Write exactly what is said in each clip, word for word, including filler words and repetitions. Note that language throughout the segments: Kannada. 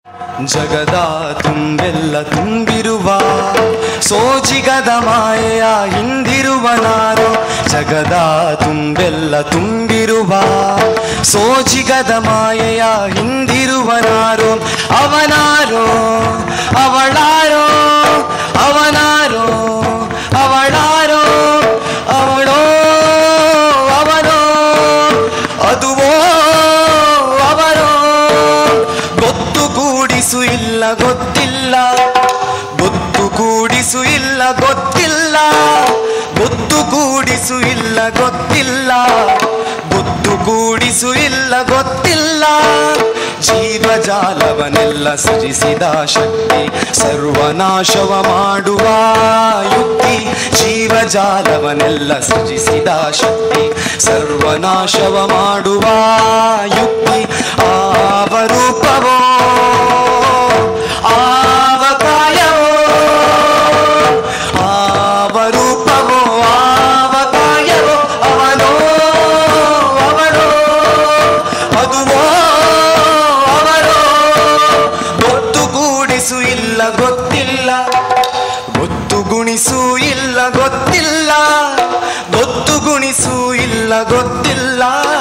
ಜಗದ ತುಂಬೆಲ್ಲ ತುಂಬಿರುವ ಸೋಜಿಗದ ಮಾಯೆಯ ಹಿಂದಿರುವ ನಾರು. ಜಗದ ತುಂಬೆಲ್ಲ ತುಂಬಿರುವ ಸೋಜಿಗದ ಮಾಯೆಯ ಹಿಂದಿರುವ ನಾರು. ಅವನಾರೋ ಅವಳಾರೋ ಅವನಾರೋ ಅವಳಾರೋ ಅವಳೋ ಅವನೋ ಅದುವೋ ಅವರೋ ಗೊತ್ತುಗೂಡಿಸು ಇಲ್ಲ ಗೊತ್ತಿಲ್ಲ ಗೊತ್ತುಗೂಡಿಸು ಇಲ್ಲ ಗೊತ್ತಿಲ್ಲ ಗೊತ್ತುಗೂಡಿಸು ಇಲ್ಲ ಗೊತ್ತಿಲ್ಲ ಗೊತ್ತುಗೂಡಿಸು ಇಲ್ಲ ಗೊತ್ತಿಲ್ಲ. ಜೀವಜಾಲವನ್ನೆಲ್ಲ ಸೃಜಿಸಿದ ಶಕ್ತಿ ಸರ್ವನಾಶವ ಮಾಡುವ ಯುಕ್ತಿ. ಜೀವಜಾಲವನ್ನೆಲ್ಲ ಸೃಜಿಸಿದ ಶಕ್ತಿ ಸರ್ವನಾಶವ ಮಾಡುವ ಯುಕ್ತಿ. ಆವರೂಪವೋ ಆವಕಾಯವೋ ಆವರೂಪವೋ ಆವಕಾಯವೋ ಅವನೋ ಅವನೋ ಅದುವೋ ಅವನೋ ಗೊತ್ತುಗೂಡಿಸು ಇಲ್ಲ ಗೊತ್ತಿಲ್ಲ ಗೊತ್ತುಗುಣಿಸು ಇಲ್ಲ ಗೊತ್ತಿಲ್ಲ ಗೊತ್ತುಗುಣಿಸು ಇಲ್ಲ ಗೊತ್ತಿಲ್ಲ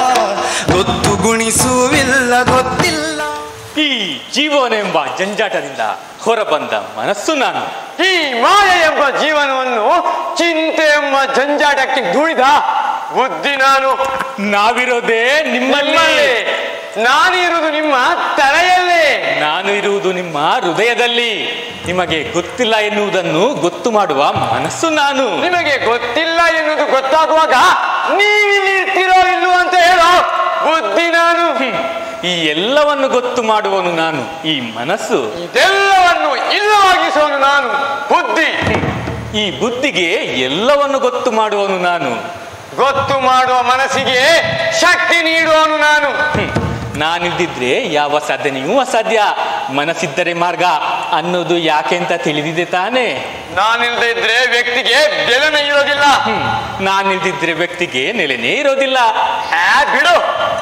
ಗೊತ್ತುಗುಣಿಸು ಇಲ್ಲ ಗೊತ್ತಿಲ್ಲ. ಈ ಜೀವನೆಂಬ ಜಂಜಾಟದಿಂದ ಹೊರಬಂದ ಮನಸ್ಸು ನಾನು. ಈ ಮಾಯೆ ಎಂಬ ಜೀವನವನ್ನು ಚಿಂತೆ ಎಂಬ ಜಂಜಾಟಕ್ಕೆ ದೂಡಿದ ಬುದ್ಧಿ ನಾನು. ನಾವಿರೋದೇ ನಿಮ್ಮಲ್ಲಿ, ನಾನಿರುವುದು ನಿಮ್ಮ ತಲೆಯಲ್ಲಿ, ನಾನು ಇರುವುದು ನಿಮ್ಮ ಹೃದಯದಲ್ಲಿ. ನಿಮಗೆ ಗೊತ್ತಿಲ್ಲ ಎನ್ನುವುದನ್ನು ಗೊತ್ತು ಮಾಡುವ ಮನಸ್ಸು ನಾನು. ನಿಮಗೆ ಗೊತ್ತಿಲ್ಲ ಎನ್ನುವುದು ಗೊತ್ತಾಗುವಾಗ ನೀವಿಲ್ಲಿ ಇರ್ತಿರೋ ಇಲ್ವೋ ಅಂತ ಹೇಳೋ ಬುದ್ಧಿ ನಾನು. ಈ ಎಲ್ಲವನ್ನು ಗೊತ್ತು ಮಾಡುವನು ನಾನು ಈ ಮನಸ್ಸು. ಇದೆಲ್ಲವನ್ನು ಇಲ್ಲವಾಗಿಸುವನು ನಾನು ಬುದ್ಧಿ. ಈ ಬುದ್ಧಿಗೆ ಎಲ್ಲವನ್ನು ಗೊತ್ತು ಮಾಡುವನು ನಾನು. ಗೊತ್ತು ಮಾಡುವ ಮನಸ್ಸಿಗೆ ಶಕ್ತಿ ನೀಡುವನು ನಾನು. ನಾನಿದ್ದಿದ್ರೆ ಯಾವ ಸಾಧನೆಯೂ ಅಸಾಧ್ಯ. ಮನಸ್ಸಿದ್ದರೆ ಮಾರ್ಗ ಅನ್ನೋದು ಯಾಕೆ ಅಂತ ತಿಳಿದಿದೆ ತಾನೇ. ನಾನಿಲ್ಲದೆ ಇದ್ರೆ ವ್ಯಕ್ತಿಗೆ ಬೆಲೆನೇ ಇರೋದಿಲ್ಲ. ನಾನಿಲ್ದಿದ್ರೆ ವ್ಯಕ್ತಿಗೆ ನೆಲೆನೇ ಇರೋದಿಲ್ಲ. ಹಾ ಬಿಡು.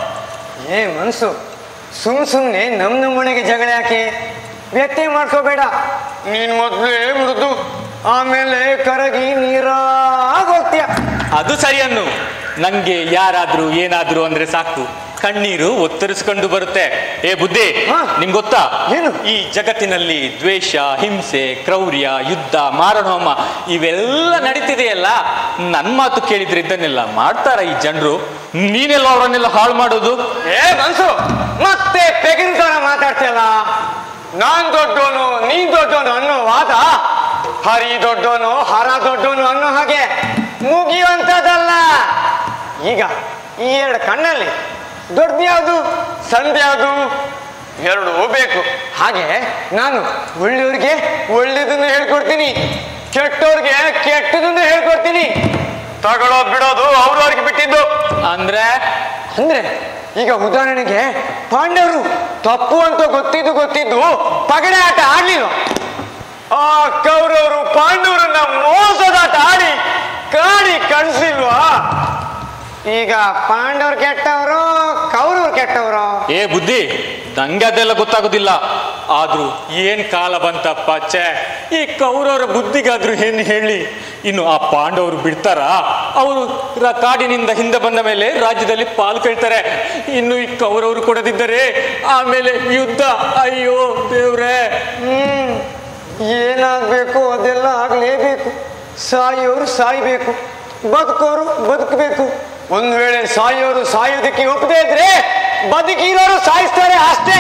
ಏ ಮನ್ಸು, ಸುಮ್ ಸುಮ್ನೆ ನಮ್ ನಮ್ಮನೆಗೆ ಜಗಳ ಯಾಕೆ? ವ್ಯಕ್ತಿ ಮಾಡ್ಕೋಬೇಡ. ನೀನ್ ಮೊದ್ಲೇ ಮೃದು, ಆಮೇಲೆ ಕರಗಿ ನೀರಾಗೋಗ್ತೀಯ. ಅದು ಸರಿಯನ್ನು. ನಂಗೆ ಯಾರಾದ್ರೂ ಏನಾದ್ರು ಅಂದ್ರೆ ಸಾಕು ಕಣ್ಣೀರು ಒತ್ತರಿಸ್ಕೊಂಡು ಬರುತ್ತೆ. ಏ ಬುದ್ಧಿ, ನಿಂಗೆ ಗೊತ್ತಾ ಏನು? ಈ ಜಗತ್ತಿನಲ್ಲಿ ದ್ವೇಷ, ಹಿಂಸೆ, ಕ್ರೌರ್ಯ, ಯುದ್ಧ, ಮಾರಣಹೋಮ ಇವೆಲ್ಲ ನಡೀತಿದೆಯಲ್ಲ. ನನ್ ಮಾತು ಕೇಳಿದ್ರೆ ಇದನ್ನೆಲ್ಲ ಮಾಡ್ತಾರ ಈ ಜನರು? ನೀನೆಲ್ಲ ಅವರನ್ನೆಲ್ಲ ಹಾಳು ಮಾಡೋದು? ಏ ಮನ್ಸು, ಮತ್ತೆ ಪೆಗಿನ ಮಾತಾಡ್ತೀಯಲ್ಲ. ನಾನ್ ದೊಡ್ಡೋನು ನೀನ್ ದೊಡ್ಡೋನು ಅನ್ನೋ ವಾದ ಹರಿ ದೊಡ್ಡೋನು ಹರ ದೊಡ್ಡೋನು ಅನ್ನೋ ಹಾಗೆ ಮುಗಿಯುವಂಥದ್ದಲ್ಲ. ಈಗ ಈ ಎರಡು ಕಣ್ಣಲ್ಲಿ ದೊಡ್ಡ ಯಾವುದು ಸಂಧೆ ಯಾವುದು ಎರಡು ಬೇಕು. ಹಾಗೆ ನಾನು ಒಳ್ಳೆಯವ್ರಿಗೆ ಒಳ್ಳೇದನ್ನು ಹೇಳ್ಕೊಡ್ತೀನಿ, ಕೆಟ್ಟವ್ರಿಗೆ ಕೆಟ್ಟದನ್ನು ಹೇಳ್ಕೊಡ್ತೀನಿ. ತಗೊಳ್ಳೋ ಬಿಡೋದು ಅವ್ರವ್ರಿಗೆ ಬಿಟ್ಟಿದ್ದು. ಅಂದ್ರೆ ಅಂದ್ರೆ ಈಗ ಉದಾಹರಣೆಗೆ ಪಾಂಡವರು ತಪ್ಪು ಅಂತ ಗೊತ್ತಿದ್ದು ಗೊತ್ತಿದ್ದು ಪಗಡೆ ಆಟ ಆಡ್ಲಿಲ್ಲ. ಆ ಕೌರವರು ಪಾಂಡವರನ್ನ ಮೋಸದಾಟ ಆಡಿ ಕಾಡಿ ಕಣಿಸ್ಲಿಲ್ವಾ? ಈಗ ಪಾಂಡವ್ರು ಕೆಟ್ಟವರು ಕೌರವ್ರು ಕೆಟ್ಟವರು? ಏ ಬುದ್ಧಿ, ನಂಗೆ ಅದೆಲ್ಲ ಗೊತ್ತಾಗೋದಿಲ್ಲ. ಆದ್ರೂ ಏನ್ ಕಾಲ ಬಂತಪ್ಪ. ಛೇ, ಈ ಕೌರವರ ಬುದ್ಧಿಗಾದ್ರೂ ಏನ್ ಹೇಳಿ. ಇನ್ನು ಆ ಪಾಂಡವರು ಬಿಡ್ತಾರ? ಅವರು ಕಾಡಿನಿಂದ ಹಿಂದೆ ಬಂದ ಮೇಲೆ ರಾಜ್ಯದಲ್ಲಿ ಪಾಲು ಕೇಳ್ತಾರೆ. ಇನ್ನು ಈ ಕೌರವರು ಕೊಡದಿದ್ದರೆ ಆಮೇಲೆ ಯುದ್ಧ. ಅಯ್ಯೋ ದೇವ್ರೇ. ಹ್ಮ್ ಏನಾಗ್ಬೇಕು ಅದೆಲ್ಲ ಆಗ್ಲೇಬೇಕು. ಸಾಯೋರು ಸಾಯ್ಬೇಕು, ಬದುಕೋರು ಬದುಕಬೇಕು. ಒಂದ್ ವೇಳೆ ಸಾಯೋರು ಸಾಯೋದಕ್ಕೆ ಒಪ್ಪದೇ ಇದ್ರೆ ಬದುಕಿರೋರು ಸಾಯಿಸ್ತಾರೆ ಅಷ್ಟೇ.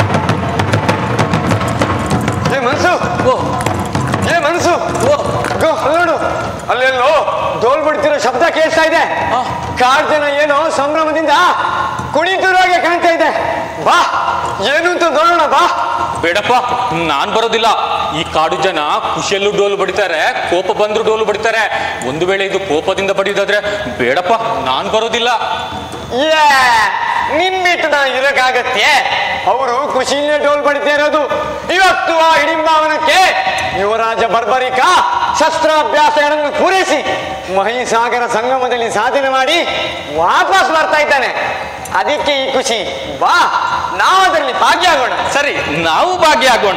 ಏ ಮನ್ಸು, ಏ ಮನ್ಸು, ನೋಡು ಅಲ್ಲೆಲ್ಲೋ ಡೋಲ್ ಬಿಡ್ತಿರೋ ಶಬ್ದ ಕೇಳಿಸ್ತಾ ಇದೆ. ಕಾಡ್ ಜನ ಏನೋ ಸಂಭ್ರಮದಿಂದ ಕುಣಿತಿರುವಾಗೆ ಕಾಣ್ತಾ ಇದೆ. ಬಾ, ಏನು ಅಂತ ನೋಡೋಣ ಬಾ. ಬೇಡಪ್ಪ, ನಾನ್ ಬರೋದಿಲ್ಲ. ಈ ಕಾಡು ಜನ ಖುಷಿಯಲ್ಲೂ ಡೋಲು ಬಡಿತಾರೆ, ಕೋಪ ಬಂದ್ರು ಡೋಲು ಬಡಿತಾರೆ. ಒಂದು ವೇಳೆ ಇದು ಕೋಪದಿಂದ ಬಡಿಯೋದಾದ್ರೆ ಬೇಡಪ್ಪ, ನಾನ್ ಬರೋದಿಲ್ಲ. ಏ ನಿನ್ನಿಟ್ಟು ನಾ ಇರಕ್ಕಾಗತ್ತೆ? ಅವರು ಖುಷಿಯಿಂದ ಡೋಲ್ ಬಡಿತಾ ಇರೋದು. ಇವತ್ತು ಆ ಹಿಡಿಂಬಾವನಕ್ಕೆ ಯುವರಾಜ ಬರ್ಬರಿಕ ಶಸ್ತ್ರಾಭ್ಯಾಸಗಳನ್ನು ಪೂರೈಸಿ ಮಹಿಸಾಗರ ಸಂಗಮದಲ್ಲಿ ಸಾಧನೆ ಮಾಡಿ ವಾಪಸ್ ಬರ್ತಾ ಇದ್ದಾನೆ. ಅದಕ್ಕೆ ಈ ಖುಷಿ. ಬಾ ನಾವು ಅದರಲ್ಲಿ ಭಾಗಿಯಾಗೋಣ. ಸರಿ, ನಾವು ಭಾಗಿಯಾಗೋಣ.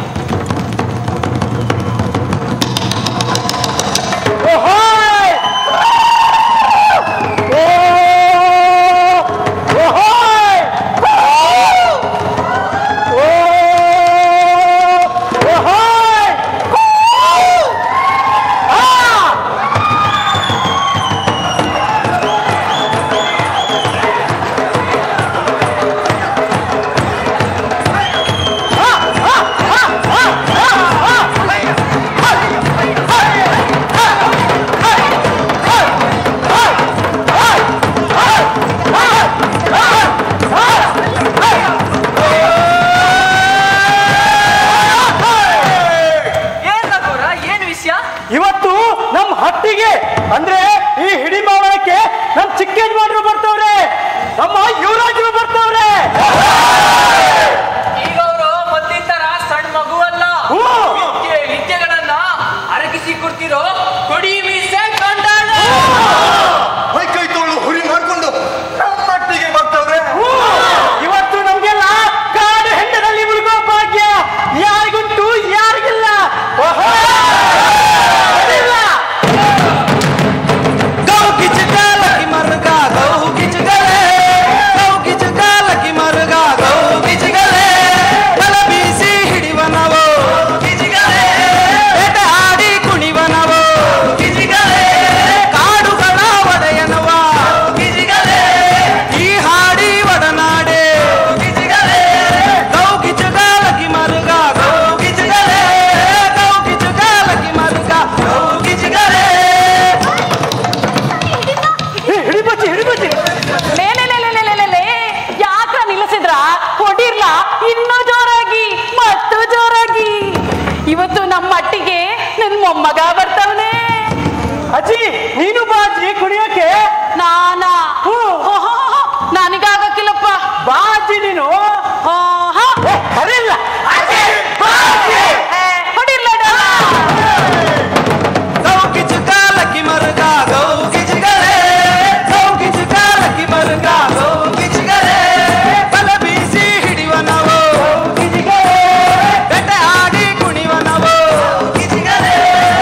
ಇವತ್ತು ನಮ್ಮ ಹಟ್ಟಿಗೆ ಅಂದ್ರೆ ಈ ಹಿಡಿಮಾವಳಕ್ಕೆ ನಮ್ ಚಿಕ್ಕ ಯಜಮಾನರು ಬರ್ತವ್ರೆ, ನಮ್ಮ ಯುವರಾಜರು ಬರ್ತವ್ರೆ. ಈಗ ಅವರು ಮೊದಲಿನ ತರ ಸಣ್ಣ ಮಗುವಲ್ಲ, ವಿದ್ಯೆ ವಿದ್ಯೆಗಳನ್ನ ಅರಗಿಸಿ ಕೊಡ್ತಿರೋ ಕೊಡಿ ಮೀಸೆ ಕಂಡಾಳ. ಕೈ ಕೈ ತೋಳು ಹುರಿ ಮಾಡ್ಕೊಂಡು ನಮ್ಮ ಮಟ್ಟಿಗೆ ಬರ್ತವ್ರೆ. ಇವತ್ತು ನಮ್ಗೆಲ್ಲ ಕಾಡು ಹೆಂಡದಲ್ಲಿ ಮುಳುಗೋ ಭಾಗ್ಯ ಯಾರಿಗುಂಟು ಯಾರಿಗಿಲ್ಲ. ಇವತ್ತು ನಮ್ಮ ಮಟ್ಟಿಗೆ ನನ್ ಮೊಮ್ಮಗ ಬರ್ತವನೆ. ಅಜ್ಜಿ ನೀನು ಬಾ ಅಜ್ಜಿ ಕುಡಿಯೋಕೆ. ನಾನಾ? ನನಗಾಗಕ್ಕಿಲ್ಲಪ್ಪ. ಬಾ ಅಜ್ಜಿ ನೀನು. ಅರಿಲ್ಲ ಹೊಡಿರ್ಲ ಗೌಗಿ ಚುಕಾಲಕ್ಕಿ ಮರುಗ ಗೌಗಿ ಜಿಗರೆ, ಗೌಗಿ ಚುಕಾಲಕ್ಕಿ ಮರುಗ ಗೌಗಿ ಜಿಗರೆ, ಬಲ ಬೀಸಿ ಹಿಡಿವ ನಾವು ಗೌಗಿ ಜಿಗರೆ, ಬೆಟ್ಟ ಆಡಿ ಕುಣಿವ ನಾವು ಗೌಗಿ ಜಿಗರೆ.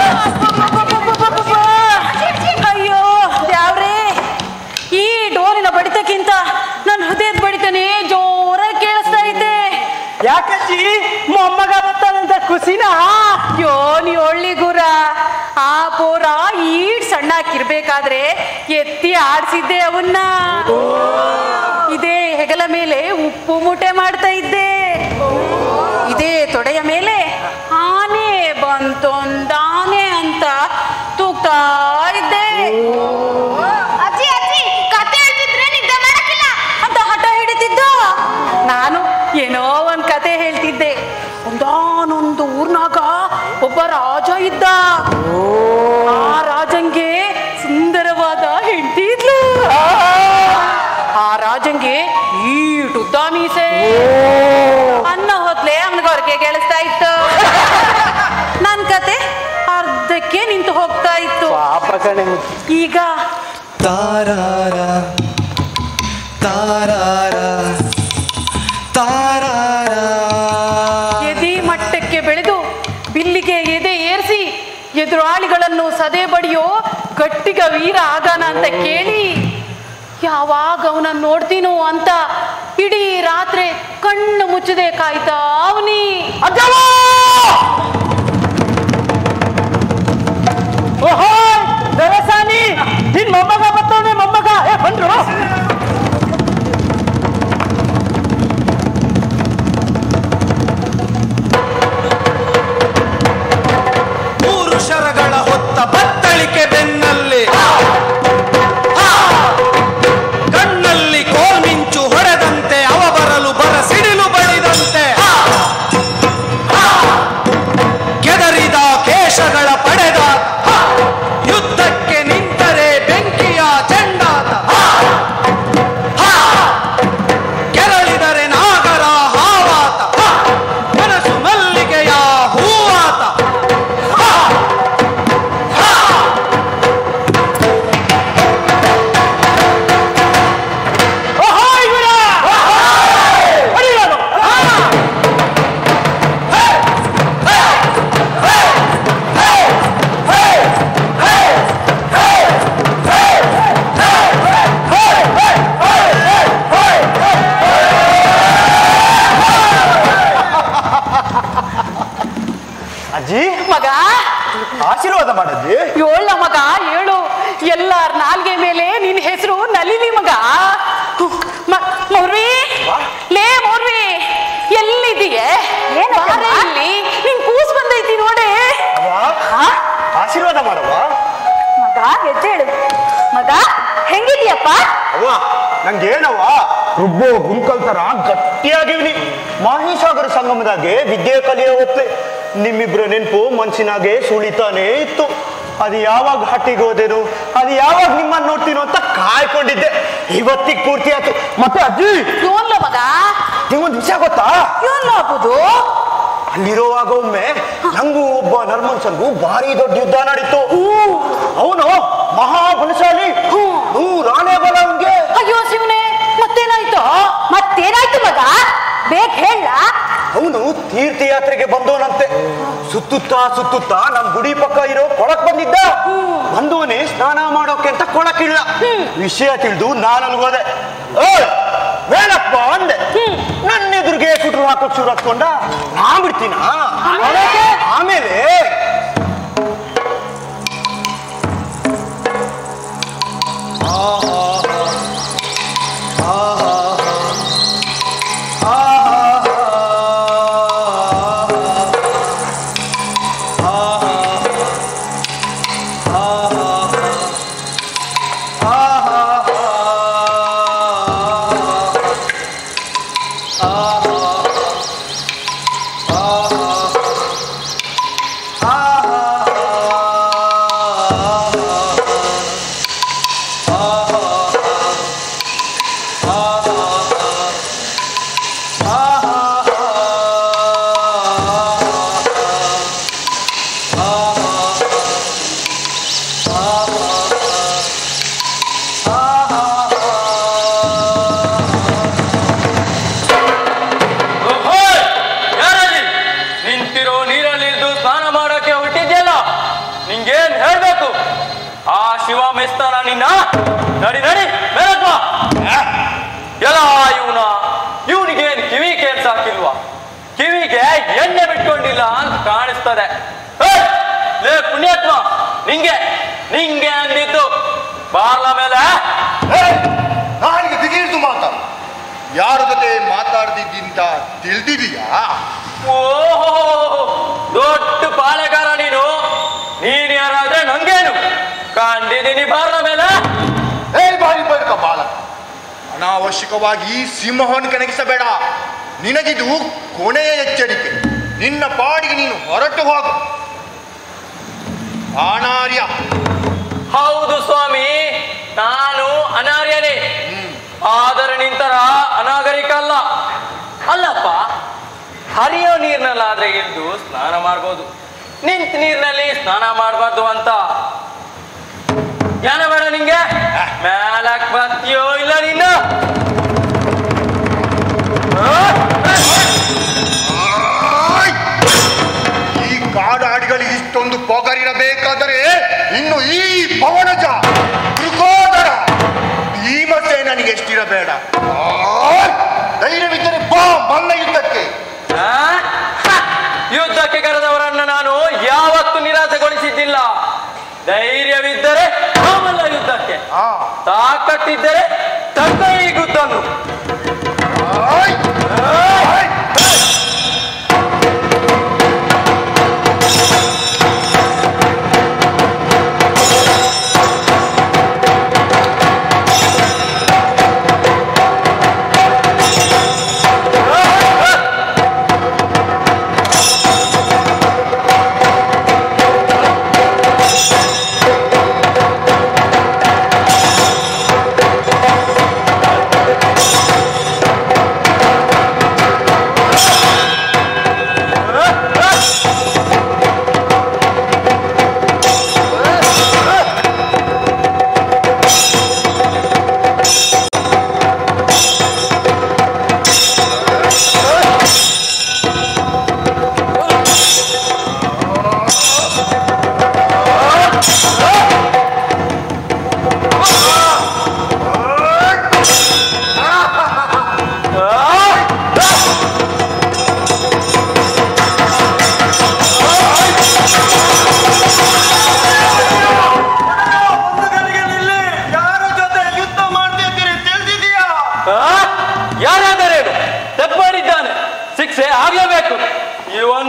ಅಯ್ಯೋ ದ್ಯಾವ್ರೇ, ಈ ಡೋರಿನ ಬಡಿತಕ್ಕಿಂತ ನನ್ನ ಹೃದಯದ ಬಡಿತನೇ ಜೋರ ಕೇಳಿಸ್ತಾ ಇದ್ದೆ. ಯಾಕಜ್ಜಿ ಮೊಮ್ಮಗ ಬರ್ತಾನಂತ ಖುಷಿನಾ? ಅಯ್ಯೋ ನೀ ಒಳ್ಳಿ ಗುರ, ಆ ಪೋರ ಈಡ್ ಸಣ್ಣಕ್ಕಿರ್ಬೇಕಾದ್ರೆ ಎತ್ತಿ ಆಡ್ಸಿದ್ದೆ ಅವನ್ನ. ಇದೇ ಹೆಗಲ ಮೇಲೆ ಉಪ್ಪು ಮೂಟೆ ಮಾಡ್ತಾ ಇದ್ದೆ, ಇದೇ ತೊಡೆಯ ಮೇಲೆ ಆನೆ ಬಂತೊಂದಾನೆ ಅಂತ ತೂಗ್ತಾ ಇದ್ದೆ. ಅಜ್ಜಿ ಅಜ್ಜಿ ಕತೆ ಹೇಳ್ತಿದ್ರೆ ನಿದ್ದೆ ಮಾಡಕ್ಕಿಲ್ಲ ಅಂತ ಹಠ ಹಿಡಿತಿದ್ದ. ನಾನು ಏನೋ ಒಂದ್ ಕತೆ ಹೇಳ್ತಿದ್ದೆ. ಒಂದಾನೊಂದು ಊರ್ನಾಗ ಒಬ್ಬ ರಾಜ ಇದ್ದ. ಆ ರಾಜಂಗೆ ಸುಂದರವಾದ ಹೆಂಡತಿ ಇದ್ಲು. ಆ ರಾಜಂಗೆ ಈಟುದ್ದ ಮೀಸೆ. ಅನ್ನ ಹೊತ್ಲೆ ಅವನಿಗೆ ಕೇಳಿಸ್ತಾ ಇತ್ತು. ನನ್ ಕತೆ ಅರ್ಧಕ್ಕೆ ನಿಂತು ಹೋಗ್ತಾ ಇತ್ತು. ಈಗ ತಾರಾರ ತಾರಾರ ತಾರಾರ ಎದೆ ಮಟ್ಟಕ್ಕೆ ಬೆಳೆದು ಬಿಲ್ಲಿಗೆ ಎದೆ ಏರಿಸಿ ಎದುರಾಳಿಗಳನ್ನು ಸದೆ ಬಡಿಯೋ ಗಟ್ಟಿಗ ವೀರ ಆಗಾನ ಅಂತ ಕೇಳಿ ಯಾವಾಗ ಅವನ ನೋಡ್ತೀನೋ ಅಂತ ಇಡೀ ರಾತ್ರಿ ಕಣ್ಣು ಮುಚ್ಚದೆ ಕಾಯ್ತಾ ಅವನಿ. ಓಹೋ ದರಸಾನಿ, ನಿನ್ ಮೊಮ್ಮಗ ಬರ್ತಾನೆ. ಮೊಮ್ಮಗ ಏ ಬಂದ್ರು. ಮೂರು ಶರಗಳ ಹೊತ್ತ ಬತ್ತಳಿಕೆ ಬೆನ್ನಲ್ಲಿ, ಕಣ್ಣಲ್ಲಿ ಕೋಲ್ಮಿಂಚು ಹೊಡೆದಂತೆ ಅವ ಬರಲು ಬರ ಸಿಡಿಲು ಬಡಿದಂತೆ ಕೆದರಿದ ಕೇಶಗಳ ಪಡೆದ ನಿನ್ ಹೆಸರು ನಲಿಲಿ ಮಗ. ಮೌರ್ವಿ, ಲೇ ಮೌರ್ವಿ, ಎಲ್ಲಿದೀಯ? ಇಲ್ಲಿ ನಿನ್ ಕೂಸ್ ಬಂದೈತಿ ನೋಡೆ. ಆಶೀರ್ವಾದ ಮಾಡವ ಮಗ. ಹೆಜ್ಜೆ ಹೇಳು ಮಗ. ಹೆಂಗಿದ್ಯಪ್ಪ? ಅವ್ವ ನಂಗೇನವ್ವ ರುಬ್ಬೋ ಗುಂಕಲ್ ತರ ಗಟ್ಟಿಯಾಗಿವ್ನಿ. ಮಾಹಿಸಾಗರ ಸಂಗಮದಾಗೆ ವಿದ್ಯೆ ಕಲಿಯೋ ಹೊತ್ತೆ ನಿಮ್ಮಿಬ್ರ ನೆನಪು ಮನ್ಸಿನಾಗೆ ಸುಳಿತಾನೇ ಇತ್ತು. ಅದು ಯಾವಾಗ ಹಟ್ಟಿಗೆ ಹೋದೇನು, ಅದು ಯಾವಾಗ ನಿಮ್ಮನ್ನ ನೋಡ್ತೀನೋ ಅಂತ ಕಾಯ್ಕೊಂಡಿದ್ದೆ. ಇವತ್ತಿಗೆ ಪೂರ್ತಿ ಆಯ್ತು. ಮತ್ತೆ ಅಜ್ಜಿ ಇವನ್ಲ ಮಗ, ನಿಮ್ಗೊಂದು ವಿಷಯ ಗೊತ್ತಾ? ಇವನ್ಲ ಆಗ್ಬೋದು. ಅಲ್ಲಿರುವಾಗ ಒಮ್ಮೆ ನಂಗೂ ಒಬ್ಬ ನರ್ಮನ್ಸನ್ಗೂ ಭಾರಿ ದೊಡ್ಡ ಯುದ್ಧ ನಡೀತು. ಅವನು ಮಹಾಬಲಶಾಲಿ, ನೂರು ಆನೆ ಬಲ ಅವನ್ಗೆ. ಅಯ್ಯೋ ಶಿವನೇ, ಮತ್ತೇನಾಯ್ತು? ಮತ್ತೇನಾಯ್ತು ಮಗ? ಬೇಗ ಹೇಳ. ಅವನು ತೀರ್ಥಯಾತ್ರೆಗೆ ಬಂದವನಂತೆ. ಸುತ್ತುತ್ತಾ ಸುತ್ತುತ್ತಾ ನಮ್ ಗುಡಿ ಪಕ್ಕ ಇರೋ ಕೊಳಕ್ ಬಂದಿದ್ದ. ಬಂದವನೇ ಸ್ನಾನ ಮಾಡೋಕೆ ಅಂತ ಕೊಳಕಿಲ್ಲ. ವಿಷಯ ತಿಳಿದು ನಾನು ಅಲ್ಗೋದೆ. ಬೇಡಪ್ಪ ಅಂದೆ. ನನ್ನ ಎದುರಿಗೆ ಕುಟ್ರು ಹಾಕೋಕ್ ಶುರು ಹತ್ಕೊಂಡ. ನಾ ಬಿಡ್ತೀನ. ಆಮೇಲೆ ನಡಿ ನಡಿ ಎಲ್ಲ ಇವನ ಇವನಿಗೇನು ಕಿವಿ ಕೇಳ್ಸಾಕಿಲ್ವಾ? ಕಿವಿಗೆ ಎಣ್ಣೆ ಬಿಟ್ಕೊಂಡಿಲ್ಲ ಅಂತ ಕಾಣಿಸ್ತದೆ. ಲೇ ಪುಣ್ಯಾತ್ಮ, ನಿಂಗೆ ನಿಂಗೆ ಅಂದಿದ್ದು ಬಾರ್ಲ ಮೇಲೆ ನಾಳೆಗೆ ದಿಗೀರ್ದು ಮಾತಾಡ. ಯಾರ ಜೊತೆ ಮಾತಾಡ್ದಿದ್ದಿಂತ ತಿಳಿದಿದೀಯಾ? ಓಹೋ, ದೊಡ್ಡ ಪಾಳೆಗಾರ ನೀನು. ನೀನ್ ಯಾರಾದ್ರೆ ನಂಗೇನು ಕಂಡಿದ್ದೀನಿ ಬಾರ್ಲ ಮೇಲೆ. ಏ ಬಾಯಿ ಬೈಕ ಬಾಲಕ, ಅನಾವಶ್ಯಕವಾಗಿ ಸಿಂಹವನ್ನು ಕೆಣಗಿಸಬೇಡ. ನಿನಗಿದು ಕೊನೆಯ ಎಚ್ಚರಿಕೆ. ನಿನ್ನ ಪಾಡಿಗೆ ನೀನು ಹೊರಟು ಹೋಗು. ಅನಾರ್ಯ. ಹೌದು ಸ್ವಾಮಿ, ನಾನು ಅನಾರ್ಯನೇ. ಆದರೆ ನಿಂತರ ಅನಾಗರಿಕ ಅಲ್ಲ. ಅಲ್ಲಪ್ಪ, ಹರಿಯೋ ನೀರ್ನಲ್ಲಾದ್ರೆ ಇದ್ದು ಸ್ನಾನ ಮಾಡ್ಬೋದು, ನಿಂತ ನೀರಿನಲ್ಲಿ ಸ್ನಾನ ಮಾಡಬಾರ್ದು ಅಂತ ಜ್ಞಾನ ಬೇಡ ನಿಂಗೆ? ಮೇಲಕ್ ಬರ್ತೀಯೋ ಇಲ್ಲ ನೀನು? ಈ ಕಾಡಾಡಿಗಳಿಗೆ ಇಷ್ಟೊಂದು ಪೊಗರಿರಬೇಕಾದರೆ ಇನ್ನು ಈ ಪವನಜ, ಮೃಗೋದರ, ಭೀಮಸೇನಿಗೆ ಎಷ್ಟಿರಬೇಡ. ಧೈರ್ಯವಿದ್ದರೆ ಬಾ ಮಲ್ಲ ಯುದ್ಧಕ್ಕೆ. ಯುದ್ಧಕ್ಕೆ ಕರೆದವರನ್ನ ನಾನು ಯಾವತ್ತೂ ನಿರಾಸೆಗೊಳಿಸಿದ್ದಿಲ್ಲ. ಧೈರ್ಯವಿದ್ದರೆ ಆಮಲ್ಲ ಯುದ್ಧಕ್ಕೆ, ತಾಕತ್ತಿದ್ದರೆ ತಕ್ಕೈಗುದ್ದನ್ನು.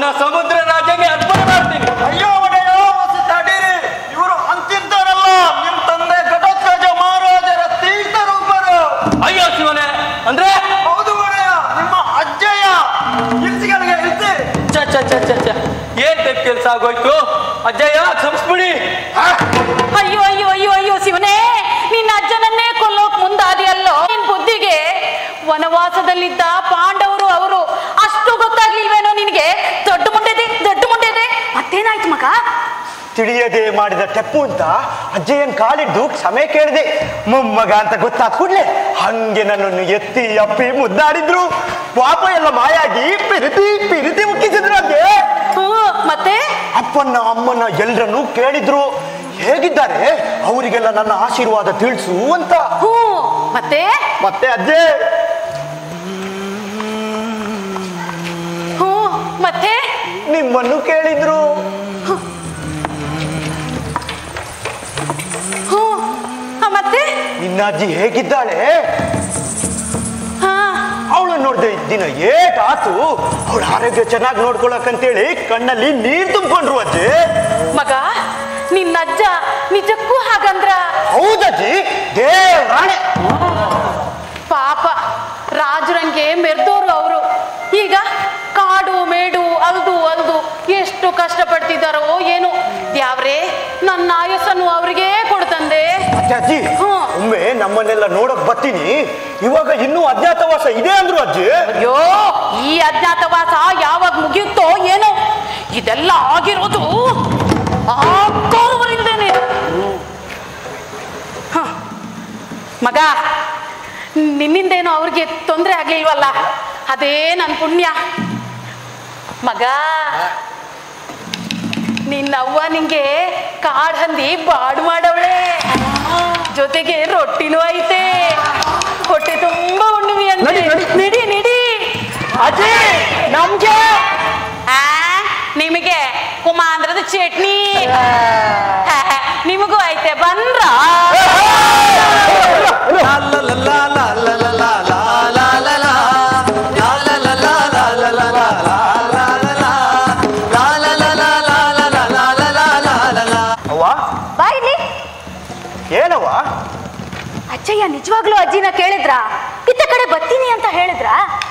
ಸಮುದ್ರ ರಾಜನಿಗೆ ಅರ್ಪಣೆ ಮಾಡ್ತೀನಿ. ಅಯ್ಯೋ ಒಡೆಯೋ ಹೊಸ ತಡೀರಿ, ಇವರು ಅಂತಿದ್ದಾರಲ್ಲ ನಿಮ್ ತಂದೆ ಘಟೋತ್ಕಚ ಮಹಾರಾಜರ ತೀರ್ಥ ರೂಪರು. ಅಯ್ಯೋ ಶಿವನೇ, ಅಂದ್ರೆ ಹೌದು ಒಡೆಯ, ನಿಮ್ಮ ಅಜ್ಜಯ್ಯ. ಇಲ್ಸಿಗಳಿಗೆ ಇಲ್ಸಿ. ಚ ಚ ಚ ಚ ಚ ಏನ್ ತೆಪ್ಪ ಕೆಲಸ ಆಗೋಯ್ತು ಅಜ್ಜಯ್ಯ, ಕ್ಷಮಿಸ್ಬಿಡಿ. ಅಯ್ಯೋ ಅಯ್ಯೋ ಅಯ್ಯೋ ಅಯ್ಯೋ ಶಿವನೇ, ನಿನ್ನ ಅಜ್ಜನನ್ನೇ ಕೊಲ್ಲೋಕ್ ಮುಂದಾದಿಯಲ್ಲೋ. ನಿನ್ ಬುದ್ಧಿಗೆ ವನವಾಸದಲ್ಲಿದ್ದ ಪಾಂಡವರು ಅವರು ಅಷ್ಟು ಗೊತ್ತಾಗ್ಲಿಲ್ವೇನೋ ನಿನಗೆ? ದೊಡ್ಡ ಮುಂಡೆದೆ ದೊಡ್ಡ ಮುಂಡೆದೆ. ಮತ್ತೇನಾಯ್ತು ಮಗ? ತಿಳಿಯದೆ ಮಾಡಿದ ತೆಪ್ಪು ಅಂತ ಅಜ್ಜಯ್ಯನ್ ಕಾಲಿದ್ದು ಕ್ಷಮೆ ಕೇಳಿದೆ. ಮೊಮ್ಮಗ ಅಂತ ಗೊತ್ತಾದ ಕೂಡ್ಲೆ ಹಂಗೆ ನನ್ನನ್ನು ಎತ್ತಿ ಅಪ್ಪಿ ಮುದ್ದಾಡಿದ್ರು. ಪಾಪ ಎಲ್ಲ ಮಾಯಾಗಿ ಪಿರಿತಿ ಪಿರಿತಿ ಮುಕ್ಕಿಸಿದ್ರು. ಅಜ್ಜೆ ಮತ್ತೆ ಅಪ್ಪನ್ನ ಅಮ್ಮನ್ನ ಎಲ್ರನ್ನೂ ಕೇಳಿದ್ರು, ಹೇಗಿದ್ದಾರೆ ಅವರಿಗೆಲ್ಲ ನನ್ನ ಆಶೀರ್ವಾದ ತಿಳಿಸು ಅಂತ. ಹ್ಞೂ ಮತ್ತೆ ಮತ್ತೆ ಅಜ್ಜೆ ಹ್ಞೂ ಮತ್ತೆ ನಿಮ್ಮನ್ನು ಕೇಳಿದ್ರು. ಹ್ಞೂ ಮತ್ತೆ ನಿನ್ನ ಅಜ್ಜಿ ಹೇಗಿದ್ದಾಳೆ? ಹಾ ಅವಳು ನೋಡ್ದೆ ದಿನ ಏಟ್ ಆತು. ಅವಳ ಆರೋಗ್ಯ ಚೆನ್ನಾಗಿ ನೋಡ್ಕೊಳಕಂತೇಳಿ ಕಣ್ಣಲ್ಲಿ ನೀರ್ ತುಂಬಿಕೊಂಡ್ರು ಅಜ್ಜಿ. ಮಗ, ನಿನ್ನಜ್ಜ ನಿಜಕ್ಕೂ ಹಾಗಂದ್ರ? ಹೌದಜ್ಜಿ, ದೇವ್ರಾಣೆ. ಪಾಪ ರಾಜರಂಗೆ ಮೆರೆದೋರು ಅವರು. ಈಗ ಕಾಡು ಮೇಡು ಅಲ್ದು ಅಲ್ದು ಎಷ್ಟು ಕಷ್ಟಪಡ್ತಿದ್ದಾರೋ ಏನು. ದ್ಯಾವ್ರೇ, ನನ್ನ ಆಯಸ್ಸನ್ನು ಅವ್ರಿಗೆ ಕೊಡ್ತಂದೆ. ಅಜ್ಜಿ, ಒಮ್ಮೆ ನಮ್ಮನ್ನೆಲ್ಲ ನೋಡಕ್ ಬರ್ತೀನಿ. ಇವಾಗ ಇನ್ನೂ ಅಜ್ಞಾತವಾಸ ಇದೆ ಅಂದ್ರು ಅಜ್ಜಿ. ಅಯ್ಯೋ, ಈ ಅಜ್ಞಾತವಾಸ ಯಾವಾಗ ಮುಗಿಯುತ್ತೋ ಏನೋ. ಇದೆಲ್ಲ ಆಗಿರೋದು ಆ ಕೌರವರಿಂದೇನೆ. ಮಗ, ನಿನ್ನಿಂದೇನೋ ಅವ್ರಿಗೆ ತೊಂದರೆ ಆಗ್ಲಿಲ್ವಲ್ಲ, ಅದೇ ನನ್ನ ಪುಣ್ಯ. ಮಗ, ನಿನ್ನವ್ವ ನಿಂಗೆ ಕಾಡ್ ಹಂದಿ ಬಾಡು ಮಾಡವಳೆ, ಜೊತೆಗೆ ರೊಟ್ಟಿನೂ ಐತೆ. ಹೊಟ್ಟೆ ತುಂಬಾ ಉಣ್ಣಿವಿ ಅಂತ. ನಿಡಿ ನಿಡಿ ಅಜ್ಜಿ, ನಮ್ಗೆ ಆ ನಿಮಗೆ ಕುಮಾಂದ್ರದ ಚಟ್ನಿ ನಿಮಗೂ ಐತೆ, ಬಂದ್ರ? ಏನವ್ವ? ಅಜ್ಜಯ್ಯ ನಿಜವಾಗ್ಲೂ ಅಜ್ಜಿನ ಕೇಳಿದ್ರ? ಇತ್ತ ಕಡೆ ಬರ್ತೀನಿ ಅಂತ ಹೇಳಿದ್ರ?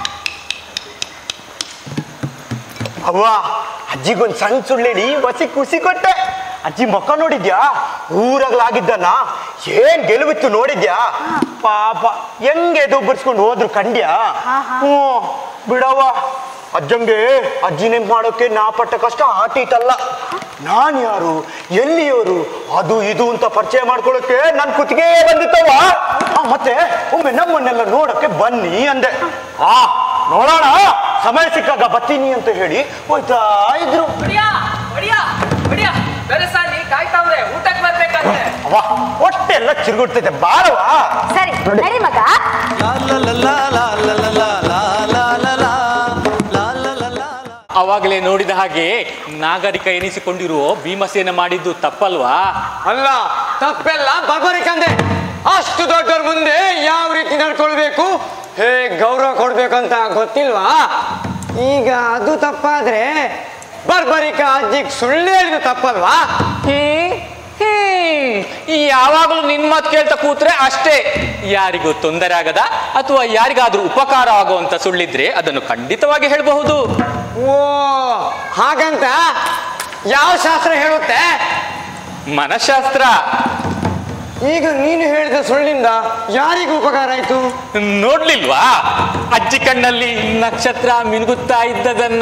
ಅವ್ವ, ಅಜ್ಜಿಗೊಂದ್ ಸಣ್ಣ ಸುಳ್ಳೇಳಿ ಬಸಿ ಖುಷಿ ಕೊಟ್ಟೆ. ಅಜ್ಜಿ ಮುಖ ನೋಡಿದ್ಯಾ? ಊರಾಗ್ಲಾಗಿದ್ದನ್ನ ಏನ್ ಗೆಲುವಿತ್ತು ನೋಡಿದ್ಯಾ? ಪಾಪ ಹೆಂಗೆ ದುಬ್ಬರ್ಸ್ಕೊಂಡು ಹೋದ್ರು ಕಂಡ್ಯಾ? ಹ್ಞೂ ಬಿಡವ್ವ, ಅಜ್ಜಂಗೆ ಅಜ್ಜಿ ನೆನ್ಪು ಮಾಡೋಕೆ ನಾ ಪಟ್ಟ ಕಷ್ಟ ಆಟೀತಲ್ಲ. ನಾನ್ ಯಾರು, ಎಲ್ಲಿಯವರು, ಅದು ಇದು ಅಂತ ಪರಿಚಯ ಮಾಡ್ಕೊಳ್ಳೋಕೆ ನನ್ ಕುತ್ತಿಗೆ ಬಂದಿತ್ತವ್ವ. ಮತ್ತೆ ಒಮ್ಮೆ ನಮ್ಮನ್ನೆಲ್ಲ ನೋಡಕ್ಕೆ ಬನ್ನಿ ಅಂದೆ. ಆ ನೋಡೋಣ, ಸಮಯ ಸಿಕ್ಕಾಗ ಬತ್ತೀನಿ ಅಂತ ಹೇಳಿ ಹೋಯ್ತಾ ಇದ್ರು. ಕಾಯ್ತಾವ್ರೆ, ಊಟಕ್ಕೆ ಬರ್ಬೇಕಂತೆ. ಅವ್ವ, ಹೊಟ್ಟೆ ಎಲ್ಲ ಚಿರುಗುಡ್ತೈತೆ, ಬಾರವಾ. ಸರಿ ನಡಿ ಮಗ. ಅವಾಗಲೇ ನೋಡಿದ ಹಾಗೆ ನಾಗರಿಕ ಎನಿಸಿಕೊಂಡಿರುವ ಭೀಮಸೇನ ಮಾಡಿದ್ದು ತಪ್ಪಲ್ವಾ? ಅಲ್ಲ, ತಪ್ಪೆಲ್ಲ ಬರ್ಬರಿಕಂದೆ. ಅಷ್ಟು ದೊಡ್ಡವ್ರ ಮುಂದೆ ಯಾವ ರೀತಿ ನಡ್ಕೊಳ್ಬೇಕು, ಹೇಗೆ ಗೌರವ ಕೊಡ್ಬೇಕಂತ ಗೊತ್ತಿಲ್ವಾ? ಈಗ ಅದು ತಪ್ಪಾದ್ರೆ ಬರ್ಬರಿಕ ಅಜ್ಜಿಗೆ ಸುಳ್ಳು ಹೇಳಿದ ತಪ್ಪಲ್ವಾ? ಹ್ಮ್ ಹ್ಮ್ ಯಾವಾಗಲೂ ನಿನ್ ಮಾತು ಕೇಳ್ತಾ ಕೂತ್ರೆ ಅಷ್ಟೇ. ಯಾರಿಗೂ ತೊಂದರೆ ಆಗದ ಅಥವಾ ಯಾರಿಗಾದ್ರೂ ಉಪಕಾರ ಆಗುವಂತ ಸುಳ್ಳಿದ್ರೆ ಅದನ್ನು ಖಂಡಿತವಾಗಿ ಹೇಳಬಹುದು. ಓ, ಹಾಗಂತ ಯಾವ ಶಾಸ್ತ್ರ ಹೇಳುತ್ತೆ? ಮನಃಶಾಸ್ತ್ರ. ಈಗ ನೀನು ಹೇಳಿದ ಸುಳ್ಳಿಂದ ಯಾರಿಗೂ ಉಪಕಾರ ಆಯ್ತು? ನೋಡ್ಲಿಲ್ವಾ ಅಜ್ಜಿ ಕಣ್ಣಲ್ಲಿ ನಕ್ಷತ್ರ ಮಿನುಗುತ್ತಾ ಇದ್ದದನ್ನ?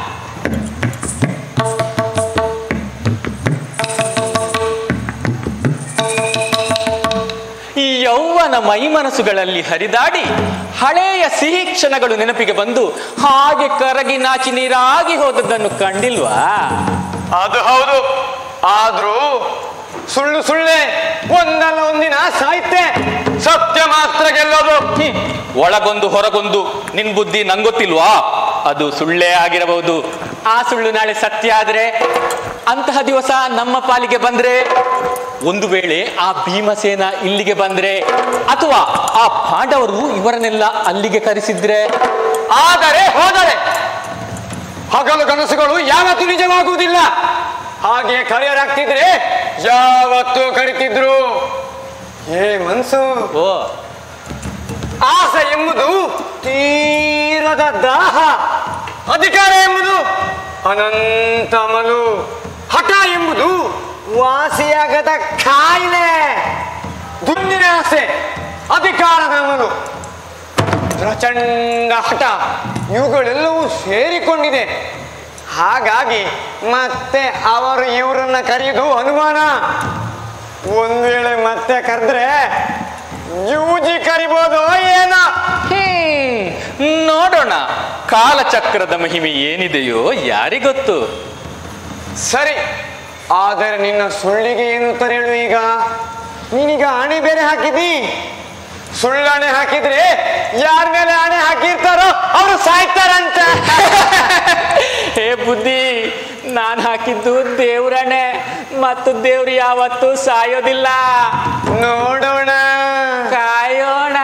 ಈ ಯೌವನ ಮೈ ಮನಸ್ಸುಗಳಲ್ಲಿ ಹರಿದಾಡಿ ಹಳೆಯ ಸಿಹಿ ಕ್ಷಣಗಳು ನೆನಪಿಗೆ ಬಂದು ಹಾಗೆ ಕರಗಿ ನಾಚಿ ನೀರಾಗಿ ಹೋದದ್ದನ್ನು ಕಂಡಿಲ್ವಾ? ಅದು ಹೌದು. ಆದ್ರೂ ಸುಳ್ಳು ಸುಳ್ಳೆ, ಒಂದಲ್ಲ ಒಂದಿನ ಸಾಹಿತ್ಯ. ಸತ್ಯ ಮಾತ್ರ ಗೆಲ್ಲೋದು. ಹ್ಮ್. ಒಳಗೊಂದು ಹೊರಗೊಂದು ನಿನ್ ಬುದ್ಧಿ ನಂಗೊತ್ತಿಲ್ವಾ? ಅದು ಸುಳ್ಳೇ ಆಗಿರಬಹುದು. ಆ ಸುಳ್ಳು ನಾಳೆ ಸತ್ಯ ಆದ್ರೆ, ಅಂತಹ ದಿವಸ ನಮ್ಮ ಪಾಲಿಗೆ ಬಂದ್ರೆ, ಒಂದು ವೇಳೆ ಆ ಭೀಮಸೇನ ಇಲ್ಲಿಗೆ ಬಂದ್ರೆ, ಅಥವಾ ಆ ಪಾಂಡವರು ಇವರನ್ನೆಲ್ಲ ಅಲ್ಲಿಗೆ ಕರೆಸಿದ್ರೆ, ಆದರೆ ಹೋದರೆ ಹಗಲು ಕನಸುಗಳು ಯಾವತ್ತೂ ನಿಜವಾಗುವುದಿಲ್ಲ. ಹಾಗೆ ಕರೆಯರಾಗ್ತಿದ್ರೆ ಯಾವತ್ತೂ ಕರಿತಿದ್ರು. ಏ ಮನ್ಸು, ಓ ಆಸೆ ಎಂಬುದು ತೀರದ ದಾಹ, ಅಧಿಕಾರ ಎಂಬುದು ಅನಂತ ಮಲು, ಹಠ ಎಂಬುದು ವಾಸಿಯಾಗದ ಕಾಯಿಲೆ, ದುಂದಿನ ಆಸೆ ಅಧಿಕಾರದ ಮಲು, ಪ್ರಚಂಡ ಹಠ ಇವುಗಳೆಲ್ಲವೂ ಸೇರಿಕೊಂಡಿದೆ. ಹಾಗಾಗಿ ಮತ್ತೆ ಅವರು ಇವರನ್ನ ಕರೆಯುವುದು ಅನುಮಾನ. ಒಂದ್ ವೇಳೆ ಮತ್ತೆ ಕರೆದ್ರೆ ಯೂಜಿ ಕರಿಬೋದು ಏನೋ. ಹ್ಮ್ ನೋಡೋಣ, ಕಾಲಚಕ್ರದ ಮಹಿಮೆ ಏನಿದೆಯೋ ಯಾರಿಗೊತ್ತು. ಸರಿ, ಆದರೆ ನಿನ್ನ ಸುಳ್ಳಿಗೆ ಏನು ಉತ್ತರ ಹೇಳು? ಈಗ ನೀನೀಗ ಆಣೆ ಬೇರೆ ಹಾಕಿದಿ. ಸುಳ್ಳಾಣೆ ಹಾಕಿದ್ರೆ ಯಾರ ಮೇಲೆ ಆಣೆ ಹಾಕಿರ್ತಾರೋ ಅವರು ಸಾಯ್ತಾರಂತ. ಹೇ ಬುದ್ಧಿ, ನಾನು ಹಾಕಿದ್ದು ದೇವ್ರಣ್ಣೆ, ಮತ್ತು ದೇವ್ರು ಯಾವತ್ತೂ ಸಾಯೋದಿಲ್ಲ. ನೋಡೋಣ, ಕಾಯೋಣ.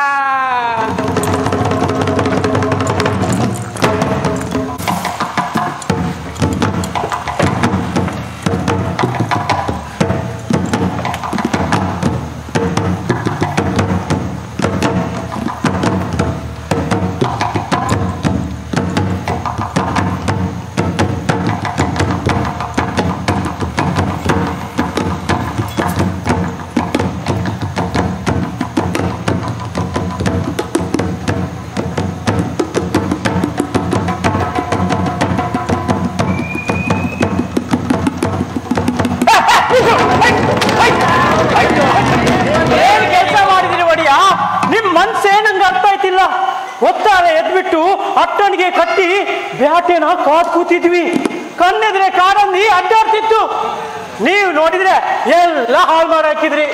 ಏನ್ ಕೆಲಸ ಮಾಡಿದಿರಿ ಒಡಿಯ? ನಿಮ್ ಮನ್ಸೇ ನಂಗೆ ಅರ್ಥ ಆಯ್ತಿಲ್ಲ. ಒತ್ತಾರೆ ಎದ್ಬಿಟ್ಟು ಅಟ್ಟಣಿಗೆ ಕಟ್ಟಿ ಬ್ಯಾಟೆನ ಕಾದ್ ಕೂತಿದ್ವಿ. ಕಣ್ಣೆದ್ರೆ ಕಾಡಂದಿ ಅಡ್ಡಾಡ್ತಿತ್ತು. ನೀವು ನೋಡಿದ್ರೆ ಎಲ್ಲ ಹಾಳು ಮಾಡಿ ಹಾಕಿದ್ರಿ.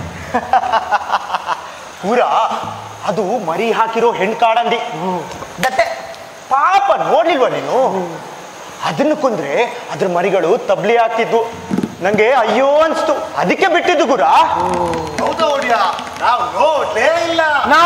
ಪೂರ ಅದು ಮರಿ ಹಾಕಿರೋ ಹೆಣ್ ಕಾಡಂದಿ. ದತ್ತೆ ಪಾಪ ನೋಡ್ಲಿಲ್ವ ನೀನು? ಅದನ್ನು ಕೊಂದ್ರೆ ಅದ್ರ ಮರಿಗಳು ತಬ್ಲಿ ಆಗ್ತಿದ್ವು. ನಂಗೆ ಅಯ್ಯೋ ಅನ್ಸ್ತು, ಅದಕ್ಕೆ ಬಿಟ್ಟಿದ್ದು ಗುರ. ಹೌದಾ ಒಡಿಯ? ನಾವು ನೋಡ್ಲೇ ಇಲ್ಲ.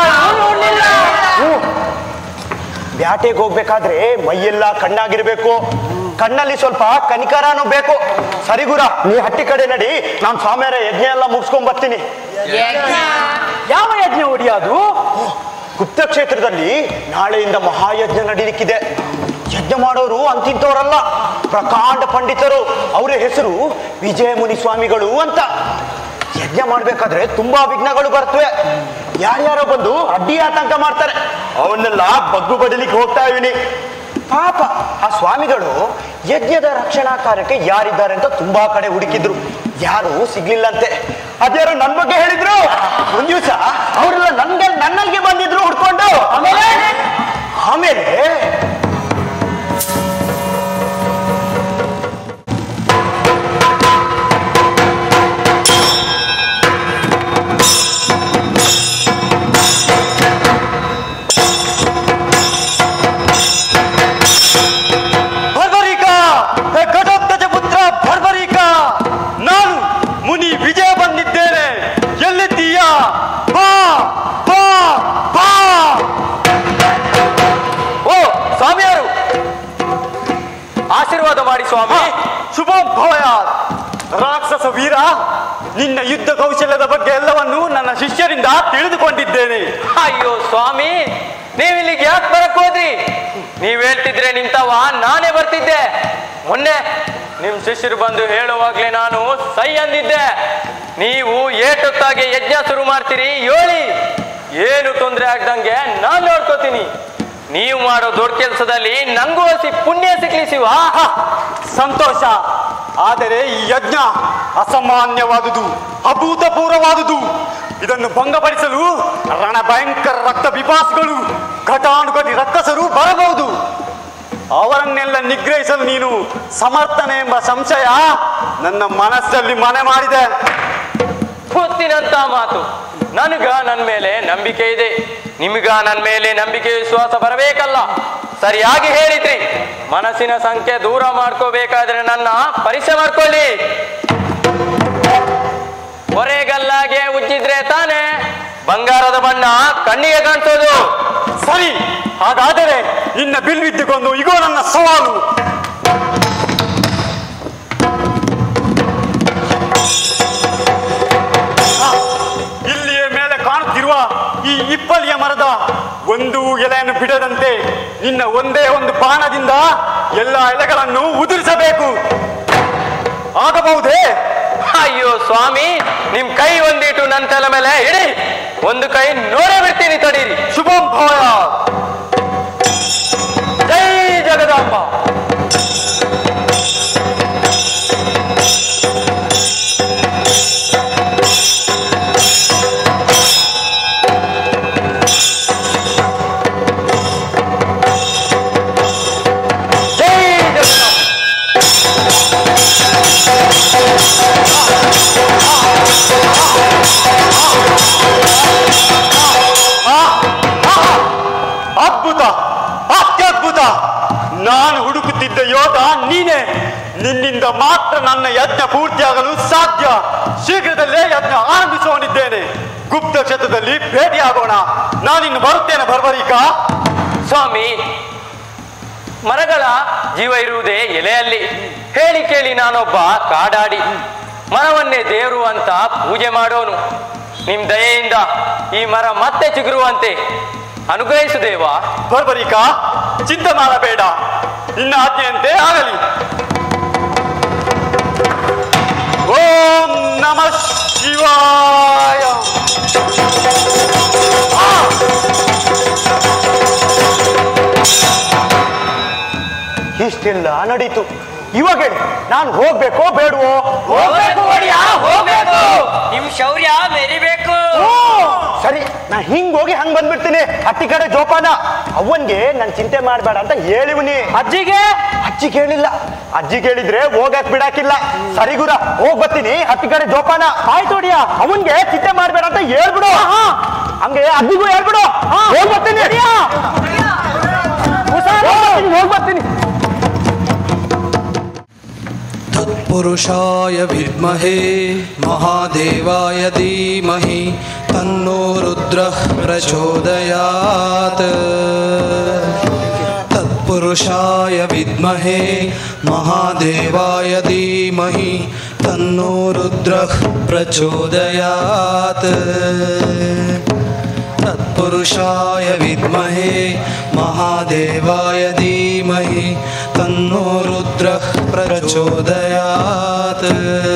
ಬ್ಯಾಟೆಗೆ ಹೋಗ್ಬೇಕಾದ್ರೆ ಮೈಯೆಲ್ಲ ಕಣ್ಣಾಗಿರ್ಬೇಕು, ಕಣ್ಣಲ್ಲಿ ಸ್ವಲ್ಪ ಕನಿಕರನೂ ಬೇಕು. ಸರಿ ಗುರ, ನೀ ಹಟ್ಟಿ ಕಡೆ ನಡಿ, ನಾನು ಸ್ವಾಮಿಯರ ಯಜ್ಞ ಎಲ್ಲ ಮುಗಿಸ್ಕೊಂಡ್ ಬರ್ತೀನಿ. ಯಾವ ಯಜ್ಞ ಒಡಿಯೋದು? ಗುಪ್ತ ಕ್ಷೇತ್ರದಲ್ಲಿ ನಾಳೆಯಿಂದ ಮಹಾಯಜ್ಞ ನಡೀಲಿಕ್ಕಿದೆ. ಯಜ್ಞ ಮಾಡೋರು ಅಂತಿಂತವರಲ್ಲ, ಪ್ರಕಾಂಡ ಪಂಡಿತರು. ಅವರ ಹೆಸರು ವಿಜಯ ಮುನಿ ಸ್ವಾಮಿಗಳು ಅಂತ. ಯಜ್ಞ ಮಾಡ್ಬೇಕಾದ್ರೆ ತುಂಬಾ ವಿಘ್ನಗಳು ಬರ್ತವೆ. ಯಾರ್ಯಾರೋ ಬಂದು ಅಡ್ಡಿ ಆತಂಕ ಮಾಡ್ತಾರೆ. ಅವನ್ನೆಲ್ಲ ಬಗ್ಗು ಬಡಿಲಿಕ್ಕೆ ಹೋಗ್ತಾ ಇದೀನಿ. ಪಾಪ ಆ ಸ್ವಾಮಿಗಳು ಯಜ್ಞದ ರಕ್ಷಣಾ ಕಾರ್ಯಕ್ಕೆ ಯಾರಿದ್ದಾರೆ ಅಂತ ತುಂಬಾ ಕಡೆ ಹುಡುಕಿದ್ರು, ಯಾರು ಸಿಗ್ಲಿಲ್ಲಂತೆ. ಅದ್ಯಾರು ನನ್ ಬಗ್ಗೆ ಹೇಳಿದ್ರು. ಒಂದ್ ದಿವಸ ಅವರೆಲ್ಲ ನನ್ಗೆ ನನ್ನಲ್ಲಿಗೆ ಬಂದಿದ್ರು ಹುಡ್ಕೊಂಡು. ಆಮೇಲೆ ಆಮೇಲೆ ಆಶೀರ್ವಾದ ಮಾಡಿ ಸ್ವಾಮಿ. ಶುಭ ಭಯ. ರಾಕ್ಷಸ ವೀರ, ನಿನ್ನ ಯುದ್ಧ ಕೌಶಲ್ಯದ ಬಗ್ಗೆ ಎಲ್ಲವನ್ನು ನನ್ನ ಶಿಷ್ಯರಿಂದ ತಿಳಿದುಕೊಂಡಿದ್ದೇನೆ. ಅಯ್ಯೋ ಸ್ವಾಮಿ, ನೀವಿಲ್ಲಿಗೆ ಯಾಕೆ ಬರಕ್ ಹೋದ್ರಿ? ನೀವ್ ಹೇಳ್ತಿದ್ರೆ ನಿಂತವ ನಾನೇ ಬರ್ತಿದ್ದೆ. ಮೊನ್ನೆ ನಿಮ್ ಶಿಷ್ಯರು ಬಂದು ಹೇಳುವಾಗ್ಲೇ ನಾನು ಸೈ ಅಂದಿದ್ದೆ. ನೀವು ಏಟೊತ್ತಾಗಿ ಯಜ್ಞ ಶುರು ಮಾಡ್ತೀರಿ ಹೇಳಿ, ಏನು ತೊಂದರೆ ಆಗ್ದಂಗೆ ನಾನ್ ನೋಡ್ಕೋತೀನಿ. ನೀವು ಮಾಡೋ ದೊಡ್ಡ ಕೆಲಸದಲ್ಲಿ ನಂಗೂ ಹಸಿ ಪುಣ್ಯ ಸಿಗ್ಲಿ ಶಿವ. ಸಂತೋಷ. ಆದರೆ ಈ ಯಜ್ಞ ಅಸಾಮಾನ್ಯವಾದುದು, ಅಭೂತಪೂರ್ವವಾದುದು. ಇದನ್ನು ಭಂಗಪಡಿಸಲು ರಣ ಭಯಂಕರ ರಕ್ತ ಬಿಪಾಸಿಗಳು, ಘಟಾನುಘಟಿ ರಕ್ಕಸರು ಬರಬಹುದು. ಅವರನ್ನೆಲ್ಲ ನಿಗ್ರಹಿಸಲು ನೀನು ಸಮರ್ಥನೆ ಎಂಬ ಸಂಶಯ ನನ್ನ ಮನಸ್ಸಲ್ಲಿ ಮನೆ ಮಾಡಿದೆ. ಗೊತ್ತಿನಂತ ಮಾತು. ನನಗ ನನ್ನ ಮೇಲೆ ನಂಬಿಕೆ ಇದೆ, ನಿಮಗ ನನ್ನ ಮೇಲೆ ನಂಬಿಕೆ ವಿಶ್ವಾಸ ಬರಬೇಕಲ್ಲ. ಸರಿಯಾಗಿ ಹೇಳಿದ್ರಿ. ಮನಸ್ಸಿನ ಸಂಖ್ಯೆ ದೂರ ಮಾಡ್ಕೋಬೇಕಾದ್ರೆ ನನ್ನ ಪರೀಕ್ಷೆ ಮಾಡ್ಕೊಳ್ಳಿ. ಹೊರೆಗಲ್ಲಾಗೆ ಉಜ್ಜಿದ್ರೆ ತಾನೇ ಬಂಗಾರದ ಬಣ್ಣ ಕಣ್ಣಿಗೆ ಕಾಣಿಸೋದು. ಸರಿ, ಹಾಗಾದರೆ ನಿನ್ನ ಬಿಲ್ವಿದ್ಯೆಗೊಂದು ಇಗೋ ನನ್ನ ಸವಾಲು. ಇಲ್ಲಿಯ ಮೇಲೆ ಕಾಣುತ್ತಿರುವ ಈ ಇಪ್ಪಲಿಯ ಮರದ ಒಂದು ಎಲೆಯನ್ನು ಬಿಡದಂತೆ ನಿನ್ನ ಒಂದೇ ಒಂದು ಬಾಣದಿಂದ ಎಲ್ಲ ಎಲೆಗಳನ್ನು ಉದುರಿಸಬೇಕು. ಆಗಬಹುದೇ? ಅಯ್ಯೋ ಸ್ವಾಮಿ, ನಿಮ್ ಕೈ ಒಂದಿಟ್ಟು ನನ್ನ ತಲೆ ಮೇಲೆ ಇಡಿ, ಒಂದು ಕೈ ನೋಡೇ ಬಿಡ್ತೀನಿ, ತಡೀರಿ. ಶುಭಂ ಭಯ. ಜೈ ಜಗದಾಂಬ. ಅದ್ಭುತ, ಅತ್ಯದ್ಭುತ. ನಾನು ಹುಡುಕುತ್ತಿದ್ದ ಯೋಧ ನೀನೇ. ನಿನ್ನಿಂದ ಮಾತ್ರ ನನ್ನ ಯಜ್ಞ ಪೂರ್ತಿಯಾಗಲು ಸಾಧ್ಯ. ಶೀಘ್ರದಲ್ಲೇ ಯಜ್ಞ ಆರಂಭಿಸುವನಿದ್ದೇನೆ. ಗುಪ್ತ ಕ್ಷೇತ್ರದಲ್ಲಿ ಭೇಟಿಯಾಗೋಣ. ನಾನಿನ್ನು ಬರುತ್ತೇನೆ ಬರ್ಬರೀಕ. ಸ್ವಾಮಿ, ಮರಗಳ ಜೀವ ಇರುವುದೇ ಎಲೆಯಲ್ಲಿ. ಹೇಳಿ ಕೇಳಿ ನಾನೊಬ್ಬ ಕಾಡಾಡಿ ಮರವನ್ನೇ ದೇವರು ಅಂತ ಪೂಜೆ ಮಾಡೋನು. ನಿಮ್ ದಯೆಯಿಂದ ಈ ಮರ ಮತ್ತೆ ಚಿಗುರುವಂತೆ ಅನುಗ್ರಹಿಸು ದೇವ. ಬರ್ಬರೀಕ, ಚಿಂತೆ ಮಾಡಬೇಡ, ನಿನ್ನ ಆಜ್ಞೆಯಂತೆ ಆಗಲಿ. ಓಂ ನಮಃ ಶಿವಾಯ. ಇಷ್ಟೆಲ್ಲ ನಡೀತು. ಇವಾಗ ಹೇಳಿ, ನಾನು ಹೋಗ್ಬೇಕೋ ಬೇಡವೋ? ಹೋಗ್ಬೇಕು ಹೋಗ್ಬೇಕು, ನಿಮ್ ಶೌರ್ಯ ಮೆರಿಬೇಕು. ಸರಿ, ನಾ ಹಿಂಗ್ ಹೋಗಿ ಹಂಗ್ ಬಂದ್ಬಿಡ್ತೀನಿ. ಹಟ್ಟಿ ಕಡೆ ಜೋಪಾನ. ಅವನ್ಗೆ ನನ್ ಚಿಂತೆ ಮಾಡ್ಬೇಡ ಅಂತ ಹೇಳಿವ್ನಿ. ಅಜ್ಜಿಗೆ ಅಜ್ಜಿ ಕೇಳಿಲ್ಲ. ಅಜ್ಜಿ ಕೇಳಿದ್ರೆ ಹೋಗಕ್ ಬಿಡಾಕಿಲ್ಲ. ಸರಿ ಗುರ, ಹೋಗ್ ಬರ್ತೀನಿ. ಹಟ್ಟಿ ಕಡೆ ಜೋಪಾನ. ಆಯ್ತು ಹೊಡಿಯ. ಅವನ್ಗೆ ಚಿಂತೆ ಮಾಡ್ಬೇಡ ಅಂತ ಹೇಳ್ಬಿಡು. ಹಂಗೆ ಅಜ್ಜಿಗೂ ಹೇಳ್ಬಿಡು. ಹೋಗ್ ಬರ್ತೀನಿ. ಹೋಗ್ ಬರ್ತೀನಿ. तत्पुरुषाय विद्महे महादेवाय धीमहि तन्नो रुद्रः प्रचोदयात्. तत्पुरुषाय विद्महे महादेवाय धीमहि तन्नो रुद्रः प्रचोदयात्. तत्पुरुषाय विद्महे महादेवाय धीमहि तन्नो रुद्रः प्रचोदयात्.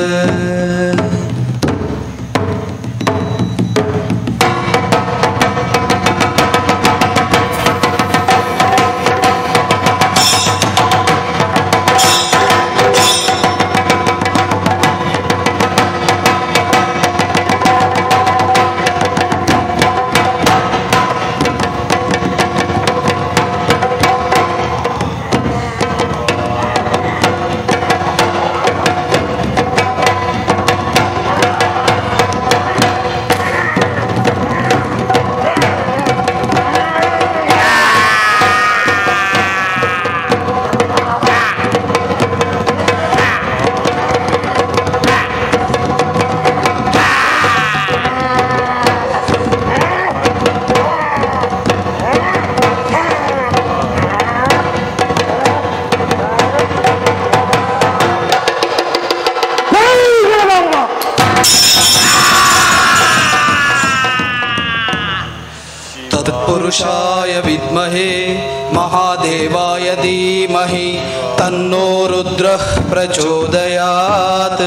तत्पुरुषाय विद्महे महादेवाय धीमहि तन्नो रुद्रः प्रचोदयात्.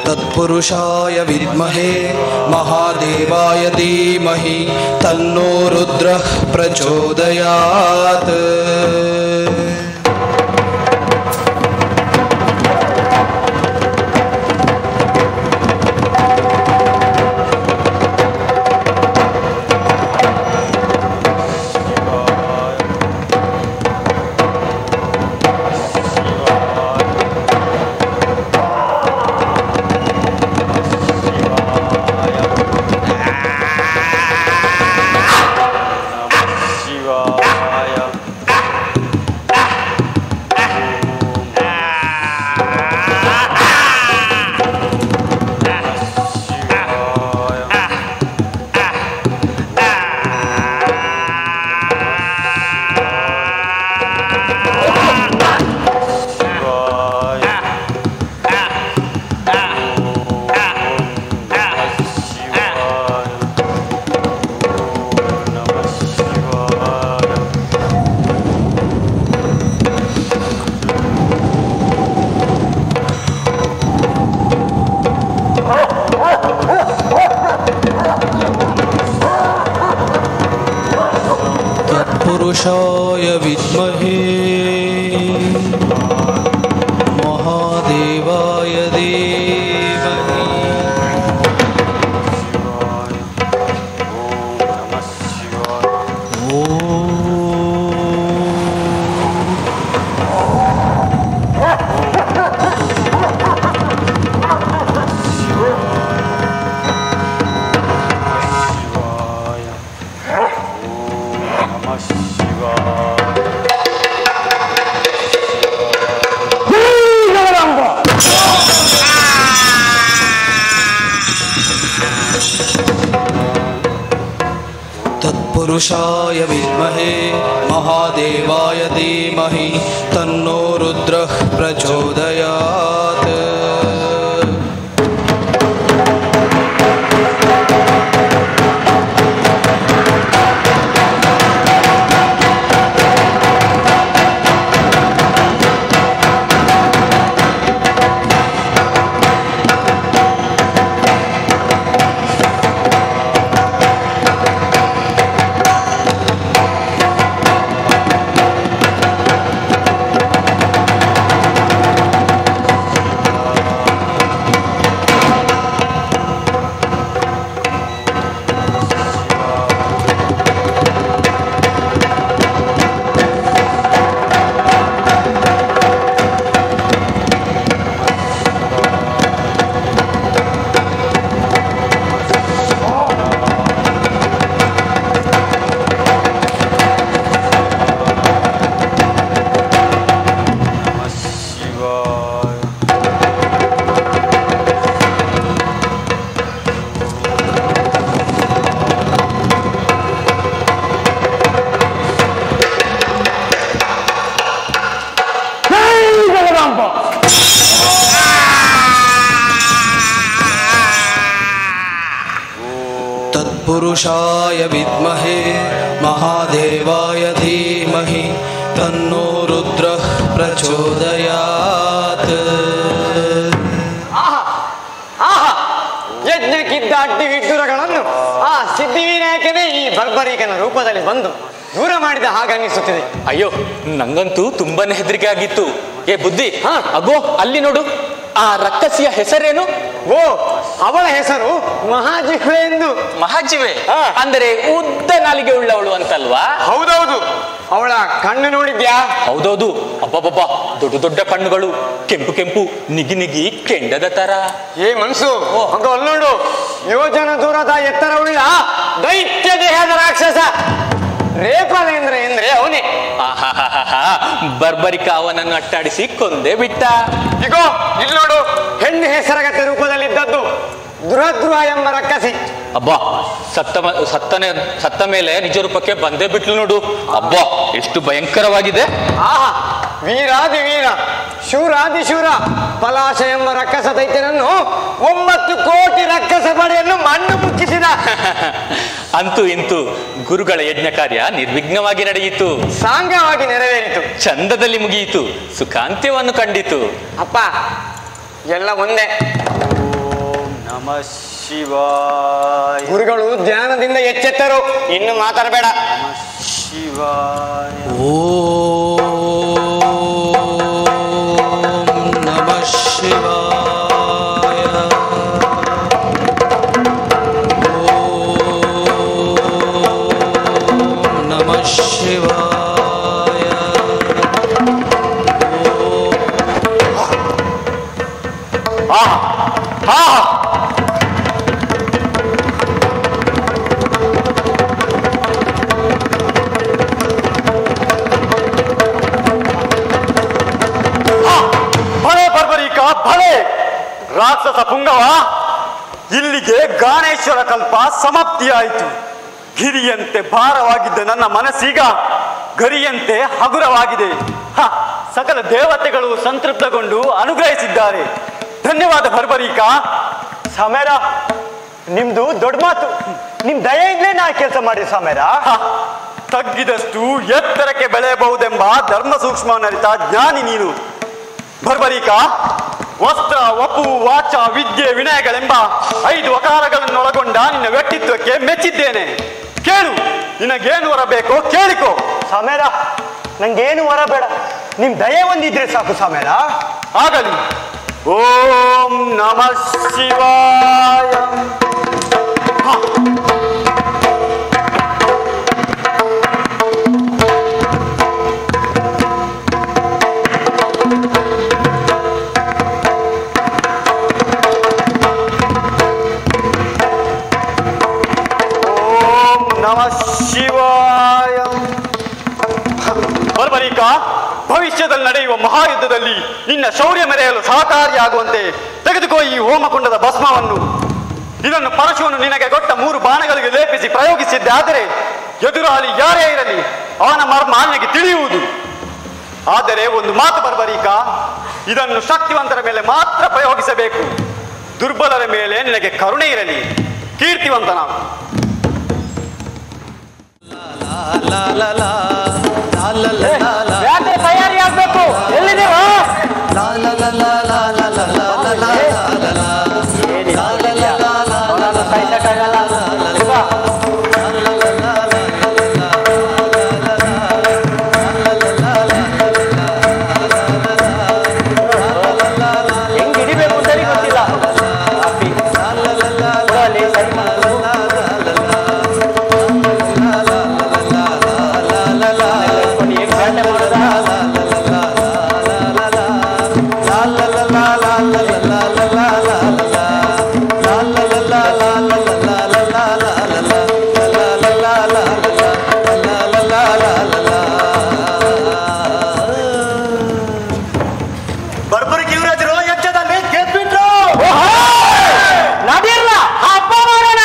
तत्पुरुषाय विद्महे महादेवाय धीमहि तन्नो रुद्रः प्रचोदयात्। पुरुषाय विद्महे महादेवाय धीमहि तत्पुरुषाय विद्महे महादेवाय धीमहि तन्नो रुद्रः प्रचोदयात्। तत्पुरुषाय विद्महे महादेवाय धीमहि तन्नो रुद्रः प्रचोदयात्। ಯಜ್ಞಕ್ಕಿದ್ದ ಅಡ್ಡಿ ವಿಡ್ಡೂರಗಳನ್ನು ಆ ಸಿದ್ಧಿವಿನಾಯಕನೇ ಈ ಬರ್ಬರಿಕನ ರೂಪದಲ್ಲಿ ಬಂದು ದೂರ ಮಾಡಿದ ಹಾಗನ್ನಿಸುತ್ತಿದೆ. ಅಯ್ಯೋ, ನಂಗಂತೂ ತುಂಬಾನೇ ಹೆದರಿಕೆ ಆಗಿತ್ತು. ಏ ಬುದ್ಧಿ, ಅಗೋ ಅಲ್ಲಿ ನೋಡು, ಆ ರಕ್ಕಸಿಯ ಹೆಸರೇನು? ಓ, ಅವಳ ಹೆಸರು ಮಹಾಜಿಹ್ವೆ ಎಂದು. ಮಹಾಜಿವೆ ಅಂದರೆ ಉದ್ದ ನಾಲಿಗೆ ಉಳ್ಳವಳು ಅಂತಲ್ವಾ? ಹೌದೌದು. ಅವಳ ಕಣ್ಣು ನೋಡಿದ್ಯಾ? ಹೌದೌದು. ಅಬ್ಬಬ್ಬಬ್ಬ, ದೊಡ್ಡ ದೊಡ್ಡ ಕಣ್ಣುಗಳು, ಕೆಂಪು ಕೆಂಪು, ನಿಗಿ ನಿಗಿ ಕೆಂಡದ ತರ. ಏ ಮನ್ಸು, ಆಗ ಅಲ್ಲಿ ನೋಡು, ಯೋಜನ ದೂರದ ಎತ್ತರವುಳ್ಳ ದೈತ್ಯ ದೇಹದ ರಾಕ್ಷಸ ರೇಪಲೇಂದ್ರ ಎಂದ್ರೆ ಅವನೇ. ಬರ್ಬರಿಕ ಅವನನ್ನು ಅಟ್ಟಾಡಿಸಿ ಕೊಂದೇ ಬಿಟ್ಟ. ಇಗೋ ಇಲ್ಲಿ ನೋಡು, ಹೆಣ್ಣು ಹೆಸರಗತೆ ರೂಪದಲ್ಲಿದ್ದದ್ದು ದುರದ್ರುಹ ಎಂಬ ರಕ್ಕಸಿ. ಅಬ್ಬಾ, ಸತ್ತ ಸತ್ತನೆ ಸತ್ತ ಮೇಲೆ ನಿಜ ರೂಪಕ್ಕೆ ಬಂದೇ ಬಿಟ್ಲು ನೋಡು. ಅಬ್ಬಾ, ಎಷ್ಟು ಭಯಂಕರವಾಗಿದೆ. ಆಹಾ, ವೀರಾದಿ ವೀರ, ಶೂರಾದಿ ಶೂರ ಪಲಾಶ ಎಂಬ ರಕ್ಕಸ ದೈತ್ಯನನ್ನು ಒಂಬತ್ತು ಕೋಟಿ ರಕ್ಕಸ ಪಡೆಯನ್ನು ಮಣ್ಣು ಮುಕ್ಕಿಸಿದ. ಅಂತೂ ಇಂತೂ ಗುರುಗಳ ಯಜ್ಞ ಕಾರ್ಯ ನಿರ್ವಿಘ್ನವಾಗಿ ನಡೆಯಿತು, ಸಾಂಗವಾಗಿ ನೆರವೇರಿತು, ಚಂದದಲ್ಲಿ ಮುಗಿಯಿತು, ಸುಖಾಂತ್ಯವನ್ನು ಕಂಡಿತು. ಅಪ್ಪ ಎಲ್ಲ ಒಂದೇ. ನಮಃ ಶಿವಾಯ. ಗುರುಗಳು ಧ್ಯಾನದಿಂದ ಎಚ್ಚೆತ್ತರು, ಇನ್ನು ಮಾತಾಡಬೇಡ. ನಮಃ ಶಿವಾಯ. ಓಂ ನಮಃ ಶಿವಾಯ. ಓಂ ನಮಃ ಶಿವಾಯ. ಭಲೆ ಬರ್ಬರೀಕ ಭಲೆ ರಾಕ್ಷಸ ಪುಂಗವ, ಇಲ್ಲಿಗೆ ಗಾಣೇಶ್ವರ ಕಲ್ಪ ಸಮಾಪ್ತಿಯಾಯಿತು. ಗಿರಿಯಂತೆ ಭಾರವಾಗಿದ್ದ ನನ್ನ ಮನಸ್ಸೀಗ ಗರಿಯಂತೆ ಹಗುರವಾಗಿದೆ. ಹ, ಸಕಲ ದೇವತೆಗಳು ಸಂತೃಪ್ತಗೊಂಡು ಅನುಗ್ರಹಿಸಿದ್ದಾರೆ. ಧನ್ಯವಾದ ಬರ್ಬರೀಕ. ಸಾಮೇರ, ನಿಮ್ದು ದೊಡ್ಡ ಮಾತು. ನಿಮ್ ದಯೆಯಿಂದಲೇ ನಾ ಕೆಲಸ ಮಾಡಿ ಸಾಮೇರ. ಹ, ತಗ್ಗಿದಷ್ಟು ಎತ್ತರಕ್ಕೆ ಬೆಳೆಯಬಹುದೆಂಬ ಧರ್ಮ ಸೂಕ್ಷ್ಮವನ್ನರಿತ ಜ್ಞಾನಿ ನೀನು. ಬರ್ಬರೀಕ, ವಸ್ತ್ರ, ವಪು, ವಾಚ, ವಿದ್ಯೆ, ವಿನಯಗಳೆಂಬ ಐದು ವಕಾರಗಳನ್ನೊಳಗೊಂಡ ನಿನ್ನ ವ್ಯಕ್ತಿತ್ವಕ್ಕೆ ಮೆಚ್ಚಿದ್ದೇನೆ. ಕೇಳು, ನಿನಗೇನು ವರ ಬೇಕೋ ಕೇಳಿಕೋ. ಸಾಮೇರ, ನಂಗೇನು ವರ ಬೇಡ, ನಿಮ್ ದಯೆ ಒಂದಿದ್ರೆ ಸಾಕು ಸಾಮೇರ. ಆಗಲಿ. ಓಂ ನಮಃ ಶಿವಾಯ. ಹ. ಓಂ ನಮಃ ಶಿವಾಯ. ಬರ್ಬರೀಕ, ಭವಿಷ್ಯದಲ್ಲಿ ನಡೆಯುವ ಮಹಾಯುದ್ಧದಲ್ಲಿ ನಿನ್ನ ಶೌರ್ಯ ಮೆರೆಯಲು ಸಹಕಾರಿಯಾಗುವಂತೆ ತೆಗೆದುಕೋ ಈ ಹೋಮಕುಂಡದ ಭಸ್ಮವನ್ನು. ಇದನ್ನು ಪರಶುವನ್ನು ನಿನಗೆ ಕೊಟ್ಟ ಮೂರು ಬಾಣಗಳಿಗೆ ಲೇಪಿಸಿ ಪ್ರಯೋಗಿಸಿದ್ದೆ. ಆದರೆ ಎದುರಾಳಿ ಯಾರೇ ಇರಲಿ ಅವನ ಮರ್ಮ ನಿನಗೆ ತಿಳಿಯುವುದು. ಆದರೆ ಒಂದು ಮಾತು ಬರ್ಬರೀಕ, ಇದನ್ನು ಶಕ್ತಿವಂತರ ಮೇಲೆ ಮಾತ್ರ ಪ್ರಯೋಗಿಸಬೇಕು. ದುರ್ಬಲರ ಮೇಲೆ ನಿನಗೆ ಕರುಣೆ ಇರಲಿ. ಕೀರ್ತಿವಂತನ. ತಯಾರಿ ಆಗ್ಬೇಕು. ಎಲ್ಲಿದ್ದೀರಾ? ಹೆಂಗ್ ಹಿಡಿಬೇಕು ಅಂತ ಗೊತ್ತಿಲ್ಲ. ಬರ್ಬರಿಕ ಯುವರಾಜರು ಯಜ್ಞದಲ್ಲಿ ಗೆದ್ಬಿಟ್ರು. ನಡೀರ್ಲ ಹಬ್ಬ ಮಾಡೋಣ.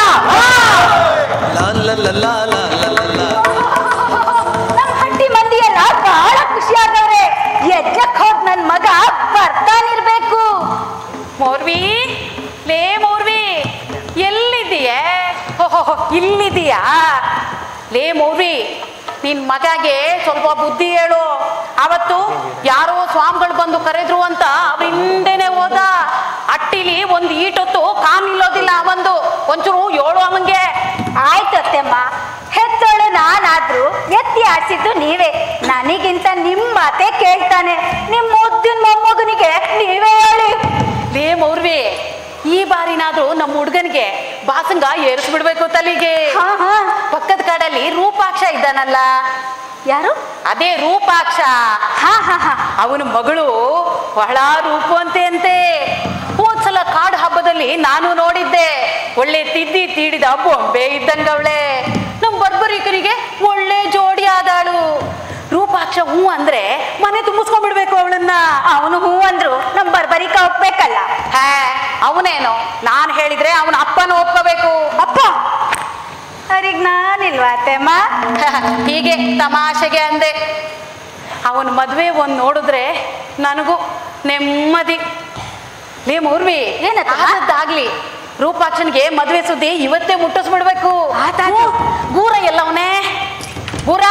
ನಮ್ ಹಟ್ಟಿ ಮಂದಿ ಎಲ್ಲ ಬಹಳ ಖುಷಿ ಆಗವ್ರೆ. ಯಜ್ಞಕ್ ಹೋದ್ ನನ್ ಮಗ ಬರ್ತಾನಿರ್ಬೇಕು. ಮೌರ್ವಿ, ಲೇ ಮೌರ್ವಿ, ಎಲ್ಲಿದೀಯೇ? ಓಹೋ, ಇಲ್ಲಿದೀಯಾ? ಲೇ ಮೌರ್ವಿ, ನಿನ್ ಮಗಗೆ ಸ್ವಲ್ಪ ಬುದ್ಧಿ ಹೇಳು. ಅವತ್ತು ಯಾರೋ ಸ್ವಾಮಿಗಳು ಬಂದು ಕರೆದ್ರು ಅಂತ ಅವ್ರ ಹಿಂದೆನೆ ಹೋದ. ಅಟ್ಟಿಲಿ ಒಂದ್ ಈಟೊತ್ತು ಕಾಮ್ ನಿಲ್ಲೋದಿಲ್ಲ ಅವಂದು. ಒಂಚೂರು ಏಳು ಅವಂಗೆ. ಆಯ್ತು ಅತ್ತೆಮ್ಮ, ಹೆತ್ತೋಳು ನಾನಾದ್ರು ಎತ್ತಿ ಆಡ್ಸಿದ್ದು ನೀವೇ. ನನಗಿಂತ ನಿಮ್ ಮಾತೆ ಕೇಳ್ತಾನೆ. ನಿಮ್ ಮುದ್ದಿನ ಮೊಮ್ಮಗನಿಗೆ ನೀವೇ ಹೇಳಿ. ಲೇ ಮೌರ್ವಿ, ಈ ಬಾರಿನಾದ್ರೂ ನಮ್ಮ ಹುಡ್ಗನ್ಗೆ ಬಾಸಂಗ ಏರಿಸ್ಬಿಡ್ಬೇಕು ತಲೆಗೆ. ಹಾ ಹಾ, ಪಕ್ಕದ ಕಾಡಲ್ಲಿ ರೂಪಾಕ್ಷ ಇದ್ದಾನಲ್ಲ, ಯಾರು? ಅದೇ ರೂಪಾಕ್ಷ. ಹಾ ಹಾ ಹಾ, ಅವನ ಮಗಳು ಬಹಳ ರೂಪವಂತೆ ಅಂತೆ. ಹೋದ್ಸಲ ಕಾಡು ಹಬ್ಬದಲ್ಲಿ ನಾನು ನೋಡಿದ್ದೆ. ಒಳ್ಳೆ ತಿದ್ದಿ ತೀಡಿದ ಬೊಂಬೆ ಇದ್ದಂಗವಳೆ. ನಮ್ ಬರ್ಬರೀಕರಿಗೆ ಒಳ್ಳೆ ಜೋಡಿ ಆದಾಳು. ರೂಪಾಕ್ಷ ಹೂ ಅಂದ್ರೆ ಮನೆ ತುಂಬಿಸ್ಕೊಂಡ್ಬಿಡ್ಬೇಕು ಅವಳನ್ನ. ಅವನು ಹೂ ಅಂದ್ರು ನಮ್ ಬರ್ಬರಿಕ ಒಪ್ಬೇಕಲ್ಲ. ಹೇ, ಅವನೇನು, ನಾನ್ ಹೇಳಿದ್ರೆ ಅವನ ಅಪ್ಪನ ಒಪ್ಕೋಬೇಕು. ಅಪ್ಪ ಅವ್ರಿಗೆ ನಾನಿಲ್ವಾ ಅತ್ತೆಮ್ಮ? ಹೀಗೆ ತಮಾಷೆಗೆ ಅಂದೆ. ಅವನ ಮದ್ವೆ ಒಂದ್ ನೋಡಿದ್ರೆ ನನಗೂ ನೆಮ್ಮದಿ. ಲೇ ಮೌರ್ವಿ, ಏನದ್ದಾಗ್ಲಿ ರೂಪಾಕ್ಷನ್ಗೆ ಮದ್ವೆ ಸುದ್ದಿ ಇವತ್ತೇ ಮುಟ್ಟಿಸ್ಬಿಡ್ಬೇಕು. ಗೂರ ಎಲ್ಲವನೇ? ಗೂರ,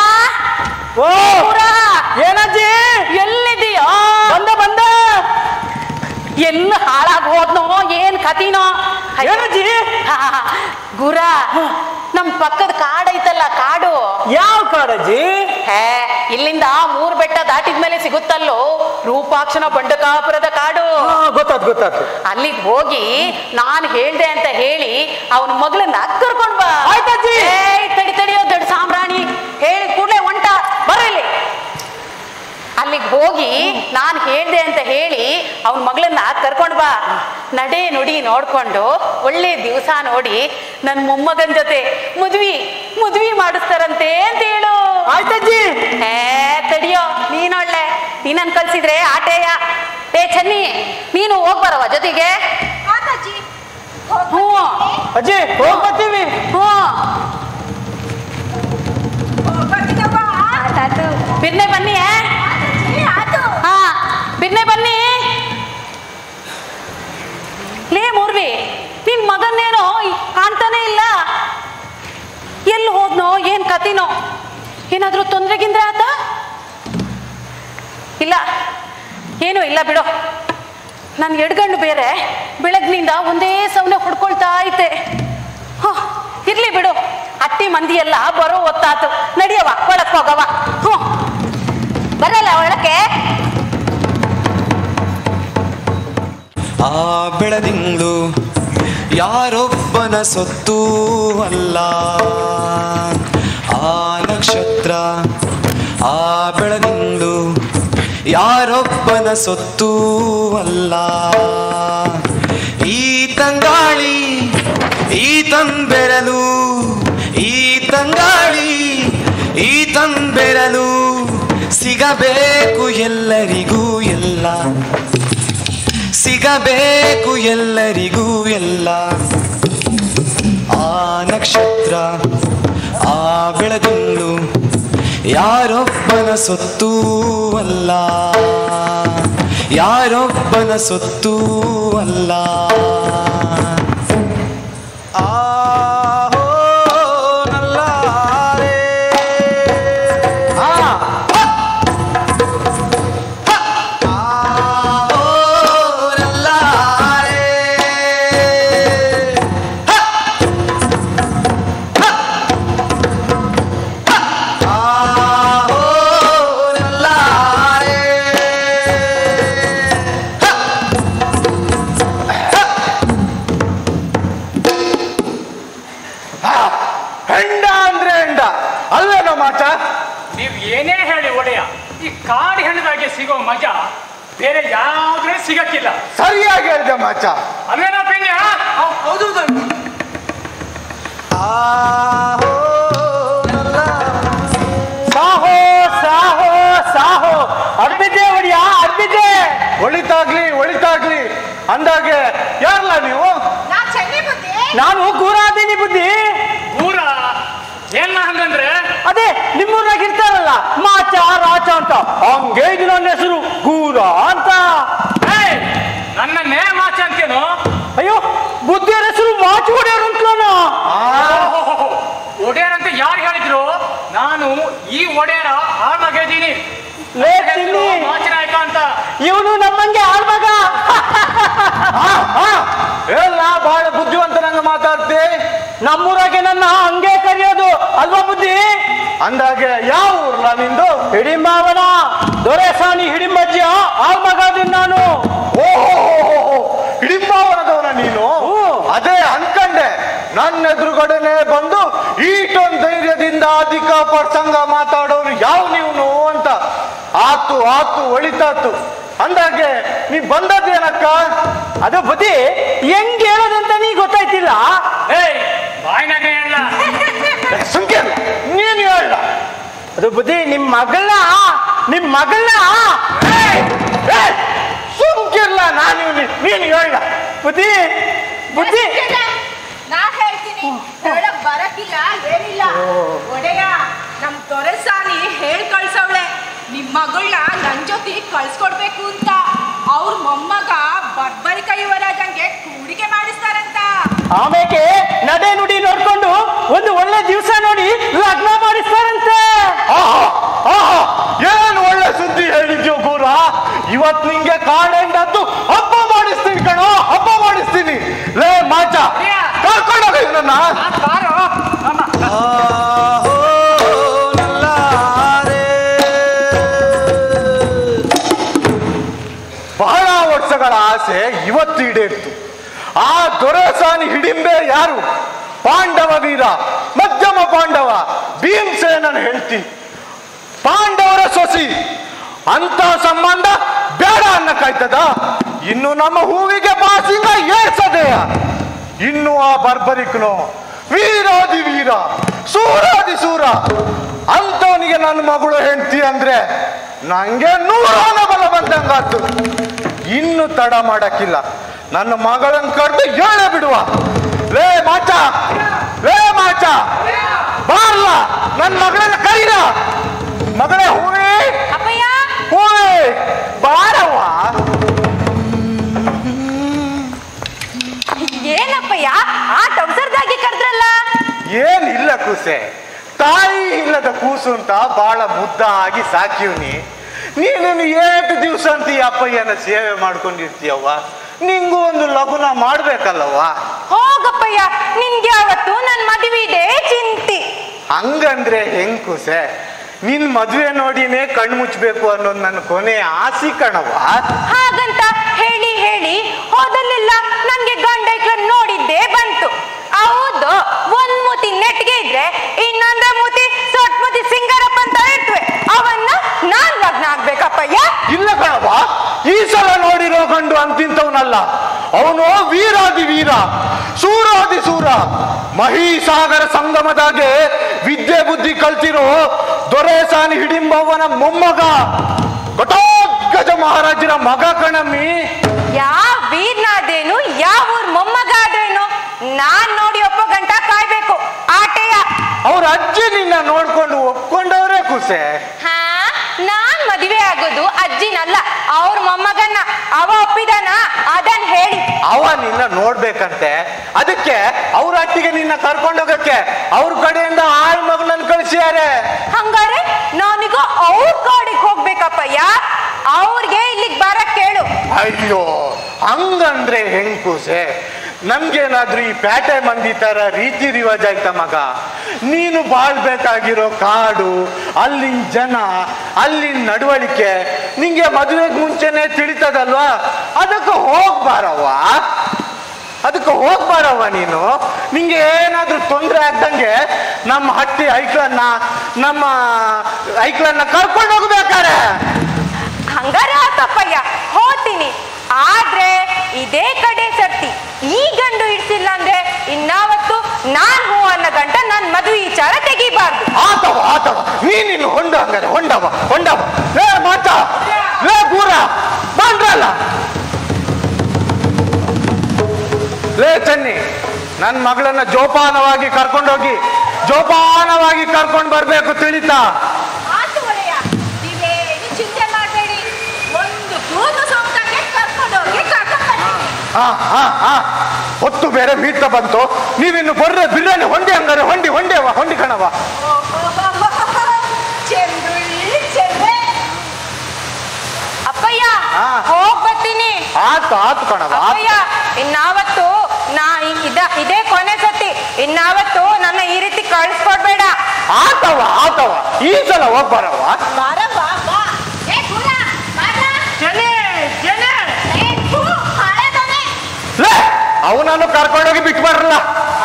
ಓ ಗೂರ, ಏನಜ್ಜಿ? ಎಲ್ಲಿದೀಯೋ? ಬಂದ ಬಂದ. ಎಲ್ಲ ಹಾಳಾಗ್ ಹೋದ್ನೋ ಏನ್ ಕತಿನೋ. ಏನಜ್ಜಿ? ಗುರ, ನಮ್ ಪಕ್ಕದ ಕಾಡು ಐತಲ್ಲ, ಕಾಡು. ಯಾವ ಕಾಡಜ್ಜಿ? ಹೇ, ಇಲ್ಲಿಂದ ಮೂರ್ ಬೆಟ್ಟ ದಾಟಿದ್ಮೇಲೆ ಸಿಗುತ್ತಲ್ಲೋ ರೂಪಾಕ್ಷನ ಬಂಡಕಾಪುರದ ಕಾಡು. ಗೊತ್ತಾತ್ ಗೊತ್ತಾತು. ಅಲ್ಲಿಗೆ ಹೋಗಿ ನಾನ್ ಹೇಳ್ದೆ ಅಂತ ಹೇಳಿ ಅವನ ಮಗಳನ್ನ ಕರ್ಕೊಂಡ್ ಬಾ. ಆಯ್ತಜ್ಜಿ. ತಡಿ ತಡಿಯೋ ದೊಡ್ಡ ಸಾಮ್ರಾಣಿ, ಹೇಳಿ ಕೂಡ್ಲೆ ಹೊಂಟ ಬರಲಿ. ಅಲ್ಲಿಗೆ ಹೋಗಿ ನಾನ್ ಹೇಳ್ದೆ ಅಂತ ಹೇಳಿ ಅವನ ಮಗಳನ್ನ ಕರ್ಕೊಂಡ್ ಬಾ. ನಡೆ ನುಡಿ ನೋಡ್ಕೊಂಡು ಒಳ್ಳೆ ದಿವಸ ನೋಡಿ ನನ್ ಮೊಮ್ಮಗನ್ ಜೊತೆ ಮುದ್ವಿ ಮುದ್ವಿ ಮಾಡಿಸ್ತಾರಂತೆ ಅಂತ ಹೇಳು. ಆಯ್ತಜ್ಜಿ. ಏ ತಡಿಯೋ, ನೀನೊಳ್ಳೆ ನೀನನ್ ಕಲ್ಸಿದ್ರೆ ಆಟೇಯ. ಏ ಚನ್ನಿ, ನೀನು ಹೋಗ್ಬರವ ಜೊತೆಗೆ. ಹ್ಞೂ ಅಜ್ಜಿ, ಹೋಗ್ ಬರ್ತೀವಿ. ಹ್ಞೂ ಬಿರ್ನೆ ಬನ್ನಿ. ಹಾ ಬಿರ್ನೆ ಬನ್ನಿ. ಲೇ ಮೂರ್ವಿ, ನಿನ್ ಮಗನ್ನೇನೋ ಕಾಣ್ತಾನೆ ಇಲ್ಲ, ಎಲ್ಲಿ ಹೋದ್ನೋ ಏನ್ ಕತಿನೋ? ಏನಾದ್ರೂ ತೊಂದ್ರೆಗಿಂದ್ರೆ ಆತ? ಇಲ್ಲ, ಏನೂ ಇಲ್ಲ ಬಿಡೋ. ನನ್ ಎಡ್ಗಣ್ಣು ಬೇರೆ ಬೆಳಗ್ನಿಂದ ಒಂದೇ ಸೌನೆ ಹೊಡ್ಕೊಳ್ತಾ ಐತೆ. ಹ ಇರ್ಲಿ ಬಿಡು, ಅಟ್ಟಿ ಮಂದಿ ಎಲ್ಲ ಬರೋ ಹೊತ್ತಾತು. ನಡಿಯವ, ಒಳಕ್ ಹೋಗವ. ಹ್ಞೂ ಬರಲ್ಲ ಒಳಕ್ಕೆ. ಆ ಬೆಳದಿಂಗಳು ಯಾರೊಬ್ಬನ ಸೊತ್ತೂ ಅಲ್ಲ, ಆ ನಕ್ಷತ್ರ ಆ ಬೆಳದಿಂಗಳು ಯಾರೊಬ್ಬನ ಸೊತ್ತೂ ಅಲ್ಲ. ಈ ತಂಗಾಳಿ ಈ ತಂಬೆರಲು, ಈ ತಂಗಾಳಿ ಈ ತಂಬೆರಲು ಸಿಗಬೇಕು ಎಲ್ಲರಿಗೂ ಎಲ್ಲ, ಸಿಗಬೇಕು ಎಲ್ಲರಿಗೂ ಎಲ್ಲ. ಆ ನಕ್ಷತ್ರ ಆ ಬೆಳದಿಂಗಳು ಯಾರೊಬ್ಬನ ಸೊತ್ತೂ ಅಲ್ಲ, ಯಾರೊಬ್ಬನ ಸೊತ್ತೂ ಅಲ್ಲ. ನೀವ್ ಏನೇ ಹೇಳಿ ಒಡೆಯ, ಈ ಕಾಡಿ ಹೆಣ್ಣದಾಗೆ ಸಿಗೋ ಮಜಾ ಬೇರೆ ಯಾವ್ದ್ರೆ ಸಿಗಕ್ಕಿಲ್ಲ. ಸರಿಯಾಗಿ ಹೇಳಿದೆ ಮಾಚ. ಅಲ್ವೇನೋ ಪಿನ್ಯ? ಹೌದು. ಸಾಹೋ ಸಾಹೋ ಸಾಹೋ, ಅಡ್ಬಿದ್ದೆ ಒಡೆಯ, ಅಡ್ಬಿದ್ದೆ. ಒಳಿತಾಗ್ಲಿ ಒಳಿತಾಗ್ಲಿ. ಅಂದಾಗೆ ಯಾರಲ್ಲ ನೀವು? ನಾನು ಗೂರಾದೀನಿ ಬುದ್ಧಿ. ಊರ ಏನ ಹಂಗಂದ್ರೆ? ಅದೇ ನಿಮ್ಮೂರಾಗ ಇರ್ತಾರಲ್ಲ ಮಾಚ ರಾಚ ಅಂತ, ಹಂಗೆ ಇದು ನನ್ನ ಹೆಸರು ಗೂರ ಅಂತ. ನನ್ನನ್ನೇ ಮಾಚ ಅಂತೇನು? ಅಯ್ಯೋ, ಬುದ್ಧಿಯರ ಹೆಸರು ಮಾಚು ಒಡೆಯರು ಅಂತಲೋಣ. ಒಡೆಯರ್ ಅಂತ ಯಾರು ಹೇಳಿದ್ರು? ನಾನು ಈ ಒಡೆಯರ ಆಳ್ಮಗ ಇದ್ದೀನಿ, ಮಾಚನಾಯಕ ಅಂತ. ಇವನು ನಮ್ಮಂಗೆ ಆಳ್ಮಗ. ಎಲ್ಲ ಬಹಳ ಬುದ್ಧಿವಂತನಂಗ ಮಾತಾಡ್ತಿ. ನಮ್ಮೂರಾಗೆ ನನ್ನ ಹಂಗೆ ಕರೆಯೋದು ಅಲ್ವಾ ಬುದ್ಧಿ? ಅಂದಾಗೆ ಯಾವ ಊರ್ಲ ನಿಂದು? ಹಿಡಿಂಬಾವನ ದೊರೆಸಾನಿ ಹಿಡಿಂಬಜ್ಜಿಯ ಆಳ್ಮಗ ಅದೀನಿ ನಾನು. ಓಹೋ, ಹಿಡಿಂಬಾವನದವನ ನೀನು? ಅದೇ ಅನ್ಕಂಡೆ. ನನ್ನ ಎದುರುಗಡೆನೆ ಬಂದು ಈಟೊಂದು ಧೈರ್ಯದಿಂದ ಅಧಿಕ ಪ್ರಸಂಗ ಮಾತಾಡೋರು ಯಾವ ನೀವನು ಅಂತ. ಆತು ಆತು ಒಳಿತಾತು. ಅಂದಾಗೆ ನೀ ಬಂದದ್ದೇನಕ್ಕ? ಅದು ಬುದ್ಧಿ ಹೆಂಗ್ ಹೇಳೋದಂತ ನೀ ಗೊತ್ತಾಯ್ತಿಲ್ಲ. ಏಯ್ ಬಾಯ್ನಾಗ ಹೇಳ. ಸುಮ್ಕೆ ನೀನ್ ಹೇಳ. ಅದು ಬುದ್ಧಿ ನಿಮ್ ಮಗಳನ್ನ ನಿಮ್ ಮಗಳನ್ನ ಸುಮ್ಕಿರ್ಲ. ನಾನು ನೀನ್ ಹೇಳ ಬುದ್ಧಿ. ಬುದ್ಧಿ ನಾ ಹೇಳ್ತೀನಿ, ಹೇಳಕ್ ಬರಕಿಲ್ಲ ಏನಿಲ್ಲ. ಒಡೆಯ, ನಮ್ ದೊರೆಸಾನಿ ಹೇಳ್ ಕಳ್ಸವಳೆ ನಿಮ್ ಮಗಳನ್ನ ನನ್ ಜೊತೆ ಕಳ್ಸ್ಕೊಡ್ಬೇಕು ಅಂತ. ಅವ್ರ ಮೊಮ್ಮಗ ಬರ್ಬರಿ ಕೈವರಾಜಂಗೆ ಕೂಡಿಗೆ ಮಾಡಿಸ್ತಾರಂತ. ಆಮೇಲೆ ನಡೆ ನುಡಿ ನೋಡ್ಕೊಂಡು ಒಂದು ಒಳ್ಳೆ ದಿವಸ ನೋಡಿ ಲಗ್ನ ಮಾಡಿಸ್ತಾರಂತೆ. ಏನು ಒಳ್ಳೆ ಸುದ್ದಿ ಹೇಳಿದ್ಯೋ ಗೂರ. ಇವತ್ ನಿಂಗೆ ಕಾಡೆಂಡದ್ದು ಹಬ್ಬ ಮಾಡಿ ಈಡೇರಿತು. ಆ ದೊರೆಸಾನಿ ಹಿಡಿಂಬೆ ಯಾರು? ಪಾಂಡವ ವೀರ, ಮಧ್ಯಮ ಪಾಂಡವ, ಭೀಮಸೇನನ ಹೆಂಡತಿ, ಪಾಂಡವರ ಸೊಸಿ. ಅಂತ ಸಂಬಂಧ ಬೇಡ ಅನ್ನಕ್ಕಾಯ್ತದ? ಇನ್ನು ನಮ್ಮ ಹೂವಿಗೆ ಬಾಸಿಂಗ ಏರ್ಸದೆಯ? ಇನ್ನು ಆ ಬರ್ಬರಿಕ್ನೋ ವೀರಾದಿ ವೀರ, ಸೂರಾದಿ ಸೂರ ಅಂತವನಿಗೆ ನನ್ನ ಮಗಳು ಹೆಂಡತಿ ಅಂದ್ರೆ ನಂಗೆ ನೂರಾನ ಬಲ ಬಂದಂಗಾತು. ಇನ್ನು ತಡ ಮಾಡಕ್ಕಿಲ್ಲ, ನನ್ನ ಮಗಳನ್ನ ಕರೆದು ಹೇಳೇ ಬಿಡುವ. ಲೇ ಮಾಚ, ಲೇ ಮಾಚ, ಬಾರ್ಲ ನನ್ನ ಮಗಳನ್ನ ಕರೀರ. ಮಗಳೇ ಹೂವೇ, ಹೂವೇ ಬಾರವ್ವ. ಏನಪ್ಪಯ್ಯ ಆಟ ಅವಸರದಾಗಿ ಕರೆದ್ರಲ್ಲ? ಏನಿಲ್ಲ ಕೂಸೆ, ತಾಯಿ ಇಲ್ಲದ ಕೂಸು ಅಂತ ಬಹಳ ಮುದ್ದಾಗಿ ಸಾಕಿವ್ನಿ. ನೀನೇನು ಏಟು ದಿವಸ ಅಂತ ಈ ಅಪ್ಪಯ್ಯನ ಸೇವೆ ಮಾಡ್ಕೊಂಡಿರ್ತೀಯವ್ವ, ನಿಂಗೂ ಒಂದು ಲಗುನ ಮಾಡ್ಬೇಕಲ್ಲವ್ವ. ಹೋಗಪ್ಪಯ್ಯ, ನಿನ್ಗೆ ಯಾವತ್ತು ನನ್ ಮದುವೆ ಇದೆ ಚಿಂತಿ. ಹಂಗಂದ್ರೆ ಹೆಂಗ್ ಕೂಸೆ? ನಿನ್ ಮದ್ವೆ ನೋಡಿನೇ ಕಣ್ಣು ಮುಚ್ಚಬೇಕು ಅನ್ನೋದು ನನ್ನ ಕೊನೆ ಆಸೆ ಕಣವ್ವ. ಹಾಗಂತ ಹೇಳಿ ಹೇಳಿ ಹೋದಲ್ಲೆಲ್ಲ ನನ್ಗೆ ಗಂಡೈಕ್ಳ ನೋಡಿದ್ದೇ ಬಂತು. ಹೌದು, ಒಂದ್ ಮೂತಿ ನೆಟ್ಗೆ ಇದ್ರೆ ಇನ್ನೊಂದ ಮೂತಿ ಸೊಟ್ ಮೂತಿ ಸಿಂಗಾರಪ್ಪ ಅಂತ ಇರ್ತವೆ. ಅವನ್ನ ನಾನ್ ಲಗ್ನ ಆಗ್ಬೇಕಪ್ಪಯ್ಯ? ಇಲ್ಲ ಕಣವ್ವ, ಈ ಸಲ ನೋಡಿರೋ ಗಂಡು ಅಂತಿಂತವನಲ್ಲ. ಅವನು ವೀರಾದಿ ವೀರ, ಸೂರಾದಿ ಸೂರ, ಮಹೀಸಾಗರ ಸಂಗಮದಾಗೆ ವಿದ್ಯೆ ಬುದ್ಧಿ ಕಲ್ತಿರೋ ದೊರೆಸಾನಿ ಹಿಡಿಂಬವ್ವನ ಮೊಮ್ಮಗ, ಘಟೋತ್ಕಚ ಮಹಾರಾಜರ ಮಗ ಕಣಮ್ಮಿ. ಯಾವ ವೀರ್ನಾದೇನು, ಯಾವ ಊರ್ ಮೊಮ್ಮಗ ಆದ್ರೇನು ನಾನ್ ನೋಡಿ ಒಪ್ಪ ಗಂಟ ಕಾಯ್ಬೇಕು ಆಟೆಯ. ಅವ್ರ ಅಜ್ಜಿ ನಿನ್ನ ನೋಡ್ಕೊಂಡು ಒಪ್ಕೊಂಡವ್ರೆ ಕೂಸೆ. ಹಾ, ನಾನ್ ಮದುವೆ ಆಗೋದು ಅಜ್ಜಿನಲ್ಲ, ಅವ್ರ ಮೊಮ್ಮಗನ್ನ. ಅವ ಒಪ್ಪಿದಾನ ಅದನ್ ಹೇಳಿ. ಅವ ನಿನ್ನ ನೋಡ್ಬೇಕಂತೆ, ಅದಕ್ಕೆ ಅವ್ರ ಅಟ್ಟಿಗೆ ನಿನ್ನ ಕರ್ಕೊಂಡೋಗಕ್ಕೆ ಅವ್ರ ಕಡೆಯಿಂದ ಆಳ್ ಮಗಳನ್ನ ಕಳಿಸ್ಯಾರೆ. ಹಂಗಾರೆ ನಾನೀಗ ಅವ್ರ ಕಾಡಿಗೆ ಹೋಗ್ಬೇಕಪ್ಪಯ್ಯ? ಅವ್ರಿಗೆ ಇಲ್ಲಿಗೆ ಬರಕ್ ಕೇಳು. ಅಯ್ಯೋ, ಹಂಗಂದ್ರೆ ಹೆಂಗ್ ಕೂಸೆ? ನಮ್ಗೇನಾದ್ರೂ ಈ ಪೇಟೆ ಮಂದಿ ತರ ರೀತಿ ರಿವಾಜ್ ಆಯ್ತ ಮಗ? ನೀನು ಬಾಳ್ಬೇಕಾಗಿರೋ ಕಾಡು, ಅಲ್ಲಿನ ಜನ, ಅಲ್ಲಿನ ನಡವಳಿಕೆ ನಿಂಗೆ ಮದುವೆಗೆ ಮುಂಚೆನೆ ತಿಳಿತದಲ್ವಾ? ಅದಕ್ಕೆ ಹೋಗ್ಬಾರವ್ವ, ಅದಕ್ಕೆ ಹೋಗ್ಬಾರವ್ವ ನೀನು. ನಿಂಗೆ ಏನಾದ್ರೂ ತೊಂದರೆ ಆಗ್ದಂಗೆ ನಮ್ಮ ಹಟ್ಟಿ ಐಕ್ಳನ್ನ, ನಮ್ಮ ಐಕ್ಳನ್ನ ಕರ್ಕೊಂಡು ಹೋಗ್ಬೇಕಾರೆ. ಹಂಗಾರೆ ಆತಪ್ಪಯ್ಯ, ಹೋಗ್ತೀನಿ. ಆದ್ರೆ ಇದೇ ಕಡೆ ಸರ್ತಿ ಈ ಗಂಡು ಇಡ್ಸಿಲ್ಲ ಅಂದ್ರೆ ಇನ್ನಾವತ್ತು ನಾನ್ ಹೂ ಅನ್ನೋ ಗಂಟ ನನ್ ಮದುವೆ ವಿಚಾರ ತೆಗಿಬಾರ್ದು. ಆತವ ಆತವ ನೀನಿನ್ನು ಹೊಂಡ, ಹಂಗಾರೆ ಹೊಂಡವ ಹೊಂಡವ. ಲೇ ಮಾತ, ಲೇ ಗೂರ ಬಂದ್ರಲ್ಲ. ಲೇ ಚನ್ನಿ, ನನ್ನ ಮಗಳನ್ನ ಜೋಪಾನವಾಗಿ ಕರ್ಕೊಂಡೋಗಿ ಜೋಪಾನವಾಗಿ ಕರ್ಕೊಂಡು ಬರ್ಬೇಕು, ತಿಳಿತಾ? ಆತು ಒಡೆಯ, ನೀವೇನು ಚಿಂತೆ ಮಾಡಬೇಡಿ. ಒಂದು ಕೂದು ಸೋಂಕಕ್ಕೆ ಕರ್ಕೊಂಡೋಗಿ ಕರ್ಕೊಂಡು ಬರ್ತೀನಿ. ಹಾ ಹಾ ಹಾ ಹೊತ್ತು ಬೇರೆ ಮೀಟ ಬಂತು. ನೀವಿನ್ನು ಬರ್ರೆ ಬಿರಿಯಾನಿ ಹೊಂಡಿ, ಹಂಗಾರೆ ಹೊಂಡಿ ಹೊಂಡೆವ ಹೊಂಡಿ ಕಣವ. ಚೆಂಡುಳ್ಳಿ ಚೆಂಡೆ. ಅಪ್ಪಯ್ಯ, ಹೋಗ್ ಬರ್ತೀನಿ. ಆತು ಆತು ಕಣವ. ಅಪ್ಪಯ್ಯ, ಇನ್ನಾವತ್ತು ನಾ ಇದ ಇದೇ ಕೊನೆ ಸತಿ. ಇನ್ನಾವತ್ತು ನನ್ನ ಈ ರೀತಿ ಕಳಿಸ್ಕೊಡ್ಬೇಡ. ಆತವ ಆತವ, ಈ ಸಲ ಹೋಗ್ಬಾರವ. ಬಾರವ್ವ, ಬಾ. ಏ ಕೂರ, ಬಾರ. ಜನೆ ಜನೆ ಏ ಥೂ, ಹಳೆದನೆ. ಲೇ, ಅವನನ್ನು ಕರ್ಕೊಂಡೋಗಿ ಬಿಟ್ಟು ಬರಲ್ಲ.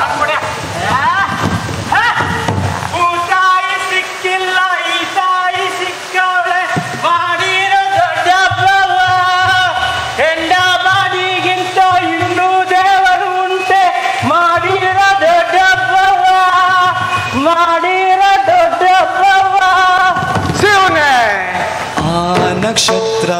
ಊಟಾಯಿ ಸಿಕ್ಕಿಲ್ಲ, ಈ ತಾಯಿ ಸಿಕ್ಕವಳೆ, ಮಾಡಿರೋ ದೊಡ್ಡ ಹಬ್ಬವ. ಹೆಂಡ ಬಾಡಿಗಿಂತ ಇನ್ನೂ ದೇವರು ಉಂಟೆ, ಮಾಡಿರೋ ದೊಡ್ಡ ಹಬ್ಬವ, ಮಾಡಿರೋ ದೊಡ್ಡ ಹಬ್ಬವ. ಶಿವನೇ ಆ ನಕ್ಷತ್ರ.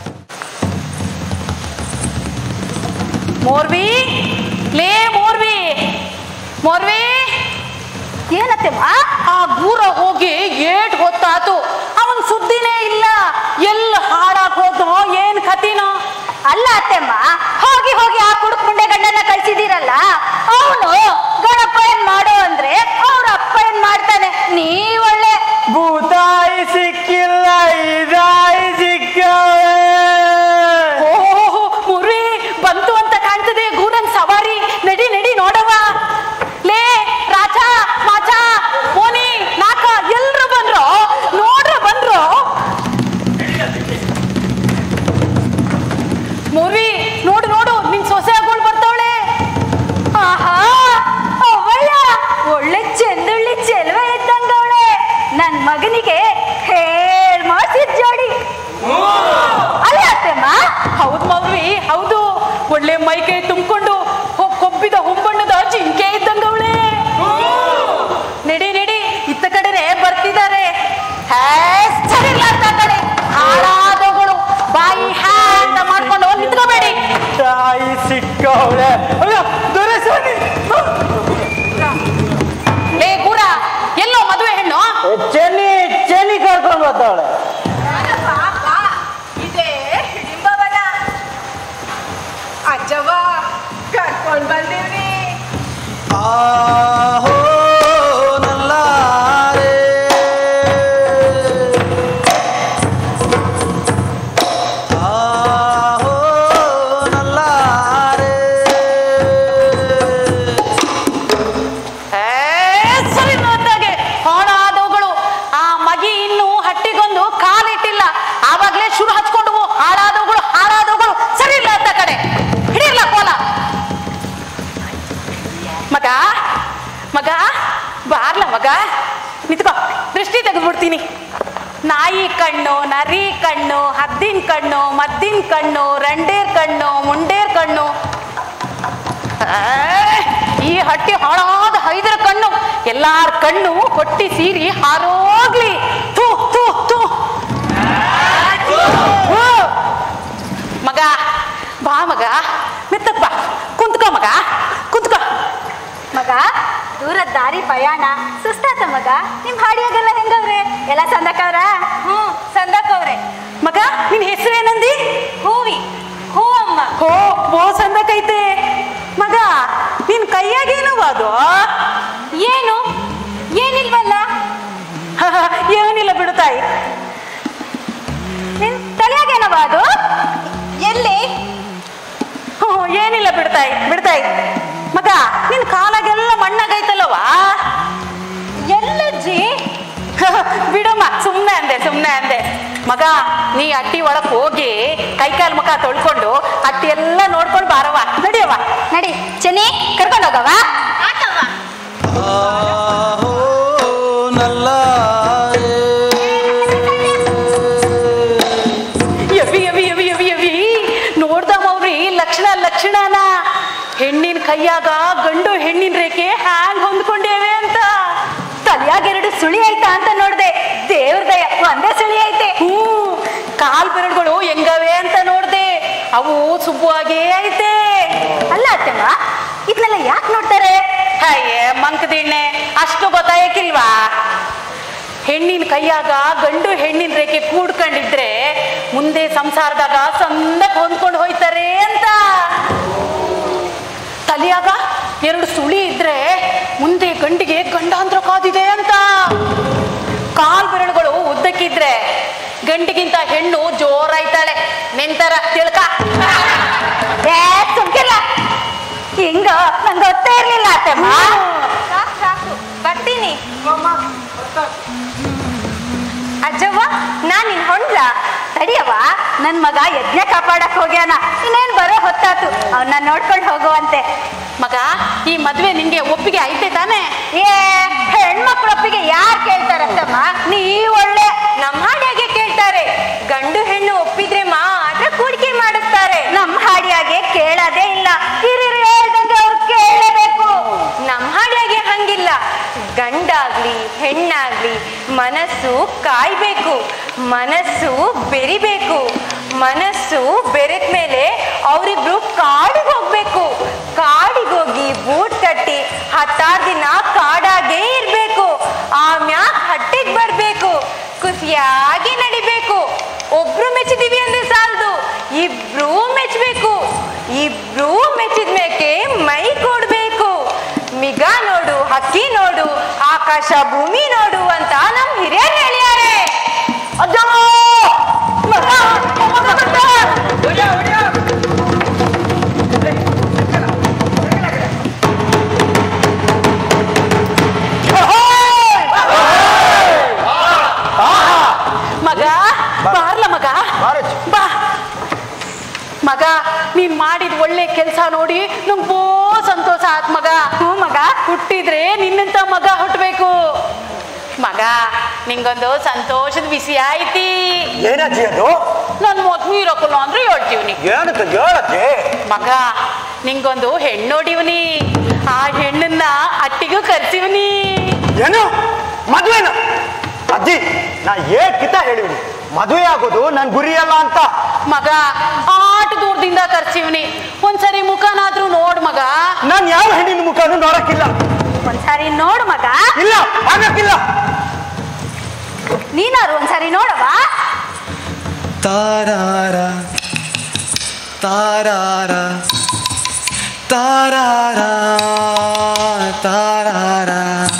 ಮೋರ್ವಿ, ಲೇ ಮೋರ್ವಿ, ಮೋರ್ವಿ. ಏನತ್ತೆಮ್ಮ? ಆ ಗೂರ ಹೋಗಿ ಏಟ್ ಹೊತ್ತಾತು, ಅವನ್ ಸುದ್ದಿನೇ ಇಲ್ಲ. ಎಲ್ಲ ಹಾಳಾಗ್ ಹೋದ್ನೋ ಏನ್ ಕತಿನೋ? ಅಲ್ಲ ಅತ್ತೆಮ್ಮ, ಹೋಗಿ ಹೋಗಿ ಆ ಕುಡುಕ್ ಮುಂಡೆ ಗಂಡನ್ನ ಕಳ್ಸಿದೀರಲ್ಲ, ಅವನು ಗಣಪ ಏನ್ ಮಾಡೋ ಅಂದ್ರೆ ಅವ್ರ ಅಪ್ಪ ಏನ್ ಮಾಡ್ತಾನೆ. ನೀವ್ ಒಳ್ಳೆ ಭೂತಾಯಿ ಸಿಕ್ಕಿಲ್ಲ, ಇದಾಯಿ ಸಿಕ್ಕವಳೆ. ಓಹೋ, ಮುರಿ ಬಂತು ಅಂತ ಕಾಣ್ತದೆ ಗೂರನ್ ಸವಾರಿ. ನಡಿ ನಡಿ ನೋಡವ. ಲೇ ರಾಜ, ಮಾಚ, ಮೋನಿ, ನಾಕ ಎಲ್ರು ಬಂದ್ರು, ನೋಡ್ರ ಬಂದ್ರು. ಮುರಿ ನೋಡು ನೋಡು, ನಿನ್ ಒಳ್ಳೆ ಮೈಕೈ ತುಂಬಿಕೊಂಡು ಕೊಬ್ಬಿದ ಹುಬ್ಬಣ್ಣದ ಜಿಂಕೆ ಇದ್ದಂಗವಳೆ. ನಡಿ ನಡಿ ಇತ್ತ ಕಡೆನೆ ಬರ್ತಿದ್ದಾರೆ. ಕಡೆ ಹಾಳಾದವುಗಳು ಬಾಯಿ ಹ್ಯಾ ಅಂತ ಮಾಡ್ಕೊಂಡು ನಿಂತ್ಕೋಬೇಡಿ. ತಾಯಿ ಸಿಕ್ಕವಳೆ. ಲೇ ಗುರ, ಎಲ್ಲೋ ಮದುವೆ ಹೆಣ್ಣು? ಚೆನ್ನಿ ಚೆನ್ನಿ ಕರ್ಕೊಂಡು ಬರ್ತಾವಳೆ. ಇದೇ ಹಿಡಿಂಬವನ ಅಜ್ಜವ್ವ ಕರ್ಕೊಂಡ್ ಬಂದಿವ್ರಿ. ಆಹೋ ನಲ್ಲಾರೆ ಆಹೋ ನಲ್ಲಾರೆ. ಸರಿ ನೋಡ್ದಾಗೆ ಹಾಳಾದವುಗಳು. ಆ ಮಗಿ ಇನ್ನು ಹಟ್ಟಿಗೊಂದು ಕಾಲಿಟ್ಟಿಲ್ಲ, ಆವಾಗ್ಲೇ ಶುರು ಹಚ್ಕೊಂಡು ಹಾಳಾದವುಗಳು ಹಾಳಾದವುಗಳು. ಸರಿ ಇಲ್ಲ ಅಂತ ಕಡೆ ಹಿಡಿಯಲ್ಲ ಕೋಲ. ಮಗ ಮಗ ಬಾರ್ಲ ಮಗ, ನಿಂತ್ಕೋ, ದೃಷ್ಟಿ ತೆಗೆದ್ಬಿಡ್ತೀನಿ. ನಾಯಿ ಕಣ್ಣು, ನರಿ ಕಣ್ಣು, ಹದ್ದಿನ ಕಣ್ಣು, ಮದ್ದಿನ ಕಣ್ಣು, ರಂಡೇರ್ ಕಣ್ಣು, ಮುಂಡೇರ್ ಕಣ್ಣು. ಈ ಹಟ್ಟಿ ಹಾಳಾದ ಹೈದರ ಕಣ್ಣು, ಎಲ್ಲಾರ ಕಣ್ಣು ಹೊಟ್ಟಿ ಸೀರಿ ಹಾರೋಗ್ಲಿ. ತೂ ತೂ ತೂ. ಮಗ ಬಾ ಮಗ, ಮೆತ್ತಕ್ ಬಾ, ಕುಂತ್ಕೋ ಮಗ, ಕುಂತ್ಕೋ. ಮಗ ದೂರದ ದಾರಿ ಪ್ರಯಾಣ ಸುಸ್ತಾತ ಮಗ. ನಿಮ್ ಹಾಡಿಯಾಗೆಲ್ಲ ಹೆಂಗವ್ರೆ? ಎಲ್ಲ ಸಂದಕವ್ರ? ಹ್ಮ್ ಸಂದಕವ್ರೆ. ಮಗ ನಿನ್ ಹೆಸರೇನಂದಿ? ಹೂವಿ. ಹೂವಮ್ಮ. ಹೋ ಬೋ ಸಂದಕೈತೆ. ಮಗ ನಿನ್ ಕೈಯಾಗೇನು ಅದು? ಏನು ಏನಿಲ್ವಲ್ಲ. ಏನಿಲ್ಲ ಬಿಡು ತಾಯಿ. ನಿನ್ ತಲೆಯಾಗೇನವ ಅದು? ಎಲ್ಲಿ? ಹ್ಞೂ ಏನಿಲ್ಲ ಬಿಡ್ತಾಯಿ ಬಿಡ್ತಾಯಿ. ಮಗ ನಿನ್ ಕಾಲಾಗೆಲ್ಲ ಮಣ್ಣಾಗೈತಲ್ಲವಾ? ಎಲ್ಲಜ್ಜಿ? ಬಿಡಮ್ಮ, ಸುಮ್ನೆ ಅಂದೆ ಸುಮ್ನೆ ಅಂದೆ. ಮಗ ನೀ ಅಟ್ಟಿ ಒಳಗ್ ಹೋಗಿ ಕೈಕಾಲ್ ಮುಖ ತೊಳ್ಕೊಂಡು ಅಟ್ಟಿ ಎಲ್ಲ ನೋಡ್ಕೊಂಡು ಬಾರವ. ನಡಿಯವ ನಡಿ ಚೆನ್ನಿ, ಕರ್ಕೊಂಡು ಹೋಗವ. ಆಹೋ ನಲ್ಲಾರೆ ಯವಿ ಯವಿ ಯವಿ ಯವಿ ಯವಿ ನೋಡ್ದಮ್ಮವ್ರಿ ಲಕ್ಷಣ ಲಕ್ಷಣನ. ಹೆಣ್ಣಿನ ಕೈಯಾಗ ಗಂಡು ಹೆಣ್ಣಿನ ರೇಖೆ ಹ್ಯಾಂಗ್ ಹೊಂದ್ಕೊಂಡೇವೆ ಅಂತ. ತಲೆಯಾಗ ಎರಡು ಸುಳಿ ಆಯ್ತಾ ಅಂತ ನೋಡ್ದೆ. ದೇವ್ರ ದಯ ಒಂದೇ ಸುಳಿ ಐತೆ. ಹ್ಞೂ ಕಾಲ್ ಬೆರಳುಗಳು ಹೆಂಗವೆ ಅಂತ ನೋಡ್ದೆ, ಅವು ಸುಬ್ಬುವಾಗೇ ಐತೆ. ಅಲ್ಲ ಅತ್ತಮ್ಮ, ಇದನ್ನೆಲ್ಲ ಯಾಕೆ ನೋಡ್ತಾರೆ? ಅಯ್ಯೇ ಮಂಕದಿಣ್ಣೆ, ಅಷ್ಟು ಗೊತ್ತಾಯಕಿಲ್ವಾ? ಹೆಣ್ಣಿನ ಕೈಯಾಗ ಗಂಡು ಹೆಣ್ಣಿನ ರೇಖೆ ಕೂಡ್ಕೊಂಡಿದ್ರೆ ಮುಂದೆ ಸಂಸಾರದಾಗ ಸಂದಕ್ ಹೊಂದ್ಕೊಂಡು ಹೋಯ್ತಾರೆ ಅಂತ. ತಲೆಯಾಗ ಎರಡು ಸುಳಿ ಇದ್ರೆ ಮುಂದೆ ಗಂಡಿಗೆ ಗಂಡಾಂತರ ಕಾದಿದೆ ಅಂತ. ಕಾಲ್ ಬೆರಳುಗಳು ಉದ್ದಕ್ಕಿದ್ರೆ ಗಂಡಿಗಿಂತ ಹೆಣ್ಣು ಜೋರಾಯ್ತಾಳೆ. ನಿಂತರ ತಿಳ್ಕ. ಸುಮ್ಕಿಲ್ಲ, ಹಿಂಗ ನಂಗೆ ಗೊತ್ತೇ ಇರ್ಲಿಲ್ಲ ಅತ್ತಮ್ಮ. ಬರ್ತೀನಿ ಅಜ್ಜವ್ವ. ನಾನ್ ನಿನ್ ಹೊಂಡ್ಲ ತಡಿಯವ್ವ. ನನ್ ಮಗ ಯಜ್ಞ ಕಾಪಾಡಕ್ ಹೋಗ್ಯಾನ, ಇನ್ನೇನ್ ಬರೋ ಹೊತ್ತಾತು. ಅವನ್ನ ನೋಡ್ಕೊಂಡು ಹೋಗುವಂತೆ. ಮಗ ಈ ಮದ್ವೆ ನಿಂಗೆ ಒಪ್ಪಿಗೆ ಐತೆ ತಾನೆ? ಏ ಹೆಣ್ಮಕ್ಳ ಒಪ್ಪಿಗೆ ಯಾರು ಕೇಳ್ತಾರತ್ತಮ್ಮ? ನೀ ಒಳ್ಳೆ ನಮ್ಮ ಹಾಡಿಯಾಗೆ ಕೇಳ್ತಾರೆ. ಗಂಡು ಹೆಣ್ಣು ಒಪ್ಪಿದ್ರೆ ಮಾತ್ರ ಕೂಡಿಕೆ ಮಾಡಿಸ್ತಾರೆ. ನಮ್ಮ ಹಾಡಿಯಾಗೆ ಕೇಳೋದೇ ಇಲ್ಲ. ಹಿರಿಯರು ಹೇಳ್ದಂಗೆ ಅವ್ರು ಕೇಳಲೇಬೇಕು. ನಮ್ಮ ಹಾಡಿಯಾಗೆ ಹಂಗಿಲ್ಲ. ಗಂಡಾಗ್ಲಿ ಹೆಣ್ಣಾಗ್ಲಿ ಮನಸ್ಸು ಕಾಯ್ಬೇಕು, ಮನಸ್ಸು ಬೆರಿಬೇಕು. ಮನಸ್ಸು ಬೆರೆತ ಮೇಲೆ ಅವರಿಬ್ರು ಕಾಡಿಗೆ ಹೋಗ್ಬೇಕು. ಕಾಡಿಗೋಗಿ ಬೂಟ್ ಕಟ್ಟಿ ಹತ್ತಾರು ದಿನ ಕಾಡಾಗೆ ಇರ್ಬೇಕು. ಆಮ್ಯಾಗ ಹಟ್ಟಿಗೆ ಬರ್ಬೇಕು, ಖುಷಿಯಾಗಿ ನಡಿಬೇಕು. ಒಬ್ರು ಮೆಚ್ಚಿದೀವಿ ಅಂದ್ರೆ ಸಾಲದು, ಇಬ್ರು ಮೆಚ್ಚಬೇಕು. ಇಬ್ರು ಮೆಚ್ಚಿದ ಮೇಕೆ ಮೈ ಕೊಡ್ಬೇಕು. ಮಿಗ ನೋಡು, ಹಕ್ಕಿ ನೋಡು, ಆಕಾಶ ಭೂಮಿ ನೋಡು ಅಂತ ನಮ್ ಹಿರಿಯರು ಹೇಳ್ಯಾರೆ. ಅಜ್ಜ ಮಗ ಬಾರ್ಲ ಮಗ ಬಾ. ಮಗ ನೀನ್ ಮಾಡಿದ ಒಳ್ಳೆ ಕೆಲ್ಸ ನೋಡಿ ನಂಗೆ ಬೋ ಸಂತೋಷ ಆತ್ ಮಗ. ಹ್ಞೂ ಮಗ. ಹುಟ್ಟಿದ್ರೆ ನಿನ್ನಂತ ಮಗ ಹುಟ್ಟಬೇಕು. ಮಗ ನಿಂಗೊಂದು ಸಂತೋಷದ ವಿಷಯ ಐತಿ. ಏನಜ್ಜಿ ಅದು? ನನ್ ಮದ್ವೆ ಇರೋಕಲ್ಲ ಅಂದ್ರೆ ಹೇಳ್ತೀವ್ನಿ. ಏನಂತ ಹೇಳಜ್ಜಿ? ಮಗ ನಿಂಗೊಂದು ಹೆಣ್ಣು ನೋಡಿವ್ನಿ, ಆ ಹೆಣ್ಣನ್ನ ಅಟ್ಟಿಗೂ ಕರ್ತೀವ್ನಿ. ಏನು ಮದ್ವೆನ? ಅಜ್ಜಿ ನಾ ಏಟ್ ಕಿತ ಹೇಳಿವ್ನಿ ಮದುವೆ ಆಗೋದು ನನ್ ಗುರಿ ಅಲ್ಲ ಅಂತ. ಮಗ ಆಟ ದೂರದಿಂದ ಕರ್ಸಿವ್ನಿ, ಒಂದ್ಸರಿ ಮುಖನಾದ್ರೂ ನೋಡ್ ಮಗ. ನಾನ್ ಯಾವ ಹೆಣ್ಣಿನ ಮುಖನೂ ನೋಡಕ್ಕಿಲ್ಲ. ಒಂದ್ಸಾರಿ ನೋಡು ಮಗ. ಇಲ್ಲ ಆಗಕ್ಕಿಲ್ಲ. ನೀನಾರು ಒಂದ್ಸಾರಿ ನೋಡವ. ತಾರಾರ ತಾರಾರ ತಾರಾರ ತಾರಾರ.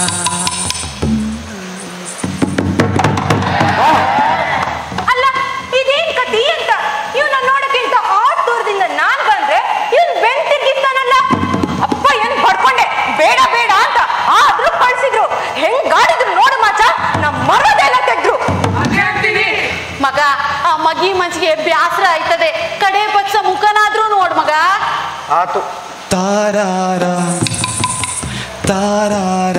ಅಲ್ಲ ಇದೇನ್ ಕತಿ ಅಂತ ಇವನ್ನ ನೋಡಕ್ಕಿಂತ ಆಟ್ ದೂರದಿಂದ ನಾನ್ ಬಂದ್ರೆ ಇವನ್ ಬೆನ್ ತಿರ್ಗಿಸ್ತಾನಲ್ಲ. ಅಪ್ಪ ಏನ್ ಪಡ್ಕೊಂಡೆ ಬೇಡ ಬೇಡ ಅಂತ ಆದ್ರೂ ಕಳ್ಸಿದ್ರು. ಹೆಂಗಾಡಿದ್ರು ನೋಡು ಮಾಚ, ನಮ್ ಮರದೆಲ್ಲ ತೆಗ್ದ್ರು. ಮಗ ಆ ಮಗಿ ಮನ್ಸಿಗೆ ಬ್ಯಾಸರ ಆಯ್ತದೆ, ಕಡೆ ಪಕ್ಷ ಮುಖನಾದ್ರೂ ನೋಡ್ ಮಗ. ಆತು. ತಾರಾರ ತಾರಾರ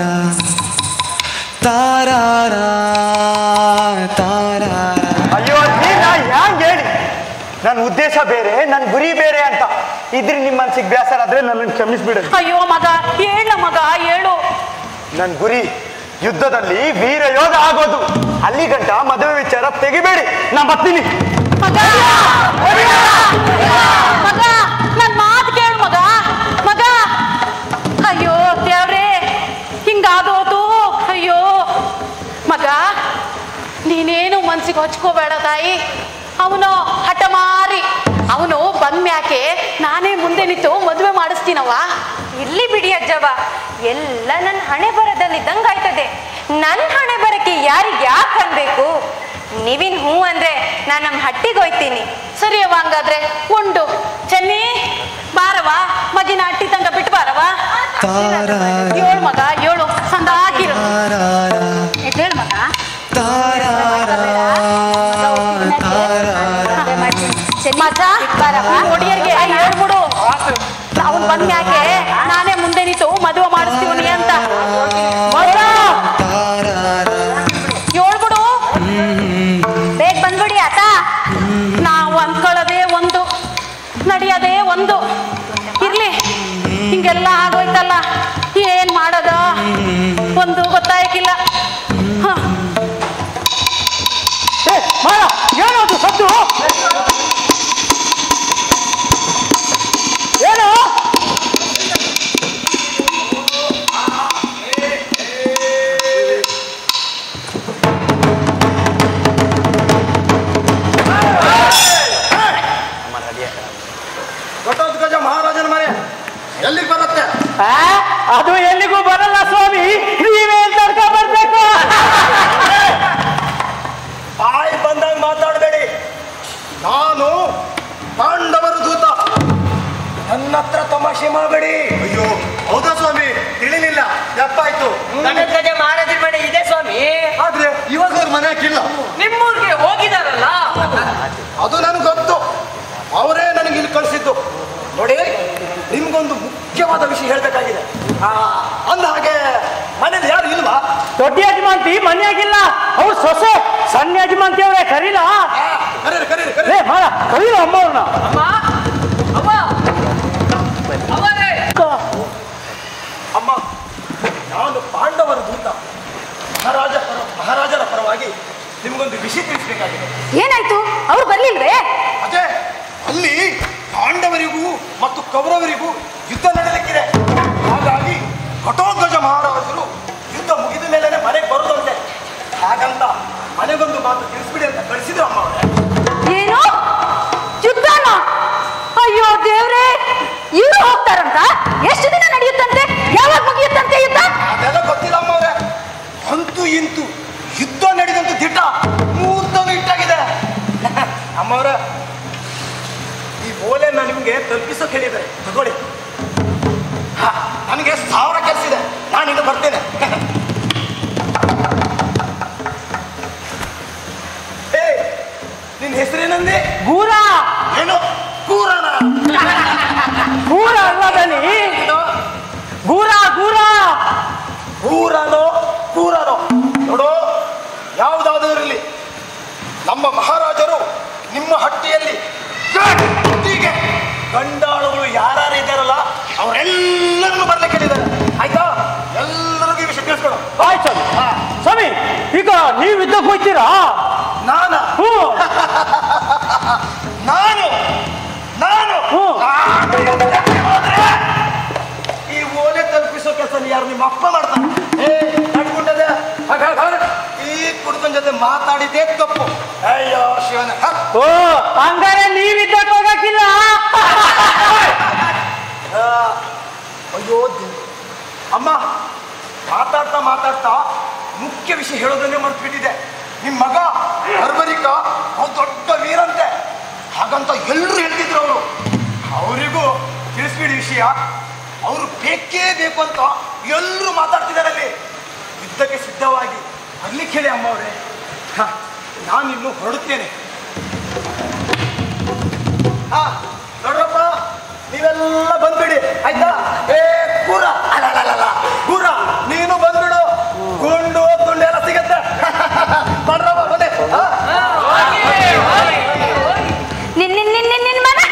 ತಾರಾರ ತಾರಾರ. ಅಯ್ಯೋ ಅಜ್ಜಿ ನಾ ಹ್ಯಾಂಗ್ ಹೇಳಿ? ನನ್ನ ಉದ್ದೇಶ ಬೇರೆ, ನನ್ನ ಗುರಿ ಬೇರೆ ಅಂತ ಇದ್ರಿ ನಿಮ್ಮ ಮನ್ಸಿಗೆ ಬೇಸರ ಆದ್ರೆ ನನ್ನನ್ನು ಕ್ಷಮಿಸ್ಬಿಡಿ. ಅಯ್ಯೋ ಮಗ ಹೇಳ ಮಗ ಹೇಳು. ನನ್ನ ಗುರಿ ಯುದ್ಧದಲ್ಲಿ ವೀರ ಯೋಧ ಆಗೋದು. ಅಲ್ಲಿ ಗಂಟ ಮದುವೆ ವಿಚಾರ ತೆಗಿಬೇಡಿ, ನಾ ಬರ್ತೀನಿ. ಮಗ ಮಗ ನನ್ ಮಾತು ಕೇಳು ಮಗ. ಮಗ ಅಯ್ಯೋ ದೇವ್ರೇ ಹಿಂಗಾದೋತು. ಅಯ್ಯೋ ಮಗ ನೀನೇನು ಮನ್ಸಿಗೆ ಹೊಚ್ಕೋಬೇಡ ತಾಯಿ. ಅವನು ಹಠಮಾರಿ, ಅವನು ಬಂದ್ಮ್ಯಾಕೆ ನಾನೇ ಮುಂದೆ ನಿಂತು ಮದುವೆ ಮಾಡಿಸ್ತೀನವ. ಇರ್ಲಿ ಬಿಡಿ ಅಜ್ಜವ, ಎಲ್ಲ ನನ್ನ ಹಣೆ ಬರದಲ್ಲಿದ್ದಂಗ ಆಯ್ತದೆ. ನನ್ನ ಹಣೆ ಬರಕ್ಕೆ ಯಾರಿಗೆ ಯಾಕೆ ಅನ್ಬೇಕು? ನೀವಿನ್ ಹೂ ಅಂದ್ರೆ ನಾನು ನಮ್ಮ ಹಟ್ಟಿಗೆ ಹೋಯ್ತೀನಿ. ಸರಿ ಅವ ಹಂಗಾದ್ರೆ ಉಂಡು ಚೆನ್ನಿ ಬಾರವ, ಮಗಿನ ಅಟ್ಟಿ ತಂಗ ಬಿಟ್ಟು ಬಾರವ. ಏಳು ಮಗ ಏಳು ಸಂದಾಕಿರು. ಹೇಳು ಮಗ. ನೋಡಿಯರ್ಗೆ ಹೇಳ್ಬಿಡು ಅವನ್ ಬಂದ್ಮ್ಯಾಕೆ ನಾನೇ ಮುಂದೆ ನಿಂತು ಮದುವೆ ಮಾಡಿಸ್ತೀವನಿ ಅಂತ ಹೇಳ್ಬಿಡು. ಬೇಗ ಬಂದ್ಬಿಡಿ ಆತ. ನಾವು ಅಂದ್ಕೊಳ್ಳೋದೇ ಒಂದು, ನಡೆಯೋದೇ ಒಂದು. ಇರ್ಲಿ ಹಿಂಗೆಲ್ಲ ಆಗೋಯ್ತಲ್ಲ, ಏನ್ ಮಾಡೋದ ಒಂದು ಗೊತ್ತಾಯ್ಕಿಲ್ಲ. ಏನದು ಸದ್ದು? ಏನು ಘಟೋತ್ಕಚ ಮಹಾರಾಜನ ಮನೆ ಎಲ್ಲಿಗೆ ಬರುತ್ತೆ? ಅದು ಎಲ್ಲಿಗೂ ಬರಲ್ಲ ಸ್ವಾಮಿ, ನೀವೇ ತರ್ಕ ಬರ್ಬೇಕು. ಬಾಯಿ ಬಂದಾಗ ಮಾತಾಡಬೇಡಿ. ನಾನು ಪಾಂಡವರ ದೂತ, ನನ್ನ ಹತ್ರ ತಮಾಷೆ ಮಾಡಬೇಡಿ. ಅಯ್ಯೋ ಹೌದಾ ಸ್ವಾಮಿ? ತಿಳಿಲಿಲ್ಲ, ತಪ್ಪಾಯ್ತು. ಘಟೋತ್ಕಚ ಮಹಾರಾಜರ ಮನೆ ಇದೆ ಸ್ವಾಮಿ. ಆದ್ರೆ ಇವಾಗ ಅವ್ರ ಮನೆ ಹಾಕಿಲ್ಲ. ನಿಮ್ಮೂರ್ಗೆ ಹೋಗಿದಾರಲ್ಲ. ಅದು ನನಗೆ ಗೊತ್ತು, ಅವರೇ ನನಗೆ ಇಲ್ಲಿ ಕಳಿಸಿದ್ದು. ನೋಡಿ, ನಿಮ್ಗೊಂದು ಮುಖ್ಯವಾದ ವಿಷಯ ಹೇಳ್ಬೇಕಾಗಿದೆ. ಅಂದ ಹಾಗೆ ಮನೇಲಿ ಯಾರು ಇಲ್ವಾ? ದೊಡ್ಡ ಯಜಮಾಂತಿ ಮನೆಯಾಗಿಲ್ಲ, ಅವ್ರು ಸೊಸೆ ಸಣ್ಣ ಯಜಮಾಂತಿ ಅವರೇ. ಕರೀಲ ಕರೀರಿ ಕರೀರಿ ಏ ಮಾಡ ಕರೀಲ ಅಮ್ಮ ಅವ್ರನ್ನ. ಅಮ್ಮ, ನಾನು ಪಾಂಡವರ ದೂತ, ಮಹಾರಾಜ ಪರ ಮಹಾರಾಜರ ಪರವಾಗಿ ನಿಮ್ಗೊಂದು ವಿಷಯ ತಿಳಿಸ್ಬೇಕಾಗಿದೆ. ಏನಾಯ್ತು? ಅವ್ರು ಬರ್ಲಿಲ್ವೇ? ಅದೇ ಅಲ್ಲಿ ಪಾಂಡವರಿಗೂ ಮತ್ತು ಕೌರವರಿಗೂ ಯುದ್ಧ ನಡೆಯಲಿಕ್ಕಿದೆ. ಹಾಗಾಗಿ ಘಟೋತ್ಕಚ ಮಹಾರಾಜರು ಯುದ್ಧ ಮುಗಿದ ಮೇಲೆ ಮನೆಗೆ ಬರುದಂತೆ. ಹಾಗಂತ ಮನೆಗೊಂದು ಮಾತು ತಿಳಿಸ್ಬಿಡಿ ಅಂತ ಕಳಿಸಿದ್ರು ಅಮ್ಮ ಅವರೇ. ಏನು ಯುದ್ಧನ? ಅಯ್ಯೋ ದೇವ್ರೇ, ಇವ್ರು ಹೋಗ್ತಾರಂತ? ಎಷ್ಟು ದಿನ ನಡೆಯುತ್ತಂತೆ? ಯಾವಾಗ ಮುಗಿಯುತ್ತಂತೆ ಯುದ್ಧ? ಅದೆಲ್ಲ ಗೊತ್ತಿಲ್ಲ ಅಮ್ಮ ಅವರೇ. ಅಂತೂ ಇಂತೂ ಯುದ್ಧ ನಡೆದಂತ ದಿಟ್ಟ ಮುಹೂರ್ತನೂ ಇಟ್ಟಾಗಿದೆ. ಅಮ್ಮ ಅವರ ಈ ಓಲೆನ ನಿಮ್ಗೆ ತಲುಪಿಸೋಕೆ ಹೇಳಿದ್ದಾರೆ, ತಗೊಳ್ಳಿ. ನನಗೆ ಸಾವಿರ ಕೆಲಸ ಇದೆ, ನಾನಿನ್ನು ಬರ್ತೇನೆ. ಏ, ನಿನ್ನ ಹೆಸರೇನಂದೆ? ಗೂರ. ಏನು ಕೂರನ? ಗೂರ ಅಲ್ಲದನಿ, ಗೂರ ಗೂರ. ಕೂರನೋ ಕೂರನೋ ನೋಡು, ನಮ್ಮ ಮಹಾರಾಜರು ನಿಮ್ಮ ಹಟ್ಟಿಯಲ್ಲಿ ಗಟ್ಟಿಗೆ ಗಂಡಾಳುಗಳು ಯಾರು ಇದ್ದಾರಲ್ಲ ಅವರೆಲ್ಲರನ್ನು ಬರ್ಲಿಕ್ಕೆ ಹೇಳಿದ್ದಾರೆ. ಆಯ್ತಾ? ಎಲ್ಲರಿಗೂ ಈ ವಿಷಯ ತಿಳಿಸ್ಕೊಡು. ಆಯ್ತು ಸ್ವಾಮಿ. ಸ್ವಾಮಿ, ಈಗ ನೀವು ಯುದ್ಧಕ್ಕೆ ಹೋಗ್ತೀರಾ? ನಾನ ಹ್ಞೂ ನಾನು ನಾನು ಹ್ಞೂ. ನಾನು ಯುದ್ಧಕ್ಕೆ ಹೋದ್ರೆ ಈ ಓಲೆ ತಲುಪಿಸೋ ಕೆಲಸ ಯಾರು ನಿಮ್ಮ ಅಪ್ಪ ಮಾಡ್ತಾನೆ? ಏ ಕಟ್ಕೊಂಡದೆ ಈ ಕುಡ್ಕನ್ ಜೊತೆ ಮಾತಾಡಿದ್ದೇ ತಪ್ಪು. ಅಯ್ಯೋ ಶಿವನ. ಓ ಹಂಗಾರೆ ನೀವು ಯುದ್ಧಕ್ಕೆ ಹೋಗಕ್ಕಿಲ್ಲ? ಅಯ್ಯೋ ದೇ- ಅಮ್ಮ ಮಾತಾಡ್ತಾ ಮಾತಾಡ್ತಾ ಮುಖ್ಯ ವಿಷಯ ಹೇಳೋದನ್ನೇ ಮರ್ತು ಬಿಟ್ಟಿದೆ. ನಿಮ್ಮ ಮಗ ಬರ್ಬರಿಕ ಅವ್ನು ದೊಡ್ಡ ವೀರಂತೆ, ಹಾಗಂತ ಎಲ್ಲರೂ ಹೇಳ್ತಿದ್ರು. ಅವರು ಅವರಿಗೂ ತಿಳಿಸ್ಬಿಡಿ ವಿಷಯ. ಅವರು ಬೇಕೇ ಬೇಕು ಅಂತ ಎಲ್ಲರೂ ಮಾತಾಡ್ತಿದ್ದಾರೆ. ಅಲ್ಲಿ ಯುದ್ಧಕ್ಕೆ ಸಿದ್ಧವಾಗಿ ಬರ್ಲಿಕ್ಕೆ ಹೇಳಿ ಅಮ್ಮ ಅವರೇ. ನಾನಿನ್ನು ಹೊರಡುತ್ತೇನೆ. ಹಾ ನೋಡ್ರಪ್ಪ, ನೀವೆಲ್ಲ ಬಂದ್ಬಿಡಿ ಆಯ್ತಾ? ಏ ಕೂರ ಅಲ್ಲ ಕೂರ ನೀನು ಬಂದ್ಬಿಡು. ಗುಂಡು ಗುಂಡು ಎಲ್ಲ ಸಿಗತ್ತೆ. ಮಾಡ್ರಪ್ಪ ಬಂದೆ. ನಿನ್ನ ನಿನ್ನ ನಿನ್ನ ಮನೆ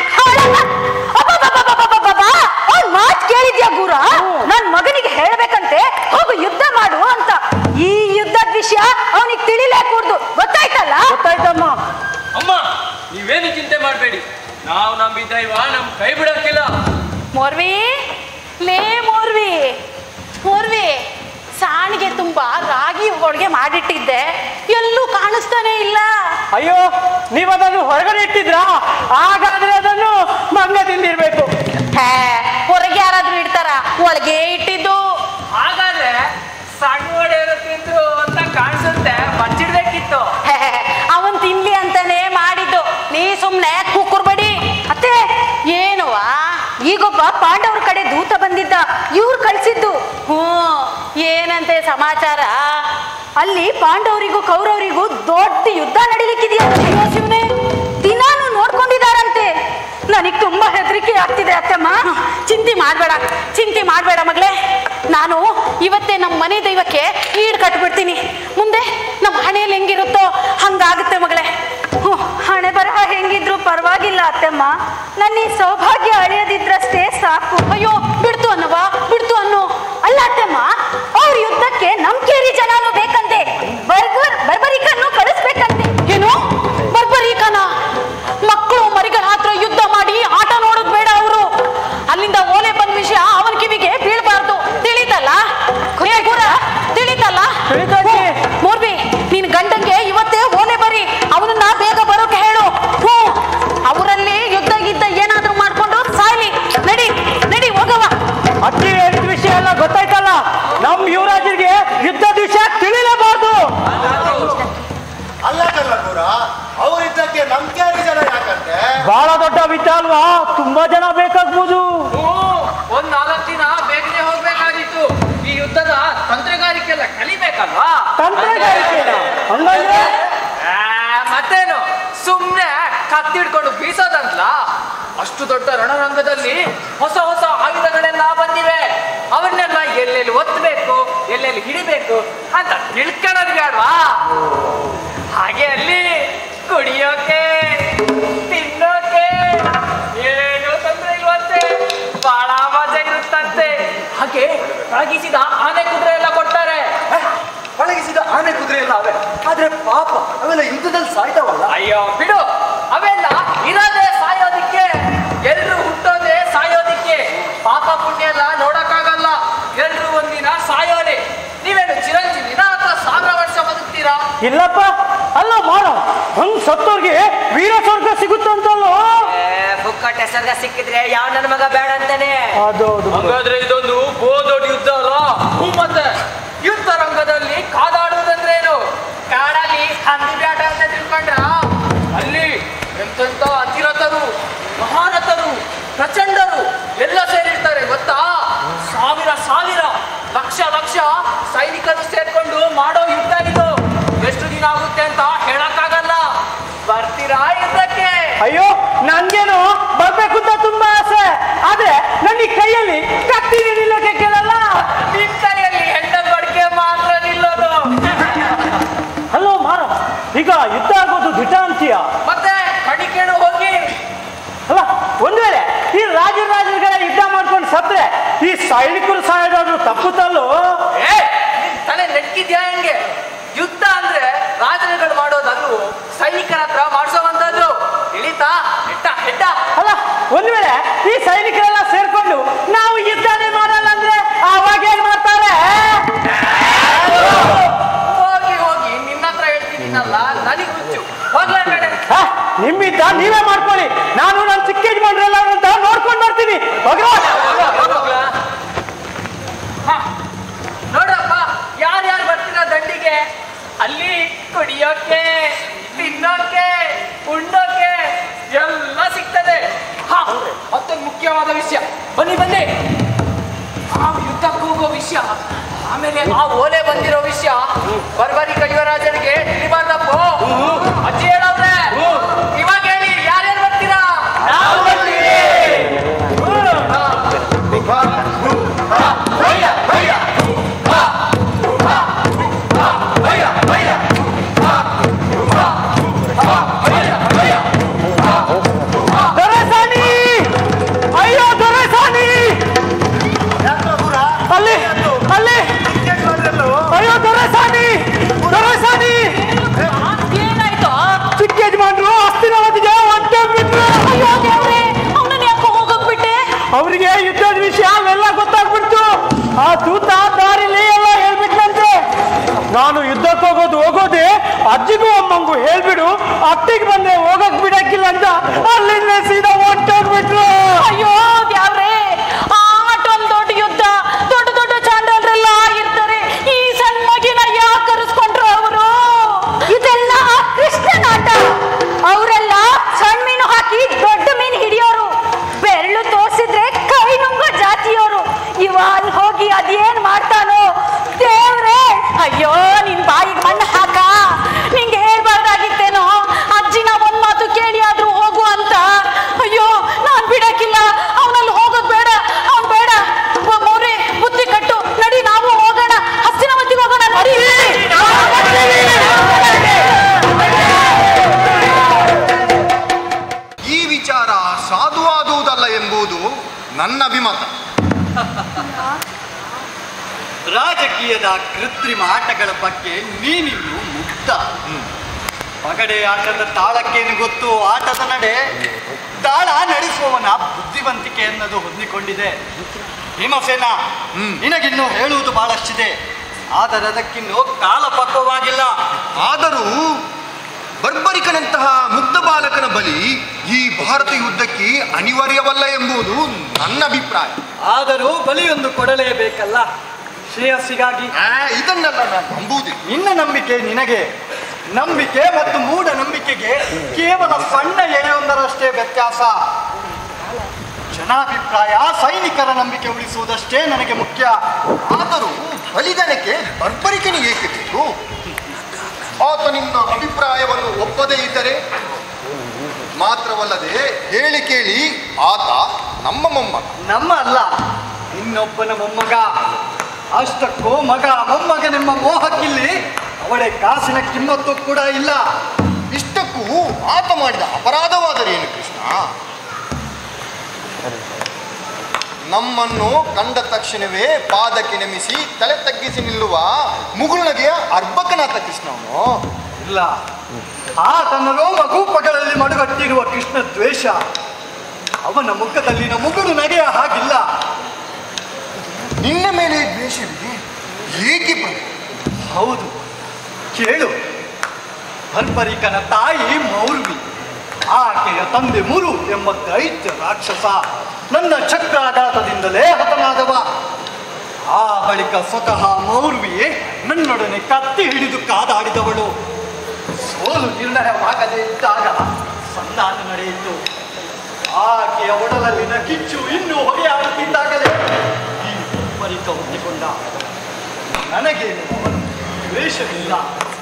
ಅವ್ನ್ ಮಾತು ಕೇಳಿದ್ಯಾ ಗುರ? ನನ್ ಮಗನಿಗೆ ಹೇಳ್ಬೇಕಂತೆ ಹೋಗು ಯುದ್ಧ ಮಾಡು ಅಂತ. ಈ ಯುದ್ಧದ ವಿಷಯ ಅವನಿಗೆ ತಿಳಿಲೇ ಕೂಡ್ದು. ಗೊತ್ತಾಯ್ತಲ್ಲ? ಗೊತ್ತಾಯ್ತಮ್ಮ. ಅಮ್ಮ, ನೀವೇನು ಚಿಂತೆ ಮಾಡಬೇಡಿ. ನಾವು ನಂಬಿದ್ದ ಇವ ನಮ್ ಕೈ ಬಿಡಕ್ಕಿಲ್ಲ. ಮೋರ್ವಿ, ಲೇ ಮೋರ್ವಿ, ಮೋರ್ವಿ, ಸಾಣಿಗೆ ತುಂಬಾ ರಾಗಿ ಹೋಳಿಗೆ ಮಾಡಿಟ್ಟಿದ್ದೆ, ಎಲ್ಲೂ ಕಾಣಿಸ್ತಾನೆ ಇಲ್ಲ. ಅಯ್ಯೋ, ನೀವು ಅದನ್ನು ಹೊರಗಡೆ ಇಟ್ಟಿದ್ರಾ? ಹಾಗಾದ್ರೆ ಅದನ್ನು ಮಂಗದಿಂದಿರ್ಬೇಕು. ಹೇ, ಹೊರಗೆ ಯಾರಾದ್ರೂ ಇಡ್ತಾರ? ಒಳಗೆ ಇಟ್ಟಿದ್ದು. ಹಾಗಾದ್ರೆ ಸಣ್ಣ ಒಡೆಯರು ತಿಂದ್ರು ಅಂತ ಕಾಣಿಸುತ್ತೆ, ಬಚ್ಚಿಡ್ಬೇಕಿತ್ತು. ಅವನ್ ತಿನ್ಲಿ ಅಂತಾನೆ ಮಾಡಿದ್ದು. ನೀ ಸುಮ್ನೆ ಕೂಕುರ್ಬೇಡಿ. ಅತ್ತೆ ಏನವಾ? ಈಗೊಬ್ಬ ಪಾಂಡವ್ರ ಕಡೆ ದೂತ ಬಂದಿದ್ದ, ಇವ್ರು ಕಳ್ಸಿದ್ದು. ಹ್ಞೂ, ಏನಂತೆ ಸಮಾಚಾರ? ಅಲ್ಲಿ ಪಾಂಡವರಿಗೂ ಕೌರವರಿಗೂ ದೊಡ್ಡ ಯುದ್ಧ ನಡೀಲಿಕ್ಕಿದೆಯಂತೆ. ಶಿವನೇ, ದಿನಾನು ನೋಡ್ಕೊಂಡಿದಾರಂತೆ. ನನಗೆ ತುಂಬಾ ಹೆದರಿಕೆ ಆಗ್ತಿದೆ ಅತ್ತಮ್ಮ. ಚಿಂತೆ ಮಾಡ್ಬೇಡ, ಚಿಂತೆ ಮಾಡ್ಬೇಡ ಮಗಳೇ. ನಾನು ಇವತ್ತೇ ನಮ್ಮ ಮನೆ ದೈವಕ್ಕೆ ಈಡ್ ಕಟ್ಬಿಡ್ತೀನಿ. ಮುಂದೆ ನಮ್ಮ ಹಣೆಯಲ್ಲಿ ಹೆಂಗಿರುತ್ತೋ ಹಂಗಾಗುತ್ತೆ ಮಗಳೇ. ಹ್ಞೂ, ಹಣೆ ಬರಹ ಹೆಂಗಿದ್ರು ಪರವಾಗಿಲ್ಲ ಅತ್ತಮ್ಮ. ನನ್ನ ಈ ಸೌಭಾಗ್ಯ ಅಳಿಯದಿದ್ರಷ್ಟೇ ಸಾಕು. ಅಯ್ಯೋ, ಬಿಡ್ತು ಅನ್ನವ, ಬಿಡ್ತು ಅನ್ನೋ. ಅಲ್ಲ ಅತ್ತಮ್ಮ, ಅವ್ರ ಯುದ್ಧಕ್ಕೆ ನಮ್ ಕೇರಿ ಜನನು ಬೇಕಂತೆ. ಬರ್ಬರ್ ಬರ್ಬರಿಕನ್ನು ಕಳಿಸ್ಬೇಕಂತೆ. ಏನು ಬರ್ಬರೀಕನ? ಮಕ್ಕಳು ಮರಿಗಳ ಹತ್ರ ಯುದ್ಧ ಮಾಡಿ ಆಟ ನೋಡೋದು ಬೇಡ. ಅವರು ಅಲ್ಲಿಂದ ಓಲೆ ಬಂದ ವಿಷಯ ಅವನ ಕಿವಿಗೆ ಬೀಳ್ಬಾರ್ದು. ತಿಳಿತಲ್ಲ? ತಿಳಿತಲ್ಲ? ಮೋರ್ಬಿ, ನೀನ್ ಗಂಡಂಗೆ ಇವತ್ತೇ ಓಲೆ ಬರಿ, ಅವನನ್ನ ಬೇಗ ಬರೋಕೆ ಹೇಳು. ಹ್ಞೂ, ಅವರಲ್ಲಿ ಯುದ್ಧ ಗಿದ್ದ ಏನಾದ್ರೂ ಮಾಡ್ಕೊಂಡು ಸಾಯ್ಲಿ. ನಡಿ ನಡಿ ಹೋಗವ. ಅಕ್ಕಿ ಹೇಳಿದ ವಿಷಯ ಎಲ್ಲ ಗೊತ್ತಾಯ್ತಲ್ಲ? ನಮ್ ಯುವರಾಜರಿಗೆ ಯುದ್ಧದ ವಿಷಯ ತಿಳಿಲೇಬಾರ್ದು. ಅಲ್ಲ ಕಲ್ಲ ಕೂಡ ಅವರಿದ್ದಕ್ಕೆ ನಂಬಿಕೆ ಜನ ಯಾಕಂತೆ? ಬಹಳ ದೊಡ್ಡ ವಿದ್ಯ ಅಲ್ವಾ? ತುಂಬಾ ಜನ ಬೇಕಾಗ್ಬೋದು. ಒಂದ್ ನಾಲ್ಕು ದಿನ ಬೇಗನೆ ಹೋಗ್ಬೇಕಾಗಿತ್ತು. ಈ ಯುದ್ಧದ ತಂತ್ರಗಾರಿಕೆಲ್ಲ ಕಲಿಬೇಕಲ್ವಾ? ತಂತ್ರಗಾರಿಕೆನಾ? ಹಂಗಂದ್ರೆ ಆ, ಮತ್ತೇನು, ಸುಮ್ನೆ ಕತ್ತಿಡ್ಕೊಂಡು ಬೀಸೋದಂತಲ. ಅಷ್ಟು ದೊಡ್ಡ ರಣರಂಗದಲ್ಲಿ ಹೊಸ ಹೊಸ ಆಯುಧಗಳೆಲ್ಲ ಬಂದಿವೆ. ಅವನ್ನೆಲ್ಲ ಎಲ್ಲೆಲ್ಲಿ ಒತ್ತಬೇಕು, ಎಲ್ಲೆಲ್ಲಿ ಹಿಡಿಬೇಕು ಅಂತ ತಿಳ್ಕೊಳ್ಳೋದು ಬೇಡವಾ? ಹಾಗೆ ಅಲ್ಲಿ ಕುಡಿಯೋಕೆ ತಿನ್ನೋಕೆ ಏನು ತೊಂದರೆ ಇಲ್ವಂತೆ. ಬಹಳ ಮಜಾ ಇರುತ್ತಂತೆ. ಹಾಗೆ ಪಳಗಿಸಿದ ಆನೆ ಕುದುರೆ ಎಲ್ಲ ಕೊಡ್ತಾರೆ. ಪಳಗಿಸಿದ ಆನೆ ಕುದುರೆ ಎಲ್ಲ ಅವೆ, ಆದ್ರೆ ಪಾಪ ಅವೆಲ್ಲ ಯುದ್ಧದಲ್ಲಿ ಸಾಯ್ತಾವಲ್ಲ. ಅಯ್ಯೋ ಬಿಡು, ಅವೆಲ್ಲ ಇರೋದೇ ಸಾಯೋದಿಕ್ಕೆ. ಎಲ್ರು ಹುಟ್ಟೋದೇ ಸಾಯೋದಿಕ್ಕೆ. ಪಾಪ ಪುಣ್ಯ ಎಲ್ಲ ನೋಡಕ್ಕಾಗಲ್ಲ. ಎಲ್ರು ಒಂದಿನ ಸಾಯೋನೆ. ನೀವೇನು ಚಿರಂಜೀವಿನ ಅಥವಾ ಸಾವಿರ ವರ್ಷ ಬದುಕ್ತೀರಾ? ಇಲ್ಲಪ್ಪ. ಅಲ್ಲ ಮಾಡ, ಹಂಗ್ ಸತ್ತೋರ್ಗೆ ವೀರ ಸ್ವರ್ಗ ಸಿಗುತ್ತಂತಲ್ಲೋ? ಬುಕ್ಕಟ್ಟೆ ಸ್ವರ್ಗ ಸಿಕ್ಕಿದ್ರೆ ಯಾವ ನನ್ನ ಮಗ ಬೇಡ ಅಂತಾನೆ. ಅದೌದು. ಹಾಗಾದ್ರೆ ಇದೊಂದು ಬೋದೊಡ್ಡ ಯುದ್ಧ ಅಲ್ಲ? ಮತ್ತೆ ಯುದ್ಧ ರಂಗದಲ್ಲಿ ಕಾದಾಡುವುದಂದ್ರೇನು? ಕಾಡಲ್ಲಿ ಹಂದಿ ಬ್ಯಾಟ ಅಂತ ತಿಳ್ಕೊಂಡ್ರ? ಅಲ್ಲಿ ಎಂತೆಂತ ಅತಿರಥರು, ಮಹಾರಥರು, ಪ್ರಚಂಡರು ಎಲ್ಲ ಸೇರಿರ್ತಾರೆ ಗೊತ್ತಾ? ಸಾವಿರ ಸಾವಿರ ಲಕ್ಷ ಲಕ್ಷ ಸೈನಿಕರು ಸೇರ್ಕೊಂಡು ಮಾಡೋ ಯುದ್ಧ ಇದು. ಎಷ್ಟು ದಿನ ಆಗುತ್ತೆ ಅಂತ ಹೇಳಕ್ಕಾಗಲ್ಲ. ಬರ್ತೀರಾ ಯುದ್ಧಕ್ಕೆ? ಅಯ್ಯೋ, ನನ್ಗೇನು ಬರ್ಬೇಕು ಅಂತ ತುಂಬಾ ಆಸೆ. ಆದ್ರೆ ನನ್ನ ಈ ಕೈಯಲ್ಲಿ ಕತ್ತಿ ನಿಲ್ಲಕ್ಕೆ ಕೇಳಲ್ಲ. ನಿನ್ ಕೈಯಲ್ಲಿ ಹೆಂಡ ಬಡ್ಕೆ ಮಾತ್ರ ನಿಲ್ಲೋದು. ಹಲೋ ಮಾರ, ಈಗ ಯುದ್ಧ ಆಗೋದು ದಿಟ ಬನ್ನಿ ಬನ್ನಿ. ಆ ಯುದ್ಧಕ್ಕೆ ಹೋಗೋ ವಿಷಯ, ಆಮೇಲೆ ಆ ಓಲೆ ಬಂದಿರೋ ವಿಷಯ ಬರ್ಬರಿಕ ಯುವರಾಜನಿಗೆ ತಿಳಿಬಾರ್ದಪ್ಪ. ಅಜ್ಜಿ ಹೇಳವ್ರೆ, ಇವಾಗ ಹೇಳಿ ಯಾರ್ಯಾರು ಬರ್ತೀರಾ? ನಾವು ಬರ್ತೀವಿ. ದೊರೆಸಾನಿ, ಅಯ್ಯೋ ದೊರೆಸಾನಿ, ಅಲ್ಲಿ ಅಲ್ಲಿ ಅಯ್ಯೋ ದೊರೆಸಾನಿ, ದೊರೆಸಾನಿ ಏನಾಯ್ತು? ಚಿಕ್ಕ ಯಜಮಾನ್ರು ಹಸ್ತಿನಾವತಿಗೆ ಹೊಂಟೋಗ್ಬಿಟ್ರು. ಅಯ್ಯೋ ದೇವ್ರೆ, ಅವನನ್ನ ಯಾಕೋ ಹೋಗಕ್ ಬಿಟ್ಟೆ? ಅವ್ರಿಗೆ ಯುದ್ಧದ ವಿಷಯ ಅವೆಲ್ಲ ಗೊತ್ತಾಗ್ಬಿಡ್ತು. ಆ ದೂತ ದಾರಿಲಿ ಎಲ್ಲ ಹೇಳ್ಬಿಟ್ನಂತೆ. ನಾನು ಯುದ್ಧಕ್ಕೆ ಹೋಗೋದು ಹೋಗೋದೆ ಅಜ್ಜಿಗೂ ಅಮ್ಮಂಗೂ ಹೇಳ್ಬಿಡು, ಅತ್ತಿಗೆ ಬಂದೆ ಹೋಗಕ್ ಬಿಡಕ್ಕಿಲ್ಲ ಅಂತ ಅಲ್ಲಿಂದ ಸೀದಾ ಹೊಂಟೋಗ್ಬಿಟ್ರು. ಅಯ್ಯೋ ದೇವ್ರೆ, ಆ ಅಷ್ಟೊಂದು ದೊಡ್ಡ ಯುದ್ಧ, ದೊಡ್ಡ ದೊಡ್ಡ ಚಾಂಡಲ್ರೆಲ್ಲ ಇರ್ತಾರೆ, ಈ ಸಣ್ಣ ಮಗಿನ ಯಾಕೆ ಕರೆಸ್ಕೊಂಡ್ರು ಅವರು? ಇದೆಲ್ಲ ಕೃಷ್ಣನ ಆಟ. ಅವರೆಲ್ಲ ಸಣ್ಣ ಮೀನು ಹಾಕಿ ದೊಡ್ಡ ಮೀನು ಹಿಡಿಯೋರು, ಬೆರಳು ತೋರಿಸಿದ್ರೆ ಕೈ ನುಂಗೋ ಜಾತಿಯೋರು. ಇವ ಅಲ್ಲಿ ಹೋಗಿ ಅದೇನ್ ಮಾಡ್ತಾನೋ ದೇವ್ರೆ. ಅಯ್ಯೋ ನಿನ್ ಬಾಯಿಗೆ ಮಣ್ಣು ಹಾಕ. ನಿಂಗೆ ಹೇಳ್ಬಾರ್ದಾಗಿತ್ತೇನೋ, ಅಜ್ಜಿನ ಒಂದ್ ಮಾತು ಕೇಳಿ ಆದ್ರೂ ಹೋಗು ಅಂತ. ಅಯ್ಯೋ ನಾನ್ ಬಿಡಕ್ಕಿಲ್ಲ, ಅವನಲ್ಲಿ ಹೋಗೋದ್ ಬೇಡ, ಅವ್ನ್ ಬೇಡ. ಮೌರಿ ಬುದ್ಧಿ ಕಟ್ಟು, ನಡಿ ನಾವು ಹೋಗೋಣ, ಹಸ್ತಿನಾವತಿಗೆ ಹೋಗೋಣ, ನಡಿ. ಈ ವಿಚಾರ ಸಾಧುವಾದುದಲ್ಲ ಎಂಬುದು ನನ್ನ ಅಭಿಮತ. ರಾಜಕೀಯದ ಕೃತ್ರಿಮ ಆಟಗಳ ಬಗ್ಗೆ ನೀನಿನ್ನು ಮುಕ್ತ. ಪಗಡೆ ಆಟದ ತಾಳಕ್ಕೇನು ಗೊತ್ತು, ಆಟದ ನಡೆ ತಾಳ ನಡೆಸುವವನ ಬುದ್ಧಿವಂತಿಕೆ ಅನ್ನೋದು ಹೊಂದಿಕೊಂಡಿದೆ. ಭೀಮಸೇನ, ನಿನಗಿನ್ನು ಹೇಳುವುದು ಬಹಳಷ್ಟಿದೆ, ಆದರೆ ಅದಕ್ಕಿನ್ನು ಕಾಲ ಪಕ್ವವಾಗಿಲ್ಲ. ಆದರೂ ಬರ್ಬರಿಕನಂತಹ ಮುಗ್ಧ ಬಾಲಕನ ಬಲಿ ಈ ಭಾರತ ಯುದ್ಧಕ್ಕೆ ಅನಿವಾರ್ಯವಲ್ಲ ಎಂಬುದು ನನ್ನ ಅಭಿಪ್ರಾಯ. ಆದರೂ ಬಲಿಯೊಂದು ಕೊಡಲೇಬೇಕಲ್ಲ, ಶ್ರೇಯಸ್ಸಿಗಾಗಿ. ಇದನ್ನೆಲ್ಲ ನಾನು ನಂಬುವುದಿಲ್ಲ. ನಿನ್ನ ನಂಬಿಕೆ ನಿನಗೆ, ನಂಬಿಕೆ ಮತ್ತು ಮೂಢ ನಂಬಿಕೆಗೆ ಕೇವಲ ಸಣ್ಣ ಎಳೆಯೊಂದರಷ್ಟೇ ವ್ಯತ್ಯಾಸ. ಜನಾಭಿಪ್ರಾಯ, ಸೈನಿಕರ ನಂಬಿಕೆ ಉಳಿಸುವುದಷ್ಟೇ ನನಗೆ ಮುಖ್ಯ. ಆದರೂ ಬಲಿದಾನಕ್ಕೆ ಬರ್ಬರಿಕನಿಗೆ ಏಕೆ ಬೇಕು? ಆತ ನಿನ್ನ ಅಭಿಪ್ರಾಯವನ್ನು ಒಪ್ಪದೇ ಇದ್ದರೆ ಮಾತ್ರವಲ್ಲದೆ ಹೇಳಿ ಕೇಳಿ ಆತ ನಮ್ಮ ಮೊಮ್ಮಗ. ನಮ್ಮ ಅಲ್ಲ, ಇನ್ನೊಬ್ಬನ ಮೊಮ್ಮಗ. ಅಷ್ಟಕ್ಕೂ ಮಗ ಮೊಮ್ಮಗನೆಂಬ ಮೋಹಕ್ಕಿಲ್ಲಿ ಅವಳೆ ಕಾಸಿನ ಕಿಮ್ಮತ್ತು ಕೂಡ ಇಲ್ಲ. ಇಷ್ಟಕ್ಕೂ ಆತ ಮಾಡಿದ ಅಪರಾಧವಾದರೆ ಏನು ಕೃಷ್ಣ? ನಮ್ಮನ್ನು ಕಂಡ ತಕ್ಷಣವೇ ಪಾದಕ್ಕೆ ನಮಿಸಿ ತಲೆ ತಗ್ಗಿಸಿ ನಿಲ್ಲುವ ಮುಗುಳ್ನಗೆಯ ಅರ್ಭಕನಾಥ ಕೃಷ್ಣವನು. ಇಲ್ಲ, ಆತನ ರೋಮಗೂಪಗಳಲ್ಲಿ ಮಡುಗಟ್ಟಿರುವ ಕೃಷ್ಣ ದ್ವೇಷ ಅವನ ಮುಖದಲ್ಲಿನ ಮುಗುಳು ನಗೆಯ ಹಾಗಿಲ್ಲ. ನಿನ್ನ ಮೇಲೆ ದ್ವೇಷವಿದೆ ಏಕೆ ಪ್ರಭು? ಹೌದು, ಕೇಳು. ಬರ್ಬರಿಕನ ತಾಯಿ ಮೌರ್ವಿ, ಆಕೆಯ ತಂದೆ ಮುರು ಎಂಬ ದೈತ್ಯ ರಾಕ್ಷಸ ನನ್ನ ಚಕ್ರಾಘಾತದಿಂದಲೇ ಹತನಾದವ. ಆ ಬಳಿಕ ಸ್ವತಃ ಮೌರ್ವಿಯೇ ನನ್ನೊಡನೆ ಕತ್ತಿ ಹಿಡಿದು ಕಾದಾಡಿದವಳು. ಸೋಲು ನಿರ್ಣಯವಾಗದೇ ಇದ್ದಾಗ ಸಂಧಾನ ನಡೆಯಿತು. ಆಕೆಯ ಒಡಲಲ್ಲಿನ ಕಿಚ್ಚು ಇನ್ನೂ ಹೊಗೆಯಾಡುತ್ತಿದ್ದಾಗಲೇ ಈ ಬರ್ಬರಿಕ ಹುಟ್ಟಿಕೊಂಡ. ನನಗೇನು ಅವನ ದ್ವೇಷವಿಲ್ಲ.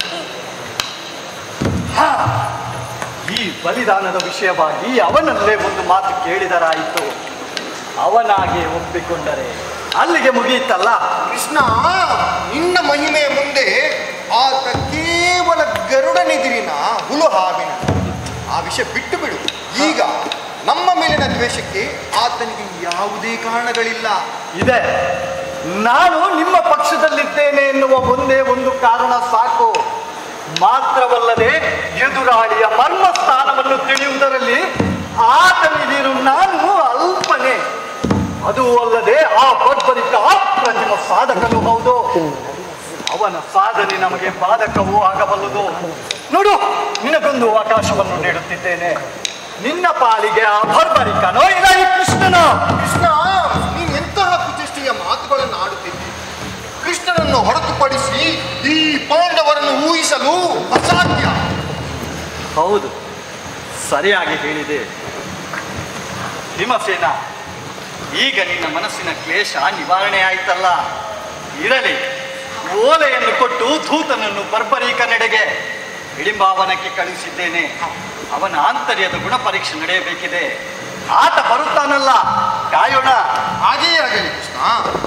ಹಾ, ಈ ಬಲಿದಾನದ ವಿಷಯವಾಗಿ ಅವನಲ್ಲೇ ಒಂದು ಮಾತು ಕೇಳಿದರಾಯಿತು. ಅವನಾಗೆ ಒಪ್ಪಿಕೊಂಡರೆ ಅಲ್ಲಿಗೆ ಮುಗಿಯಿತಲ್ಲ. ಕೃಷ್ಣ, ನಿನ್ನ ಮಹಿಮೆಯ ಮುಂದೆ ಆತ ಕೇವಲ ಗರುಡನೆದಿರಿನ ಹುಲು ಹಾವಿನ. ಆ ವಿಷಯ ಬಿಟ್ಟು ಬಿಡು. ಈಗ ನಮ್ಮ ಮೇಲಿನ ದ್ವೇಷಕ್ಕೆ ಆತನಿಗೆ ಯಾವುದೇ ಕಾರಣಗಳಿಲ್ಲ. ಇದೆ, ನಾನು ನಿಮ್ಮ ಪಕ್ಷದಲ್ಲಿದ್ದೇನೆ ಎನ್ನುವ ಒಂದೇ ಒಂದು ಕಾರಣ ಸಾಕು. ಮಾತ್ರವಲ್ಲದೆ ಎದುರಾಳಿಯ ಮರ್ಮ ಸ್ಥಾನವನ್ನು ತಿಳಿಯುವುದರಲ್ಲಿ ಆತನಿಗಿರು ನಾನು ಅಲ್ಪನೆ. ಅದು ಅಲ್ಲದೆ ಆ ಬರ್ಬರಿಕ ಅಪ್ರತಿಮ ಸಾಧಕನು ಹೌದು. ಅವನ ಸಾಧನೆ ನಮಗೆ ಬಾಧಕವೂ ಆಗಬಲ್ಲದು. ನೋಡು, ನಿನಗೊಂದು ಅವಕಾಶವನ್ನು ನೀಡುತ್ತಿದ್ದೇನೆ. ನಿನ್ನ ಪಾಲಿಗೆ ಆ ಬರ್ಬರಿಕನೋ ಇಲ್ಲ ಈ ಕೃಷ್ಣನೋ? ಕೃಷ್ಣ, ನೀನು ಎಂತಹ ಕುಚೇಷ್ಟೆಯ ಮಾತುಗಳನ್ನು ಆಡುತ್ತಿದ್ದಿ. ಕೃಷ್ಣನನ್ನು ಹೊರತುಪಡಿಸಿ ಈ ಪಾಂಡವರನ್ನು ಊಹಿಸಲು ಅಸಾಧ್ಯ. ಹೌದು, ಸರಿಯಾಗಿ ಹೇಳಿದೆ ಭೀಮಸೇನ. ಈಗ ನಿನ್ನ ಮನಸ್ಸಿನ ಕ್ಲೇಶ ನಿವಾರಣೆ ಆಯ್ತಲ್ಲ. ಇರಲಿ, ಓಲೆಯನ್ನು ಕೊಟ್ಟು ಧೂತನನ್ನು ಬರ್ಬರೀಕ ನಡೆಗೆ ಹಿಡಿಂಬಾವನಕ್ಕೆ ಕಳುಹಿಸಿದ್ದೇನೆ. ಅವನ ಆಂತರ್ಯದ ಗುಣ ಪರೀಕ್ಷೆ ನಡೆಯಬೇಕಿದೆ. ಆತ ಬರುತ್ತಾನಲ್ಲ, ಕಾಯೋಣ. ಹಾಗೇ ಆಗಲಿ ಕೃಷ್ಣ.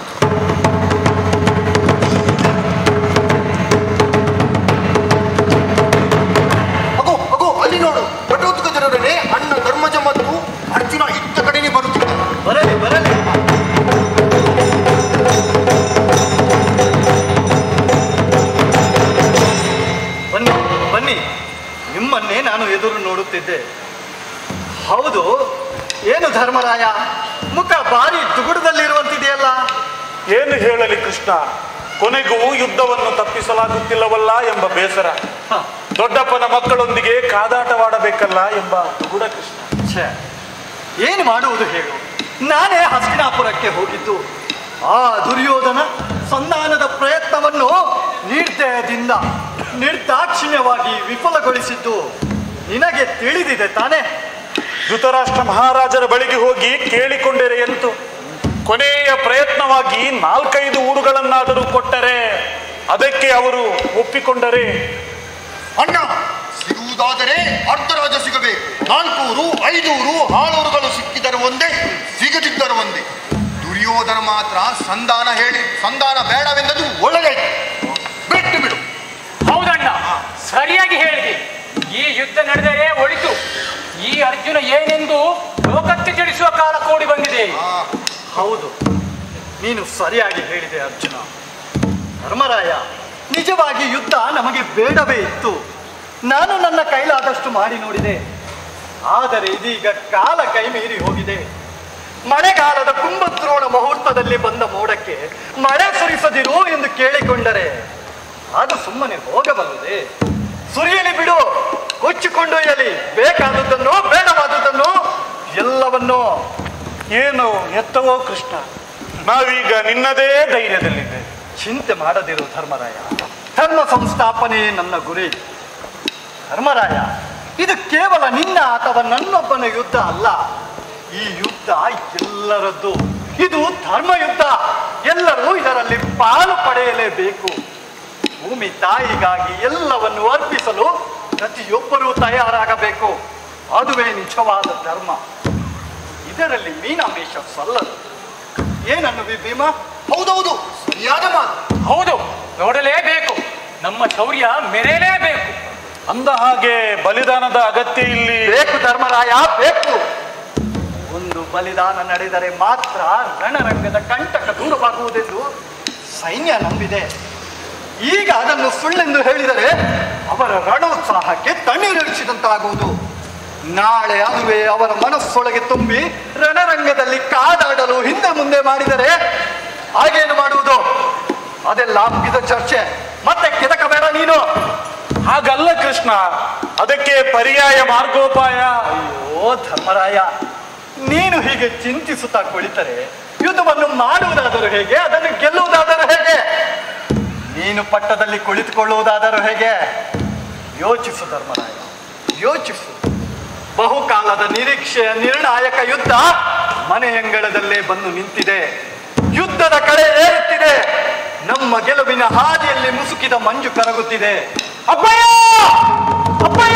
ಅಗೋ ಅಗೋ ಅಲ್ಲಿ ನೋಡು, ಘಟೋತ್ಕಚರೊಡನೆ ಅಣ್ಣ ಧರ್ಮಜ ಮತ್ತು ಅರ್ಜುನ ಇತ್ತ ಕಡೆಗೆ ಬರುತ್ತಿದ್ದ. ಬರಲಿ ಬರಲಿ. ಬನ್ನಿ ಬನ್ನಿ, ನಿಮ್ಮನ್ನೇ ನಾನು ಎದುರು ನೋಡುತ್ತಿದ್ದೆ. ಹೌದು, ಏನು ಧರ್ಮರಾಯ, ಮುಖ ಭಾರಿ ದುಗುಡದಲ್ಲಿರುವಂತಿದೆಯಲ್ಲ. ಏನು ಹೇಳಲಿ ಕೃಷ್ಣ, ಕೊನೆಗೂ ಯುದ್ಧವನ್ನು ತಪ್ಪಿಸಲಾಗುತ್ತಿಲ್ಲವಲ್ಲ ಎಂಬ ಬೇಸರ, ದೊಡ್ಡಪ್ಪನ ಮಕ್ಕಳೊಂದಿಗೆ ಕಾದಾಟವಾಡಬೇಕಲ್ಲ ಎಂಬ ದುಗುಡ ಕೃಷ್ಣ. ಛೇ, ಏನು ಮಾಡುವುದು ಹೇಳು. ನಾನೇ ಹಸ್ತಿನಾಪುರಕ್ಕೆ ಹೋಗಿದ್ದು. ಆ ದುರ್ಯೋಧನ ಸಂಧಾನದ ಪ್ರಯತ್ನವನ್ನು ನಿರ್ದಯದಿಂದ ನಿರ್ದಾಕ್ಷಿಣ್ಯವಾಗಿ ವಿಫಲಗೊಳಿಸಿದ್ದು ನಿನಗೆ ತಿಳಿದಿದೆ ತಾನೇ? ಧೃತರಾಷ್ಟ್ರ ಮಹಾರಾಜರ ಬಳಿಗೆ ಹೋಗಿ ಕೇಳಿಕೊಂಡರೆ ಎಂತು? ಕೊನೆಯ ಪ್ರಯತ್ನವಾಗಿ ನಾಲ್ಕೈದು ಊರುಗಳನ್ನಾದರೂ ಕೊಟ್ಟರೆ ಅದಕ್ಕೆ ಅವರು ಒಪ್ಪಿಕೊಂಡರೆ? ಅಣ್ಣ, ಸಿಗುವುದಾದರೆ ಅರ್ಧರಾಜ ಸಿಗಬೇಕು. ನಾಲ್ಕೂರು ಐದೂರು ಆಳೂರುಗಳು ಸಿಕ್ಕಿದರೆ ಒಂದೇ, ಸಿಗದಿದ್ದರು ಒಂದೇ. ದುರ್ಯೋಧನ ಮಾತ್ರ ಸಂಧಾನ ಹೇಳಿ ಸಂಧಾನ ಬೇಡವೆಂದದು ಒಳ್ಳೆಯ ಬಿಟ್ಟು ಬಿಡು. ಹೌದಣ್ಣ, ಸರಿಯಾಗಿ ಹೇಳಿದೆ. ಈ ಯುದ್ಧ ನಡೆದರೆ ಒಳಿತು. ಈ ಅರ್ಜುನ ಏನೆಂದು ಲೋಕಕ್ಕೆ ತಿಳಿಸುವ ಕಾಲ ಕೂಡಿ ಬಂದಿದೆ. ಹೌದು, ನೀನು ಸರಿಯಾಗಿ ಹೇಳಿದೆ ಅರ್ಜುನ. ಧರ್ಮರಾಯ, ನಿಜವಾಗಿ ಯುದ್ಧ ನಮಗೆ ಬೇಡವೇ ಇತ್ತು. ನಾನು ನನ್ನ ಕೈಲಾದಷ್ಟು ಮಾಡಿ ನೋಡಿದೆ. ಆದರೆ ಇದೀಗ ಕಾಲ ಕೈ ಮೀರಿ ಹೋಗಿದೆ. ಮಳೆಗಾಲದ ಕುಂಭದ್ರೋಣ ಮುಹೂರ್ತದಲ್ಲಿ ಬಂದ ಮೋಡಕ್ಕೆ ಮಳೆ ಸುರಿಸದಿರು ಎಂದು ಕೇಳಿಕೊಂಡರೆ ಅದು ಸುಮ್ಮನೆ ಹೋಗಬಲ್ಲದೆ? ಸುರಿಯಲಿ ಬಿಡು, ಕೊಚ್ಚಿಕೊಂಡೊಯ್ಯಲಿ. ಬೇಕಾದದ್ದನ್ನು ಬೇಡವಾದದ್ದನ್ನು ಎಲ್ಲವನ್ನೂ. ಏನು ಎತ್ತವೋ ಕೃಷ್ಣ, ನಾವೀಗ ನಿನ್ನದೇ ಧೈರ್ಯದಲ್ಲಿದೆ. ಚಿಂತೆ ಮಾಡದಿರು ಧರ್ಮರಾಯ. ಧರ್ಮ ಸಂಸ್ಥಾಪನೆ ನನ್ನ ಗುರಿ. ಧರ್ಮರಾಯ, ಇದು ಕೇವಲ ನಿನ್ನ ಅಥವಾ ನನ್ನೊಬ್ಬನ ಯುದ್ಧ ಅಲ್ಲ. ಈ ಯುದ್ಧ ಎಲ್ಲರದ್ದು. ಇದು ಧರ್ಮ ಯುದ್ಧ. ಎಲ್ಲರೂ ಇದರಲ್ಲಿ ಪಾಲು ಪಡೆಯಲೇಬೇಕು. ಭೂಮಿ ತಾಯಿಗಾಗಿ ಎಲ್ಲವನ್ನು ಅರ್ಪಿಸಲು ಪ್ರತಿಯೊಬ್ಬರೂ ತಯಾರಾಗಬೇಕು. ಅದುವೇ ನಿಜವಾದ ಧರ್ಮ. ಇದರಲ್ಲಿ ಮೀನಾಮೇಷ ಸಲ್ಲದು. ಏನನ್ನು ಭೀಮ? ಹೌದೌದು, ಸರಿಯಾದ ಮಾತು. ಹೌದು, ನೋಡಲೇಬೇಕು. ನಮ್ಮ ಶೌರ್ಯ ಮೆರೆಯಲೇಬೇಕು. ಅಂದ ಹಾಗೆ ಬಲಿದಾನದ ಅಗತ್ಯ ಇಲ್ಲಿ ಬೇಕು ಧರ್ಮರಾಯ, ಬೇಕು. ಒಂದು ಬಲಿದಾನ ನಡೆದರೆ ಮಾತ್ರ ರಣರಂಗದ ಕಂಟಕ ದೂರವಾಗುವುದೆಂದು ಸೈನ್ಯ ನಂಬಿದೆ. ಈಗ ಅದನ್ನು ಸುಳ್ಳೆಂದು ಹೇಳಿದರೆ ಅವರ ರಣೋತ್ಸಾಹಕ್ಕೆ ತಣ್ಣೀರಿಳಿಸಿದಂತಾಗುವುದು. ನಾಳೆ ಅದುವೇ ಅವರ ಮನಸ್ಸೊಳಗೆ ತುಂಬಿ ರಣರಂಗದಲ್ಲಿ ಕಾದಾಡಲು ಹಿಂದೆ ಮುಂದೆ ಮಾಡಿದರೆ ಹಾಗೇನು ಮಾಡುವುದು? ಅದೆಲ್ಲ ಮುಗಿದ ಚರ್ಚೆ. ಮತ್ತೆ ಕೆದಕಬೇಡ ನೀನು. ಹಾಗಲ್ಲ ಕೃಷ್ಣ, ಅದಕ್ಕೆ ಪರ್ಯಾಯ ಮಾರ್ಗೋಪಾಯ. ಅಯ್ಯೋ ಧರ್ಮರಾಯ, ನೀನು ಹೀಗೆ ಚಿಂತಿಸುತ್ತಾ ಕುಳಿತರೆ ಯುದ್ಧವನ್ನು ಮಾಡುವುದಾದರೂ ಹೇಗೆ? ಅದನ್ನು ಗೆಲ್ಲುವುದಾದರೂ ಹೇಗೆ? ನೀನು ಪಟ್ಟದಲ್ಲಿ ಕುಳಿತುಕೊಳ್ಳುವುದಾದರೂ ಹೇಗೆ? ಯೋಚಿಸು ಧರ್ಮರಾಯ, ಯೋಚಿಸು. ಬಹುಕಾಲದ ನಿರೀಕ್ಷೆಯ ನಿರ್ಣಾಯಕ ಯುದ್ಧ ಮನೆಯಂಗಳದಲ್ಲೇ ಬಂದು ನಿಂತಿದೆ. ಯುದ್ಧದ ಕಡೆ ಏರುತ್ತಿದೆ. ನಮ್ಮ ಗೆಲುವಿನ ಹಾದಿಯಲ್ಲಿ ಮುಸುಕಿದ ಮಂಜು ಕರಗುತ್ತಿದೆ. ಅಪ್ಪಯ್ಯ, ಅಪ್ಪಯ್ಯ!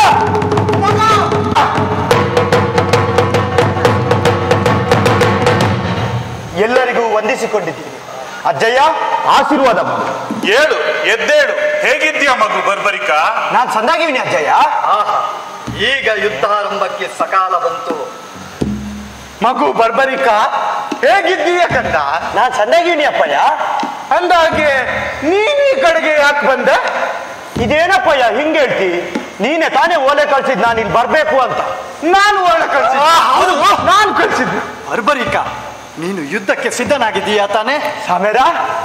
ಎಲ್ಲರಿಗೂ ವಂದಿಸಿಕೊಂಡಿದ್ದೀನಿ. ಅಜ್ಜಯ್ಯ, ಆಶೀರ್ವಾದ ಮಾಡು. ಏಳು, ಎದ್ದೇಳು. ಹೇಗಿದ್ದೀಯ ಮಗು ಬರ್ಬರಿಕ? ನಾನ್ ಸಂದಾಗಿವಿನಿ ಅಜ್ಜಯ್ಯ. ಆಹಾ, ಈಗ ಯುದ್ಧಾರಂಭಕ್ಕೆ ಸಕಾಲ ಬಂತು. ಮಗು ಬರ್ಬರಿಕ, ಹೇಗಿದ್ದೀಯ ಕಂದ? ನಾನ್ ಸಂದಾಗಿವಿನಿ ಅಪ್ಪಯ್ಯ. ಅಂದಾಗೆ ನೀನ್ ಈ ಕಡೆಗೆ ಯಾಕೆ ಬಂದೆ? ಇದೇನಪ್ಪಯ್ಯ ಹಿಂಗೆ ಹೇಳ್ತಿ? ನೀನೆ ತಾನೇ ಓಲೆ ಕಳ್ಸಿದ್ ನಾನು ಇಲ್ಲಿ ಬರ್ಬೇಕು ಅಂತ. ನಾನು ಓಲೆ ಕಳ್ಸಿದ್ದೆ? ಹೌದು, ನಾನು ಕಳ್ಸಿದ್ದೆ. ಬರ್ಬರಿಕ, ನೀನು ಯುದ್ಧಕ್ಕೆ ಸಿದ್ಧನಾಗಿದ್ದೀಯಾ ತಾನೇ? ಸಾಮೇರ,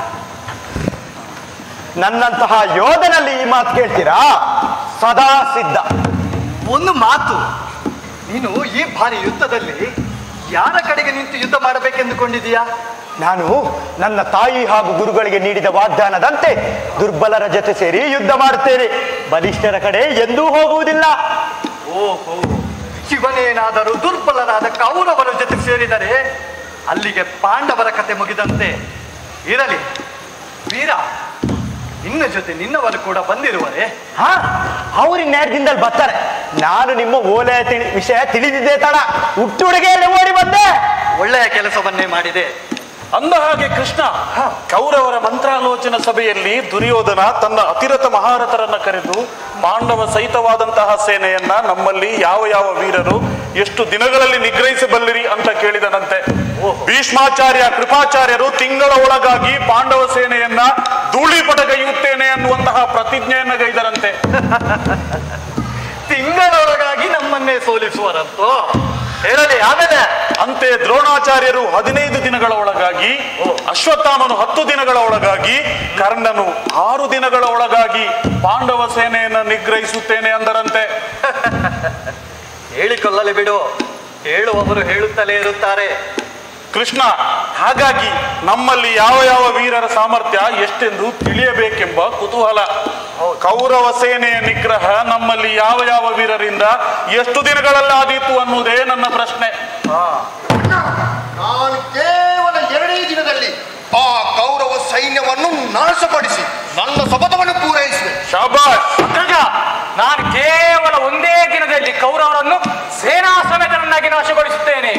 ನನ್ನಂತಹ ಯೋಧನಲ್ಲಿ ಈ ಮಾತು ಕೇಳ್ತೀರಾ? ಸದಾ ಸಿದ್ಧ. ಒಂದು ಮಾತು, ನೀನು ಈ ಬಾರಿ ಯುದ್ಧದಲ್ಲಿ ಯಾರ ಕಡೆಗೆ ನಿಂತು ಯುದ್ಧ ಮಾಡಬೇಕೆಂದುಕೊಂಡಿದೀಯಾ? ನಾನು ನನ್ನ ತಾಯಿ ಹಾಗೂ ಗುರುಗಳಿಗೆ ನೀಡಿದ ವಾಗ್ದಾನದಂತೆ ದುರ್ಬಲರ ಜೊತೆ ಸೇರಿ ಯುದ್ಧ ಮಾಡುತ್ತೇನೆ. ಬಲಿಷ್ಠರ ಕಡೆ ಎಂದೂ ಹೋಗುವುದಿಲ್ಲ. ಓಹೋ, ಶಿವನೇನಾದರೂ ದುರ್ಬಲರಾದ ಕೌರವರ ಜೊತೆ ಸೇರಿದರೆ ಅಲ್ಲಿಗೆ ಪಾಂಡವರ ಕತೆ ಮುಗಿದಂತೆ. ಇರಲಿ ವೀರ, ನಿನ್ನ ಜೊತೆ ನಿನ್ನವರು ಕೂಡ ಬಂದಿರುವರೆ? ಹಾ, ಅವ್ರಿನ್ನ ಎರಡು ದಿನದಲ್ಲಿ ಬರ್ತಾರೆ. ನಾನು ನಿಮ್ಮ ಓಲೆ ತಿಳಿ ವಿಷಯ ತಿಳಿದಿದ್ದೆ ತಡ ಹುಟ್ಟುಡುಗೆಯಲ್ಲಿ ಓಡಿ ಬಂದೆ. ಒಳ್ಳೆಯ ಕೆಲಸವನ್ನೇ ಮಾಡಿದೆ. ಅಂದ ಹಾಗೆ ಕೃಷ್ಣ, ಕೌರವರ ಮಂತ್ರಾಲೋಚನಾ ಸಭೆಯಲ್ಲಿ ದುರ್ಯೋಧನ ತನ್ನ ಅತಿರಥ ಮಹಾರಥರನ್ನ ಕರೆದು ಪಾಂಡವ ಸಹಿತವಾದಂತಹ ಸೇನೆಯನ್ನ ನಮ್ಮಲ್ಲಿ ಯಾವ ಯಾವ ವೀರರು ಎಷ್ಟು ದಿನಗಳಲ್ಲಿ ನಿಗ್ರಹಿಸಬಲ್ಲಿರಿ ಅಂತ ಕೇಳಿದನಂತೆ. ಭೀಷ್ಮಾಚಾರ್ಯ ಕೃಪಾಚಾರ್ಯರು ತಿಂಗಳ ಒಳಗಾಗಿ ಪಾಂಡವ ಸೇನೆಯನ್ನ ಧೂಳಿಪಟಗೈಯುತ್ತೇನೆ ಅನ್ನುವಂತಹ ಪ್ರತಿಜ್ಞೆಯನ್ನ ಗೈದರಂತೆ. ತಿಂಗಳೊಳಗಾಗಿ ನಮ್ಮನ್ನೇ ಸೋಲಿಸುವರಂತೋ? ಹೇಳಲಿ ಆಮೇಲೆ. ಅಂತೆ ದ್ರೋಣಾಚಾರ್ಯರು ಹದಿನೈದು ದಿನಗಳ ಒಳಗಾಗಿ, ಅಶ್ವತ್ಥಾಮನು ಹತ್ತು ದಿನಗಳ ಒಳಗಾಗಿ, ಕರ್ಣನು ಆರು ದಿನಗಳ ಒಳಗಾಗಿ ಪಾಂಡವ ಸೇನೆಯನ್ನು ನಿಗ್ರಹಿಸುತ್ತೇನೆ ಅಂದರಂತೆ. ಹೇಳಿಕೊಳ್ಳಲಿ ಬಿಡು, ಹೇಳುವವರು ಹೇಳುತ್ತಲೇ ಇರುತ್ತಾರೆ. ಕೃಷ್ಣ, ಹಾಗಾಗಿ ನಮ್ಮಲ್ಲಿ ಯಾವ ಯಾವ ವೀರರ ಸಾಮರ್ಥ್ಯ ಎಷ್ಟೆಂದು ತಿಳಿಯಬೇಕೆಂಬ ಕುತೂಹಲ. ಕೌರವ ಸೇನೆಯ ನಿಗ್ರಹ ನಮ್ಮಲ್ಲಿ ಯಾವ ಯಾವ ವೀರರಿಂದ ಎಷ್ಟು ದಿನಗಳಲ್ಲಾದೀತು ಅನ್ನುವುದೇ ನನ್ನ ಪ್ರಶ್ನೆ. ನಾನು ಕೇವಲ ಎರಡೇ ದಿನದಲ್ಲಿ ಆ ಕೌರವ ಸೈನ್ಯವನ್ನು ನಾಶಪಡಿಸಿ ನನ್ನ ಶಪಥವನ್ನು ಪೂರೈಸಿದೆ. ಶಾಬಾಷ್. ನಾನು ಕೇವಲ ಒಂದೇ ದಿನದಲ್ಲಿ ಕೌರವರನ್ನು ಸೇನಾ ಸಮೇತರನ್ನಾಗಿ ನಾಶಗೊಳಿಸುತ್ತೇನೆ.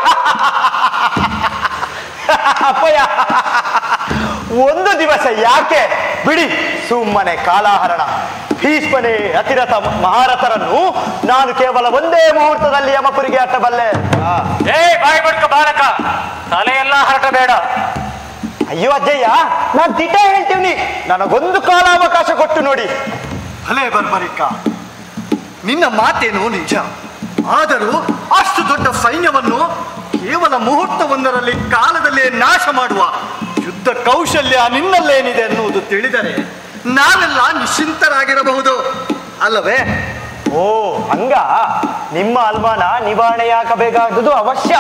ಅಪ್ಪಯ್ಯ, ಒಂದು ದಿವಸ ಯಾಕೆ ಬಿಡಿ, ಸುಮ್ಮನೆ ಕಾಲಾಹರಣ. ಭೀಷ್ಮನೇ ಅತಿರಥ ಮಹಾರಥರನ್ನು ನಾನು ಕೇವಲ ಒಂದೇ ಮುಹೂರ್ತದಲ್ಲಿ ಯಮಪುರಿಗೆ ಅಟ್ಟಬಲ್ಲೆ. ಏ ಬಾಯಿ ಬಡ್ಕ ಬಾಲಕ, ತಲೆಯೆಲ್ಲ ಹರಟಬೇಡ. ಅಯ್ಯೋ ಅಜ್ಜಯ್ಯ, ನಾನು ದಿಟ ಹೇಳ್ತೀವಿ, ನನಗೊಂದು ಕಾಲಾವಕಾಶ ಕೊಟ್ಟು ನೋಡಿ. ಭಲೇ ಬರ್ಬರಿಕ, ನಿನ್ನ ಮಾತೇನು ನಿಜ. ಆದರೂ ಅಷ್ಟು ದೊಡ್ಡ ಸೈನ್ಯವನ್ನು ಕೇವಲ ಮುಹೂರ್ತವೊಂದರಲ್ಲಿ ಕಾಲದಲ್ಲೇ ನಾಶ ಮಾಡುವ ಯುದ್ಧ ಕೌಶಲ್ಯ ನಿನ್ನಲ್ಲೇನಿದೆ ಅನ್ನುವುದು ತಿಳಿದರೆ ನಾವೆಲ್ಲ ನಿಶ್ಚಿಂತರಾಗಿರಬಹುದು ಅಲ್ಲವೇ? ಓ ಹಂಗ, ನಿಮ್ಮ ಅಲ್ಮಾನ ನಿವಾರಣೆಯಾಗಬೇಕಾದುದು ಅವಶ್ಯ.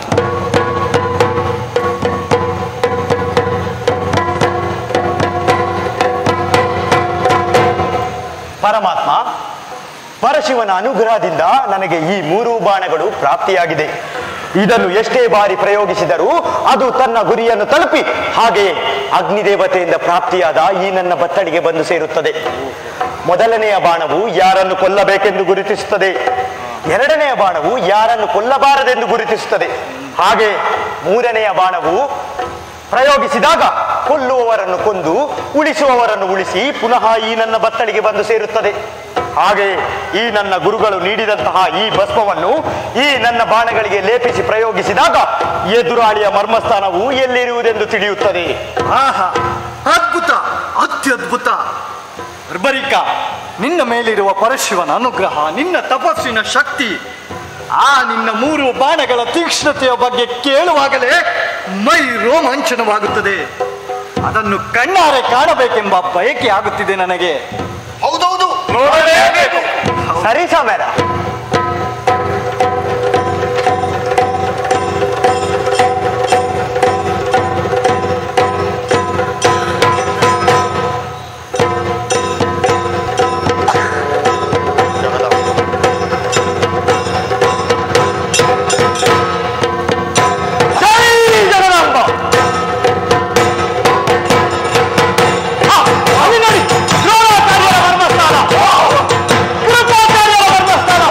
ಪರಮಾತ್ಮ ಪರಶಿವನ ಅನುಗ್ರಹದಿಂದ ನನಗೆ ಈ ಮೂರು ಬಾಣಗಳು ಪ್ರಾಪ್ತಿಯಾಗಿದೆ. ಇದನ್ನು ಎಷ್ಟೇ ಬಾರಿ ಪ್ರಯೋಗಿಸಿದರೂ ಅದು ತನ್ನ ಗುರಿಯನ್ನು ತಲುಪಿ ಹಾಗೆಯೇ ಅಗ್ನಿದೇವತೆಯಿಂದ ಪ್ರಾಪ್ತಿಯಾದ ಈ ನನ್ನ ಬತ್ತಳಿಗೆ ಬಂದು ಸೇರುತ್ತದೆ. ಮೊದಲನೆಯ ಬಾಣವು ಯಾರನ್ನು ಕೊಲ್ಲಬೇಕೆಂದು ಗುರುತಿಸುತ್ತದೆ, ಎರಡನೆಯ ಬಾಣವು ಯಾರನ್ನು ಕೊಲ್ಲಬಾರದೆಂದು ಗುರುತಿಸುತ್ತದೆ, ಹಾಗೆ ಮೂರನೆಯ ಬಾಣವು ಪ್ರಯೋಗಿಸಿದಾಗ ಕೊಲ್ಲುವವರನ್ನು ಕೊಂದು ಉಳಿಸುವವರನ್ನು ಉಳಿಸಿ ಪುನಃ ಈ ನನ್ನ ಬತ್ತಳಿಗೆ ಬಂದು ಸೇರುತ್ತದೆ. ಹಾಗೆ ಈ ನನ್ನ ಗುರುಗಳು ನೀಡಿದಂತಹ ಈ ಭಸ್ಮವನ್ನು ಈ ನನ್ನ ಬಾಣಗಳಿಗೆ ಲೇಪಿಸಿ ಪ್ರಯೋಗಿಸಿದಾಗ ಎದುರಾಳಿಯ ಮರ್ಮಸ್ಥಾನವು ಎಲ್ಲಿರುವುದೆಂದು ತಿಳಿಯುತ್ತದೆ. ಆಹಾ, ಅದ್ಭುತ, ಅತ್ಯದ್ಭುತ. ಬರ್ಬರಿಕ, ನಿನ್ನ ಮೇಲಿರುವ ಪರಶಿವನ ಅನುಗ್ರಹ, ನಿನ್ನ ತಪಸ್ಸಿನ ಶಕ್ತಿ, ಆ ನಿನ್ನ ಮೂರು ಬಾಣಗಳ ತೀಕ್ಷ್ಣತೆಯ ಬಗ್ಗೆ ಕೇಳುವಾಗಲೇ ಮೈ ರೋಮಾಂಚನವಾಗುತ್ತದೆ. ಅದನ್ನು ಕಣ್ಣಾರೆ ಕಾಣಬೇಕೆಂಬ ಬಯಕೆ ಆಗುತ್ತಿದೆ ನನಗೆ. ಹೌದೌದು, ನೋಡಲೇಬೇಕು. ಸರಿ ಸಾಮೇರ. ಕೃಪಾಚಾರ್ಯರ ಮರ್ಮಸ್ಥಾನ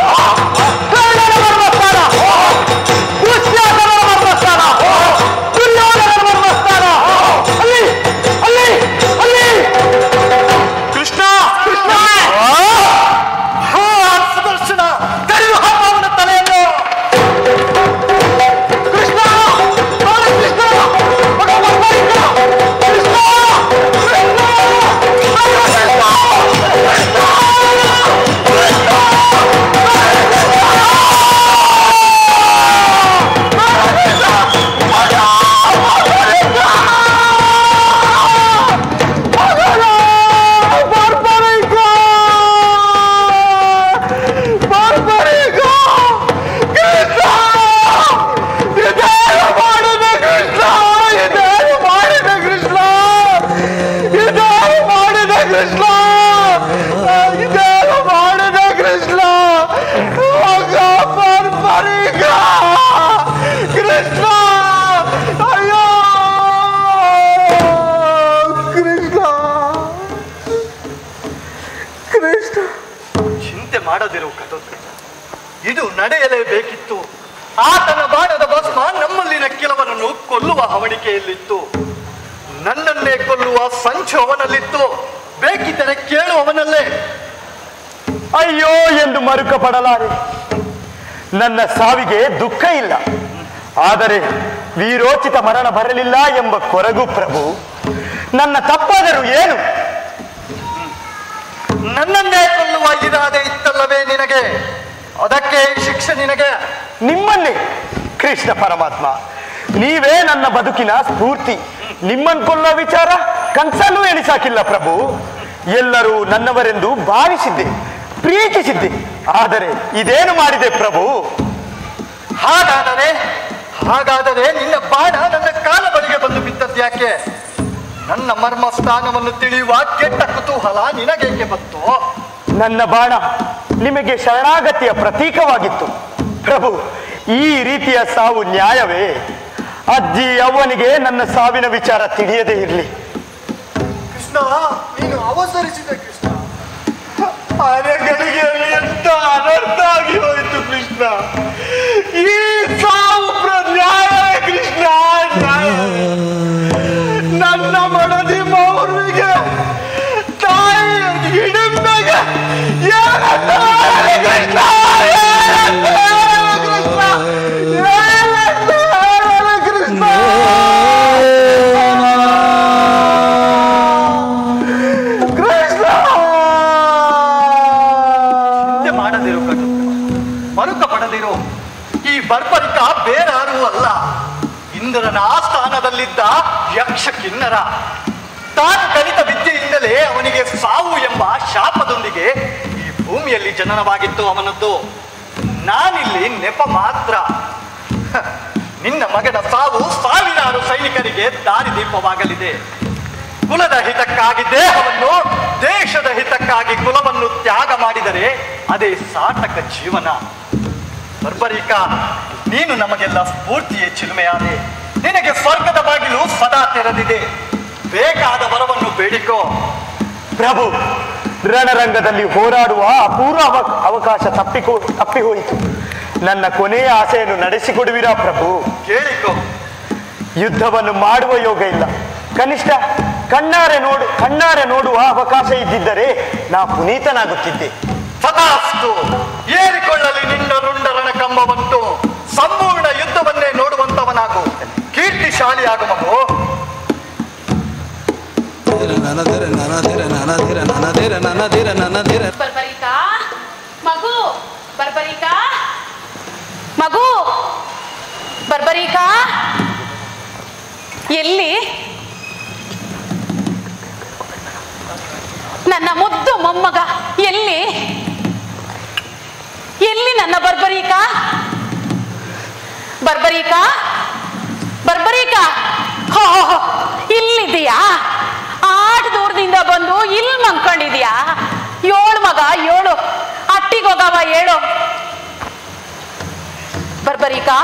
ಮಾಡದಿರು ಘಟೋತ್ಕಚ. ಇದು ನಡೆಯಲೇಬೇಕಿತ್ತು. ಆತನ ಬಾಣದ ಭಸ್ಮ ನಮ್ಮಲ್ಲಿನ ಕೆಲವರನ್ನು ಕೊಲ್ಲುವ ಹವಣಿಕೆಯಲ್ಲಿತ್ತು. ನನ್ನನ್ನೇ ಕೊಲ್ಲುವ ಸಂಚು ಅವನಲ್ಲಿತ್ತು. ಬೇಕಿದ್ದರೆ ಕೇಳು ಅವನಲ್ಲೇ. ಅಯ್ಯೋ ಎಂದು ಮರುಕ ಪಡಲಾರೆ. ನನ್ನ ಸಾವಿಗೆ ದುಃಖ ಇಲ್ಲ, ಆದರೆ ವೀರೋಚಿತ ಮರಣ ಬರಲಿಲ್ಲ ಎಂಬ ಕೊರಗು ಪ್ರಭು. ನನ್ನ ತಪ್ಪಾದರೂ ಏನು? ನನ್ನನ್ನೇ ಕೊಲ್ಲುವ ಇರಾದೆ ಇತ್ತಲ್ಲವೇ ನಿನಗೆ? ಅದಕ್ಕೆ ಈ ಶಿಕ್ಷೆ ನಿನಗೆ. ನಿಮ್ಮನ್ನೇ ಕೃಷ್ಣ ಪರಮಾತ್ಮ, ನೀವೇ ನನ್ನ ಬದುಕಿನ ಸ್ಫೂರ್ತಿ. ನಿಮ್ಮನ್ನು ಕೊಲ್ಲುವ ವಿಚಾರ ಕನಸಲ್ಲೂ ಎಣಿಸಾಕಿಲ್ಲ ಪ್ರಭು. ಎಲ್ಲರೂ ನನ್ನವರೆಂದು ಭಾವಿಸಿದ್ದೆ, ಪ್ರೀತಿಸಿದ್ದೆ. ಆದರೆ ಇದೇನು ಮಾಡಿದೆ ಪ್ರಭು? ಹಾಗಾದರೆ ಹಾಗಾದರೆ ನಿನ್ನ ಬಾಣ ನನ್ನ ಕಾಲ ಬಳಿಗೆ ಬಂದು ಬಿದ್ದದ್ಯಾಕೆ? ನನ್ನ ಮರ್ಮ ಸ್ಥಾನವನ್ನು ತಿಳಿಯುವ ಕೆಟ್ಟ ಕುತೂಹಲ ನಿನಗೇಕೆ ಬಂತು? ನನ್ನ ಬಾಣ ನಿಮಗೆ ಶರಣಾಗತಿಯ ಪ್ರತೀಕವಾಗಿತ್ತು ಪ್ರಭು. ಈ ರೀತಿಯ ಸಾವು ನ್ಯಾಯವೇ? ಅಜ್ಜಿ ಅವನಿಗೆ ನನ್ನ ಸಾವಿನ ವಿಚಾರ ತಿಳಿಯದೇ ಇರಲಿ. ಕೃಷ್ಣ, ನೀನು ಅವಸರಿಸಿದೆ ಕೃಷ್ಣ. ಅರೆಗಳಿಗೆಯಲ್ಲಿ ಎಂತ ಅನರ್ಥ ಆಗಿ ಹೋಯಿತು ಕೃಷ್ಣ. ಈ ಸಾವು ನ್ಯಾಯವೇ ಕೃಷ್ಣ, ನನ್ನ ಮಡದಿ ಮೌರ್ವಿಗೆ ತಾಯಿ ಹಿಡಿಮೆಗೆ ಏನಂತ ಕೃಷ್ಣ, ಕೃಷ್ಣ ಮರುಕ ಪಡೆದಿರೋ ಈ ಬರ್ಬರಿಕ ಬೇರಾರೂ ಅಲ್ಲ, ಇಂದ್ರನ ಆಸ್ಥಾನದಲ್ಲಿದ್ದ ಯಕ್ಷ ಕಿನ್ನರ. ತಾನು ಕಲಿತ ವಿದ್ಯೆಯಿಂದಲೇ ಅವನಿಗೆ ಸಾವು ಎಂಬ ಶಾಪದೊಂದಿಗೆ ಈ ಭೂಮಿಯಲ್ಲಿ ಜನನವಾಗಿತ್ತು ಅವನದ್ದು. ನಾನಿಲ್ಲಿ ನೆಪ ಮಾತ್ರ. ನಿನ್ನ ಮಗನ ಸಾವು ಸಾವಿರಾರು ಸೈನಿಕರಿಗೆ ದಾರಿದೀಪವಾಗಲಿದೆ. ಕುಲದ ಹಿತಕ್ಕಾಗಿ ದೇಹವನ್ನು, ದೇಶದ ಹಿತಕ್ಕಾಗಿ ಕುಲವನ್ನು ತ್ಯಾಗ ಮಾಡಿದರೆ ಅದೇ ಸಾರ್ಥಕ ಜೀವನ. ಬರ್ಬರಿಕ, ನೀನು ನಮಗೆಲ್ಲ ಸ್ಫೂರ್ತಿಯೇ ಚಿಲುಮೆಯಾದೆ. ನಿನಗೆ ಸ್ವರ್ಗದ ಬಾಗಿಲು ಸದಾ ತೆರೆದಿದೆ. ಬೇಕಾದ ವರವನ್ನು ಬೇಡಿಕೋ ಪ್ರಭು. ರಣರಂಗದಲ್ಲಿ ಹೋರಾಡುವ ಅಪೂರ್ವ ಅವ ಅವಕಾಶ ತಪ್ಪಿಕೋ ತಪ್ಪಿ ಹೋಯಿತು. ನನ್ನ ಕೊನೆಯ ಆಸೆಯನ್ನು ನಡೆಸಿಕೊಡುವಿರಾ ಪ್ರಭು? ಕೇಳಿಕೋ. ಯುದ್ಧವನ್ನು ಮಾಡುವ ಯೋಗ ಇಲ್ಲ, ಕನಿಷ್ಠ ಕಣ್ಣಾರೆ ನೋಡು ಕಣ್ಣಾರೆ ನೋಡುವ ಅವಕಾಶ ಇದ್ದಿದ್ದರೆ ನಾ ಪುನೀತನಾಗುತ್ತಿದ್ದೆ. ತಥಾಸ್ತು. ಏರಿಕೊಳ್ಳಲಿ ನಿನ್ನ ರುಂಡರಣ ಕಂಬವಂತೂ. ಸಂಪೂರ್ಣ ಯುದ್ಧವನ್ನೇ ನೋಡುವಂತವನಾಗು. ಕೀರ್ತಿಶಾಲಿಯಾಗು ಮಗು. ಬರ್ಬರಿಕಾ ಮಗು, ಬರ್ಬರಿಕಾ ಮಗು, ಬರ್ಬರಿಕಾ ಎಲ್ಲಿ? ನನ್ನ ಮುದ್ದು ಮೊಮ್ಮಗ ಎಲ್ಲಿ? ಎಲ್ಲಿ ನನ್ನ ಬರ್ಬರಿಕಾ? ಬರ್ಬರಿಕಾ ಬರ್ಬರಿಕಾ ಹೋ ಇಲ್ಲಿದೆಯಾ? ಆಟ ದೂರದಿಂದ ಬಂದು ಇಲ್ಲಿ ಮಂಕೊಂಡಿದ್ಯಾ? ಏಳು ಮಗ ಏಳು, ಅಟ್ಟಿಗೋಗವ ಏಳು. ಬರ್ಬರಿಕಾ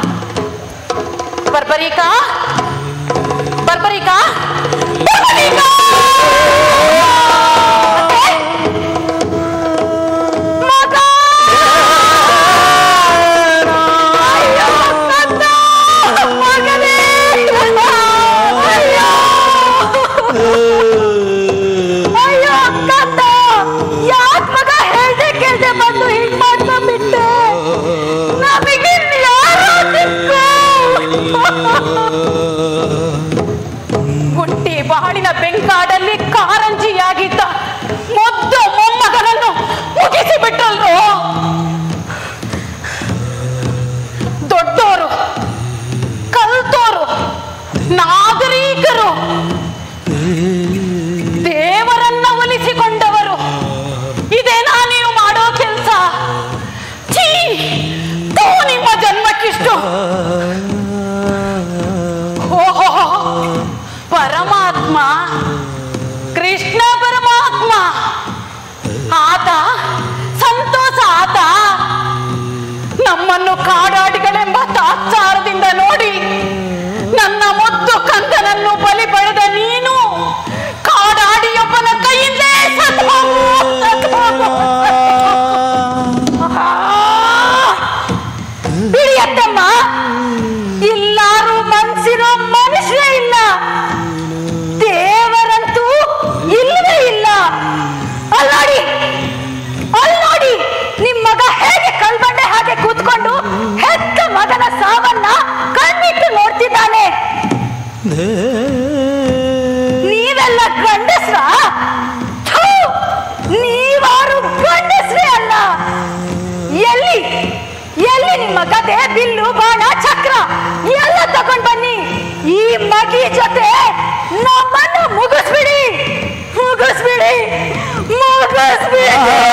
ಬರ್ಬರಿಕಾ ಬರ್ಬರಿಕಾ ಬರ್ಬರಿಕಾ ಗುಂಟಿ ಬಾಳಿನ ಬೆಂಕಾಡಲ್ಲಿ ಕಾರಂಜಿಯಾಗಿದ್ದ ಮುದ್ದು ಮೊಮ್ಮಗನನ್ನು ಮುಗಿಸಿ ಬಿಟ್ಟಲ್ರು. ದೊಡ್ಡೋರು, ಕಲ್ತೋರು, ನಾಗರಿಕರು, ದೇವರನ್ನ ಒಲಿಸಿಕೊಂಡವರು, ಇದೇನಾ ನೀವು ಮಾಡೋ ಕೆಲಸ? ಛೀ, ತೂ ನಿಮ್ಮ ಜನ್ಮಕ್ಕಿಷ್ಟು. ಓಹೋ, ಪರಮಾತ್ಮ ಕೃಷ್ಣ ಪರಮಾತ್ಮ ಆತ ಸಂತೋಷ. ಆತ ನಮ್ಮನ್ನು ಕಾಡಾಡಿಗಳೆಂಬ ತಾತ್ಸಾರದಿಂದ ನೋಡಿ ನನ್ನ ಮುದ್ದು ಕಂದನನ್ನು ಬಲಿ ಪಡೆದ ನೀನು ಕಾಡಾಡಿಯೊಬ್ಬನ ಕೈಯಿಂದಲೇ ಸತ್ತು ಹೋಗು, ಸತ್ತು ಹೋಗು. ನೀವೆಲ್ಲ ಗಂಡಸ್ರ? ಥು, ನೀವಾರು ಗಂಡಸ್ರೇ ಅಲ್ಲ. ಎಲ್ಲಿ ಎಲ್ಲಿ ನಿಮ್ಮ ಗದೆ, ಬಿಲ್ಲು, ಬಾಣ, ಚಕ್ರ ಎಲ್ಲ ತಗೊಂಡ್ ಬನ್ನಿ. ಈ ಮಗಿ ಜೊತೆ ನಮ್ಮನ್ನು ಮುಗಿಸ್ಬಿಡಿ, ಮುಗಿಸ್ಬಿಡಿ, ಮುಗಿಸ್ಬಿಡಿ.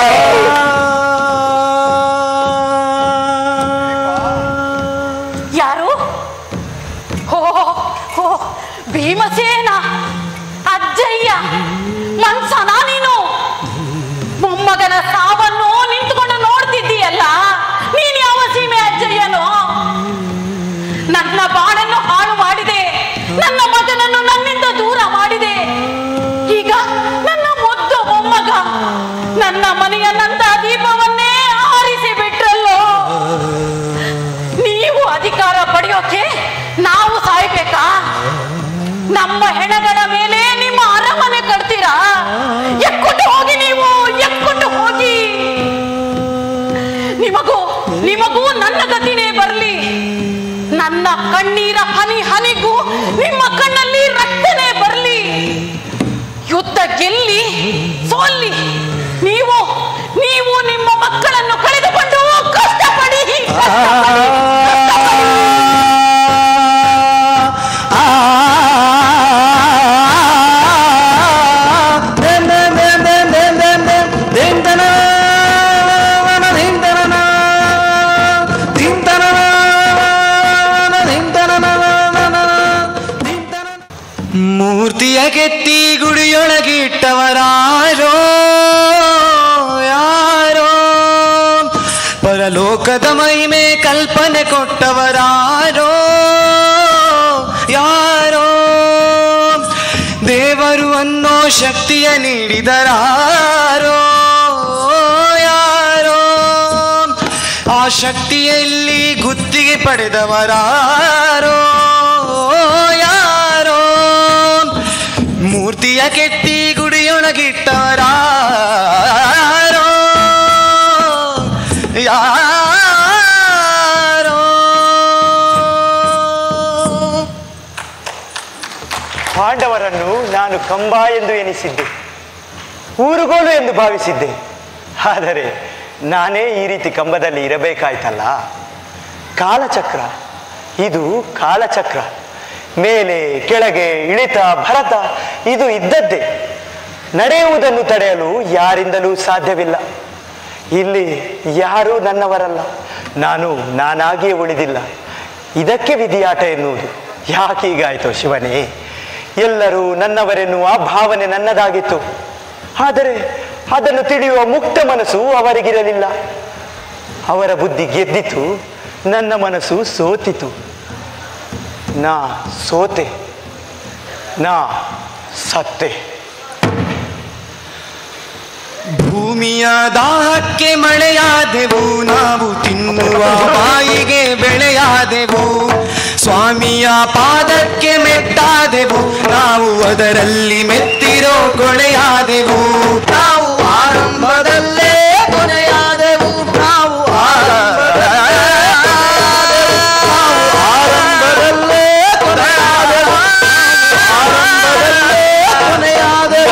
ಯಾರು? ಹೋ ಹೋ ಭೀಮಸೇನ, ಅಜ್ಜಯ್ಯ, ಮನ್ಸನ ನೀನು? ಮೊಮ್ಮಗನ ಸಾವನ್ನು ನಿಂತುಕೊಂಡು ನೋಡ್ತಿದ್ದೀಯಲ್ಲ, ನೀನ್ ಯಾವ ಸೀಮೆ ಅಜ್ಜಯ್ಯನೋ? ನನ್ನ ಬಾಳನ್ನು ಹಾಳು ಮಾಡಿದೆ, ನನ್ನ ಮಗನನ್ನು ನನ್ನಿಂದ ದೂರ ಮಾಡಿದೆ. ಈಗ ನನ್ನ ಮುದ್ದು ಮೊಮ್ಮಗ ನನ್ನ ಮನೆಯ ನಂದ ದೀಪವನ್ನೇ ಆರಿಸಿ ಬಿಟ್ರಲ್ಲೋ. ನೀವು ಅಧಿಕಾರ ಪಡೆಯೋಕೆ ನಾವು ಸಾಯ್ಬೇಕಾ? ನಮ್ಮ ಹೆಣಗಳ ಮೇಲೆ ನಿಮ್ಮ ಅರಮನೆ ಕಟ್ತೀರಾ? ಎಕ್ಕುಟ್ಟು ಹೋಗಿ, ನೀವು ಎಕ್ಕುಟ್ಟು ಹೋಗಿ. ನಿಮಗೂ ನಿಮಗೂ ನನ್ನ ಗತಿನೇ ಬರ್ಲಿ. ನನ್ನ ಕಣ್ಣೀರ ಹನಿ ಹನಿಗೂ ನಿಮ್ಮ ಕಣ್ಣಲ್ಲಿ ರಕ್ತನೇ ಬರ್ಲಿ. ಯುದ್ಧ ಗೆಲ್ಲಿ ಸೋಲ್ಲಿ, ನೀವು ನೀವು ನಿಮ್ಮ ಮಕ್ಕಳನ್ನು ಕಳೆದುಕೊಂಡು ಕಷ್ಟಪಡಿ, ಕಷ್ಟಪಡಿ, ಕಷ್ಟಪಡಿ. ಮೂರ್ತಿಯ ಕೆತ್ತಿ ಗುಡಿಯೊಳಗಿಟ್ಟವರಾರೋ ಯಾರೋ, ಪರಲೋಕದ ಮಹಿಮೆ ಕಲ್ಪನೆ ಕೊಟ್ಟವರಾರೋ ಯಾರೋ, ದೇವರು ಅನ್ನೋ ಶಕ್ತಿಯ ನೀಡಿದರಾರೋ ಯಾರೋ, ಆ ಶಕ್ತಿಯಲ್ಲಿ ಗುತ್ತಿಗೆ ಪಡೆದವರಾರೋ ಯಾರೋ, ಮೂರ್ತಿಯ ಕೆತ್ತಿ ಗುಡಿಯೊಳಗಿಟ್ಟವರಾರೋ ಯಾರೋ. ಪಾಂಡವರನ್ನು ನಾನು ಕಂಬ ಎಂದು ಎನಿಸಿದ್ದೆ, ಊರುಗೋಲು ಎಂದು ಭಾವಿಸಿದ್ದೆ. ಆದರೆ ನಾನೇ ಈ ರೀತಿ ಕಂಬದಲ್ಲಿ ಇರಬೇಕಾಯ್ತಲ್ಲ. ಕಾಲಚಕ್ರ, ಇದು ಕಾಲಚಕ್ರ. ಮೇಲೆ ಕೆಳಗೆ ಇಳಿತ ಭರತ ಇದು ಇದ್ದದ್ದೇ. ನಡೆಯುವುದನ್ನು ತಡೆಯಲು ಯಾರಿಂದಲೂ ಸಾಧ್ಯವಿಲ್ಲ. ಇಲ್ಲಿ ಯಾರೂ ನನ್ನವರಲ್ಲ, ನಾನು ನಾನಾಗಿಯೇ ಉಳಿದಿಲ್ಲ. ಇದಕ್ಕೆ ವಿಧಿಯಾಟ ಎನ್ನುವುದು. ಯಾಕೀಗಾಯಿತು ಶಿವನೇ? ಎಲ್ಲರೂ ನನ್ನವರೆನ್ನುವ ಭಾವನೆ ನನ್ನದಾಗಿತ್ತು. ಆದರೆ ಅದನ್ನು ತಿಳಿಯುವ ಮುಕ್ತ ಮನಸ್ಸು ಅವರಿಗಿರಲಿಲ್ಲ. ಅವರ ಬುದ್ಧಿ ಗೆದ್ದಿತು, ನನ್ನ ಮನಸ್ಸು ಸೋತಿತು. ನಾ ಸೋತೆ, ನಾ ಸತ್ತೆ. ಭೂಮಿಯ ದಾಹಕ್ಕೆ ಮಳೆಯಾದೆವು, ನಾವು ತಿನ್ನುವ ಬಾಯಿಗೆ ಬೆಳೆಯಾದೆವು. ಸ್ವಾಮಿಯ ಪಾದಕ್ಕೆ ಮೆಟ್ಟಾದೆವು, ನಾವು ಅದರಲ್ಲಿ ಮೆತ್ತಿರೋ ಕೊಳೆಯಾದೆವು. ನಾವು ಆರಂಭದಲ್ಲೇ ಕೊನೆಯಾದೆವು, ನಾವು ಆರಂಭದಲ್ಲೇ ಕೊನೆಯಾದೆವು, ಆರಂಭದಲ್ಲೇ ಕೊನೆಯಾದೆವು.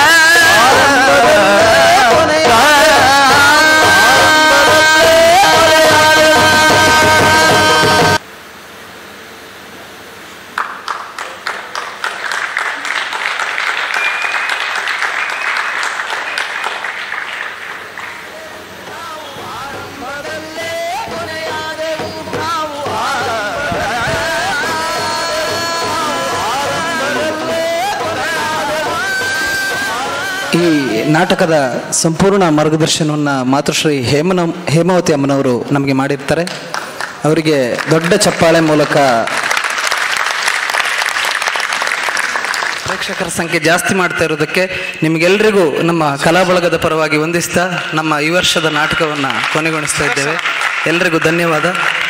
ಈ ನಾಟಕದ ಸಂಪೂರ್ಣ ಮಾರ್ಗದರ್ಶನವನ್ನು ಮಾತೃಶ್ರೀ ಹೇಮನ ಹೇಮಾವತಿ ಅಮ್ಮನವರು ನಮಗೆ ಮಾಡಿರ್ತಾರೆ. ಅವರಿಗೆ ದೊಡ್ಡ ಚಪ್ಪಾಳೆ ಮೂಲಕ ಪ್ರೇಕ್ಷಕರ ಸಂಖ್ಯೆ ಜಾಸ್ತಿ ಮಾಡ್ತಾ ಇರೋದಕ್ಕೆ ನಿಮಗೆಲ್ಲರಿಗೂ ನಮ್ಮ ಕಲಾ ಬಳಗದ ಪರವಾಗಿ ವಂದಿಸ್ತಾ ನಮ್ಮ ಈ ವರ್ಷದ ನಾಟಕವನ್ನು ಕೊನೆಗೊಳಿಸ್ತಾ ಇದ್ದೇವೆ. ಎಲ್ರಿಗೂ ಧನ್ಯವಾದ.